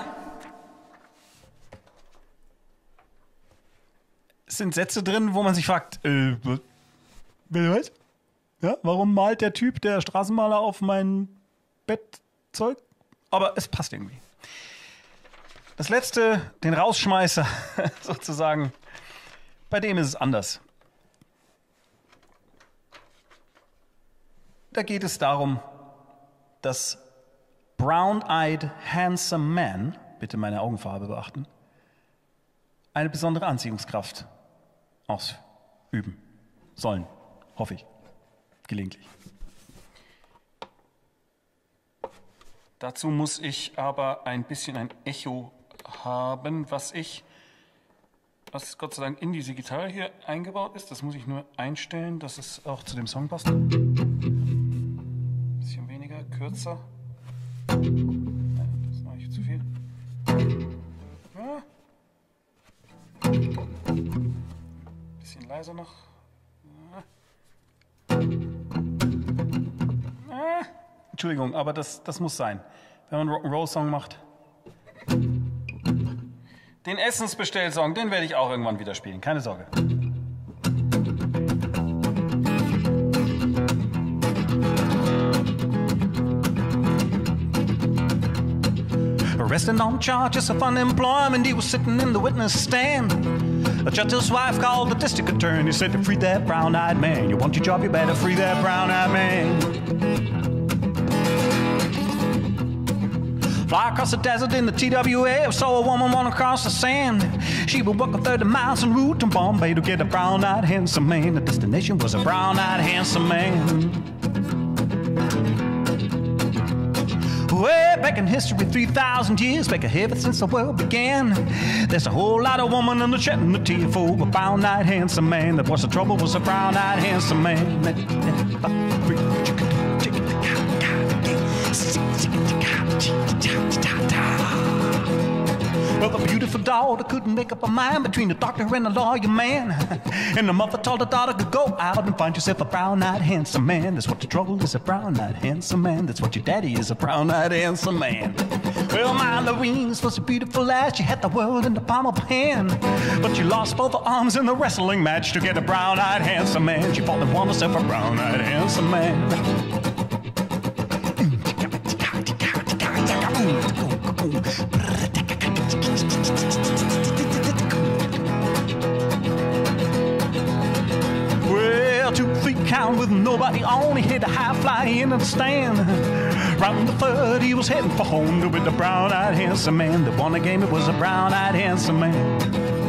Es sind Sätze drin, wo man sich fragt, äh, was? Ja, warum malt der Typ, der Straßenmaler, auf mein Bettzeug? Aber es passt irgendwie. Das letzte, den Rausschmeißer sozusagen, bei dem ist es anders. Da geht es darum, dass Brown-Eyed Handsome Man, bitte meine Augenfarbe beachten, eine besondere Anziehungskraft ausüben sollen, hoffe ich, gelegentlich. Dazu muss ich aber ein bisschen ein Echo haben, was ich, was Gott sei Dank in diese Gitarre hier eingebaut ist. Das muss ich nur einstellen, dass es auch zu dem Song passt. Ein bisschen weniger, kürzer. Nein, das ist noch nicht zu viel. Ja. Bisschen leiser noch. Ja. Entschuldigung, aber das, das muss sein. Wenn man einen Rock'n'Roll-Song macht. Den Essensbestell-Song, den werde ich auch irgendwann wieder spielen, keine Sorge. Arrested on charges of unemployment, he was sitting in the witness stand. A judge's wife called the district attorney, said to free that brown-eyed man. You want your job, you better free that brown-eyed man. Fly across the desert in the T W A, saw a woman run across the sand. She was walking thirty miles en route to Bombay to get a brown-eyed handsome man. The destination was a brown-eyed handsome man. Way back in history, three thousand years back ahead since the world began. There's a whole lot of women in the shedding the tear for a brown-eyed handsome man. That was the trouble, was a brown-eyed handsome man. Well, the beautiful daughter couldn't make up her mind between the doctor and the lawyer man. And the mother told the daughter to go out and find yourself a brown-eyed handsome man. That's what the trouble is, a brown-eyed handsome man. That's what your daddy is, a brown-eyed handsome man. Well, my Louise was a beautiful lass. She had the world in the palm of her hand. But she lost both her arms in the wrestling match to get a brown-eyed handsome man. She fought and won herself a brown-eyed handsome man. Well, two, three count with nobody on. He hit a high fly into the stand. Round the third, he was heading for home with the brown-eyed handsome man. The one that gave me was a brown-eyed handsome man.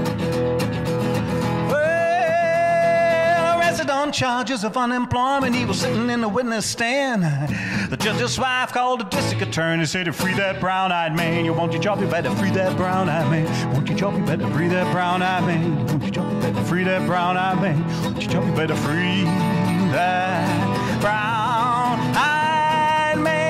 Well, arrested on charges of unemployment, he was sitting in the witness stand. The judge's wife called the district attorney, said to free that brown-eyed man. You want your job, you better free that brown-eyed man. Want your job, you better free that brown-eyed man. Want your job, you better free that brown-eyed man. Want your job, you better free that brown-eyed man.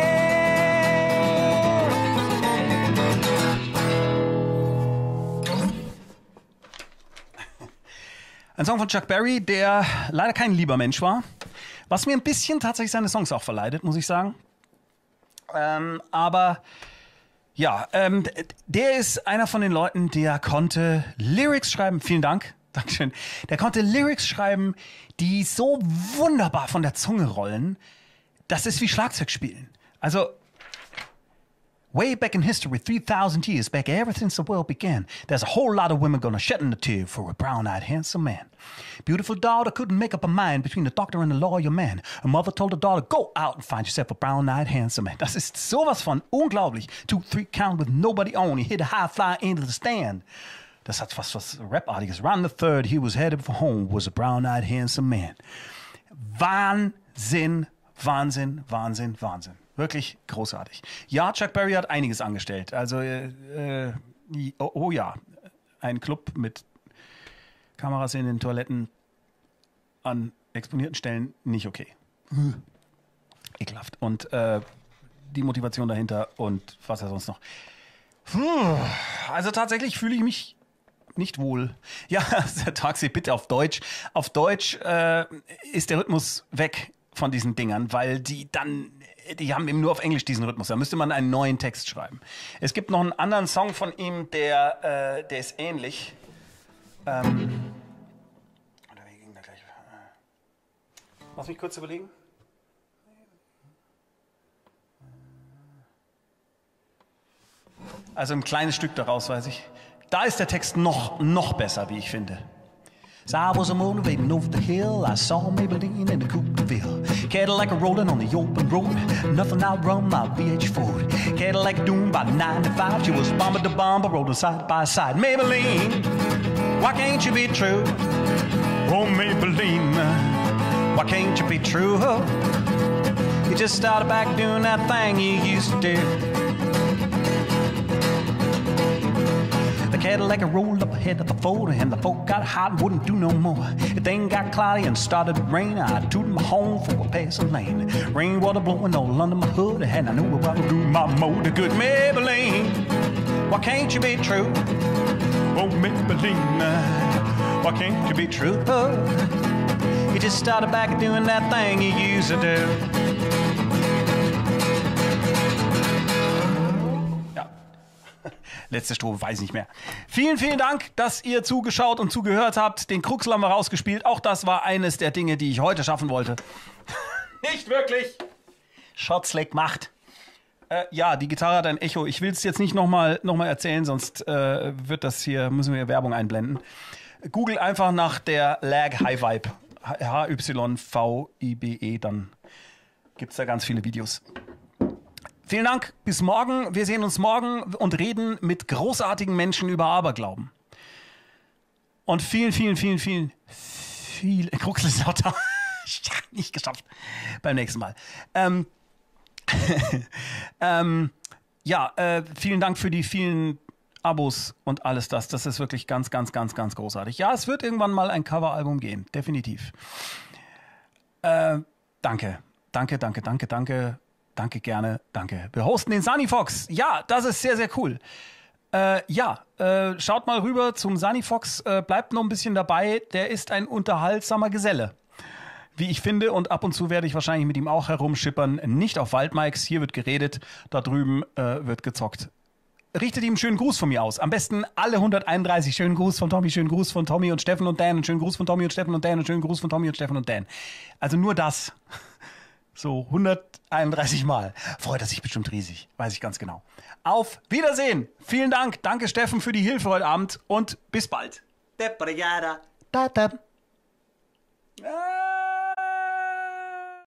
Ein Song von Chuck Berry, der leider kein lieber Mensch war. Was mir ein bisschen tatsächlich seine Songs auch verleidet, muss ich sagen. Ähm, aber ja, ähm, der ist einer von den Leuten, der konnte Lyrics schreiben. Vielen Dank, Dankeschön. Der konnte Lyrics schreiben, die so wunderbar von der Zunge rollen. Das ist wie Schlagzeug spielen. Also, way back in history, three thousand years back, ever since the world began, there's a whole lot of women gonna shed in a tear for a brown-eyed handsome man. Beautiful daughter couldn't make up her mind between the doctor and the lawyer man. Her mother told her daughter, go out and find yourself a brown-eyed handsome man. Das ist sowas von unglaublich. Two, three count with nobody on. He hit a high fly into the stand. Das hat fast was Rap-artiges. Round the third, he was headed for home, was a brown-eyed handsome man. Wahnsinn, Wahnsinn, Wahnsinn, Wahnsinn. Wirklich großartig. Ja, Chuck Berry hat einiges angestellt. Also, äh, äh, oh, oh ja, ein Club mit Kameras in den Toiletten an exponierten Stellen nicht okay. Ekelhaft. Und äh, die Motivation dahinter und was er sonst noch. Puh, also tatsächlich fühle ich mich nicht wohl. Ja, Taxi, bitte auf Deutsch. Auf Deutsch äh, ist der Rhythmus weg von diesen Dingern, weil die dann die haben eben nur auf Englisch diesen Rhythmus. Da müsste man einen neuen Text schreiben. Es gibt noch einen anderen Song von ihm, der, äh, der ist ähnlich. Ähm, oder wie ging da gleich? Lass mich kurz überlegen. Also ein kleines Stück daraus, weiß ich. Da ist der Text noch, noch besser, wie ich finde. So I was a motivating over the hill. I saw Maybelline in the Coupe de Ville. Cadillac rolling on the open road. Nothing outrun my V H Ford. Cadillac doomed by ninety-five. She was bomber to bomber, rolling side by side. Maybelline, why can't you be true? Oh, Maybelline, why can't you be true? You just started back doing that thing you used to do. The Cadillac rolled up ahead of the Ford, and the folk got hot and wouldn't do no more. The thing got cloudy and started to rain. I tooted my horn for a passing lane. Rainwater blowing all under my hood, and I knew I would do my motor good. Maybelline, why can't you be true? Oh, Maybelline, why can't you be true? You just started back doing that thing you used to do. Letzte Strophe, weiß nicht mehr. Vielen, vielen Dank, dass ihr zugeschaut und zugehört habt. Den Kruxel haben wir rausgespielt. Auch das war eines der Dinge, die ich heute schaffen wollte. Nicht wirklich. Schotzleck macht. Äh, ja, die Gitarre hat ein Echo. Ich will es jetzt nicht nochmal noch mal erzählen, sonst äh, wird das hier, müssen wir Werbung einblenden. Google einfach nach der Lag High Vibe. H Y V I B E, dann gibt es da ganz viele Videos. Vielen Dank, bis morgen. Wir sehen uns morgen und reden mit großartigen Menschen über Aberglauben. Und vielen, vielen, vielen, vielen, vielen... Kruxel ist auch da. Nicht geschafft. Beim nächsten Mal. Ähm, ähm, ja, äh, vielen Dank für die vielen Abos und alles das. Das ist wirklich ganz, ganz, ganz, ganz großartig. Ja, es wird irgendwann mal ein Coveralbum geben. Definitiv. Äh, danke. Danke, danke, danke, danke. Danke, gerne, danke. Wir hosten den Sunnyfox. Ja, das ist sehr, sehr cool. Äh, ja, äh, schaut mal rüber zum Sunnyfox. Äh, bleibt noch ein bisschen dabei. Der ist ein unterhaltsamer Geselle, wie ich finde. Und ab und zu werde ich wahrscheinlich mit ihm auch herumschippern. Nicht auf Waldmikes. Hier wird geredet. Da drüben äh, wird gezockt. Richtet ihm einen schönen Gruß von mir aus. Am besten alle hunderteinunddreißig. Schönen Gruß von Tommy, schönen Gruß von Tommy und Steffen und Dan. Und schönen Gruß von Tommy und Steffen und Dan. Und schönen Gruß von Tommy und Steffen und Dan. Also nur das. So hunderteinunddreißig Mal. Freut er sich bestimmt riesig. Weiß ich ganz genau. Auf Wiedersehen. Vielen Dank. Danke, Steffen, für die Hilfe heute Abend. Und bis bald. Depriada. Da, da.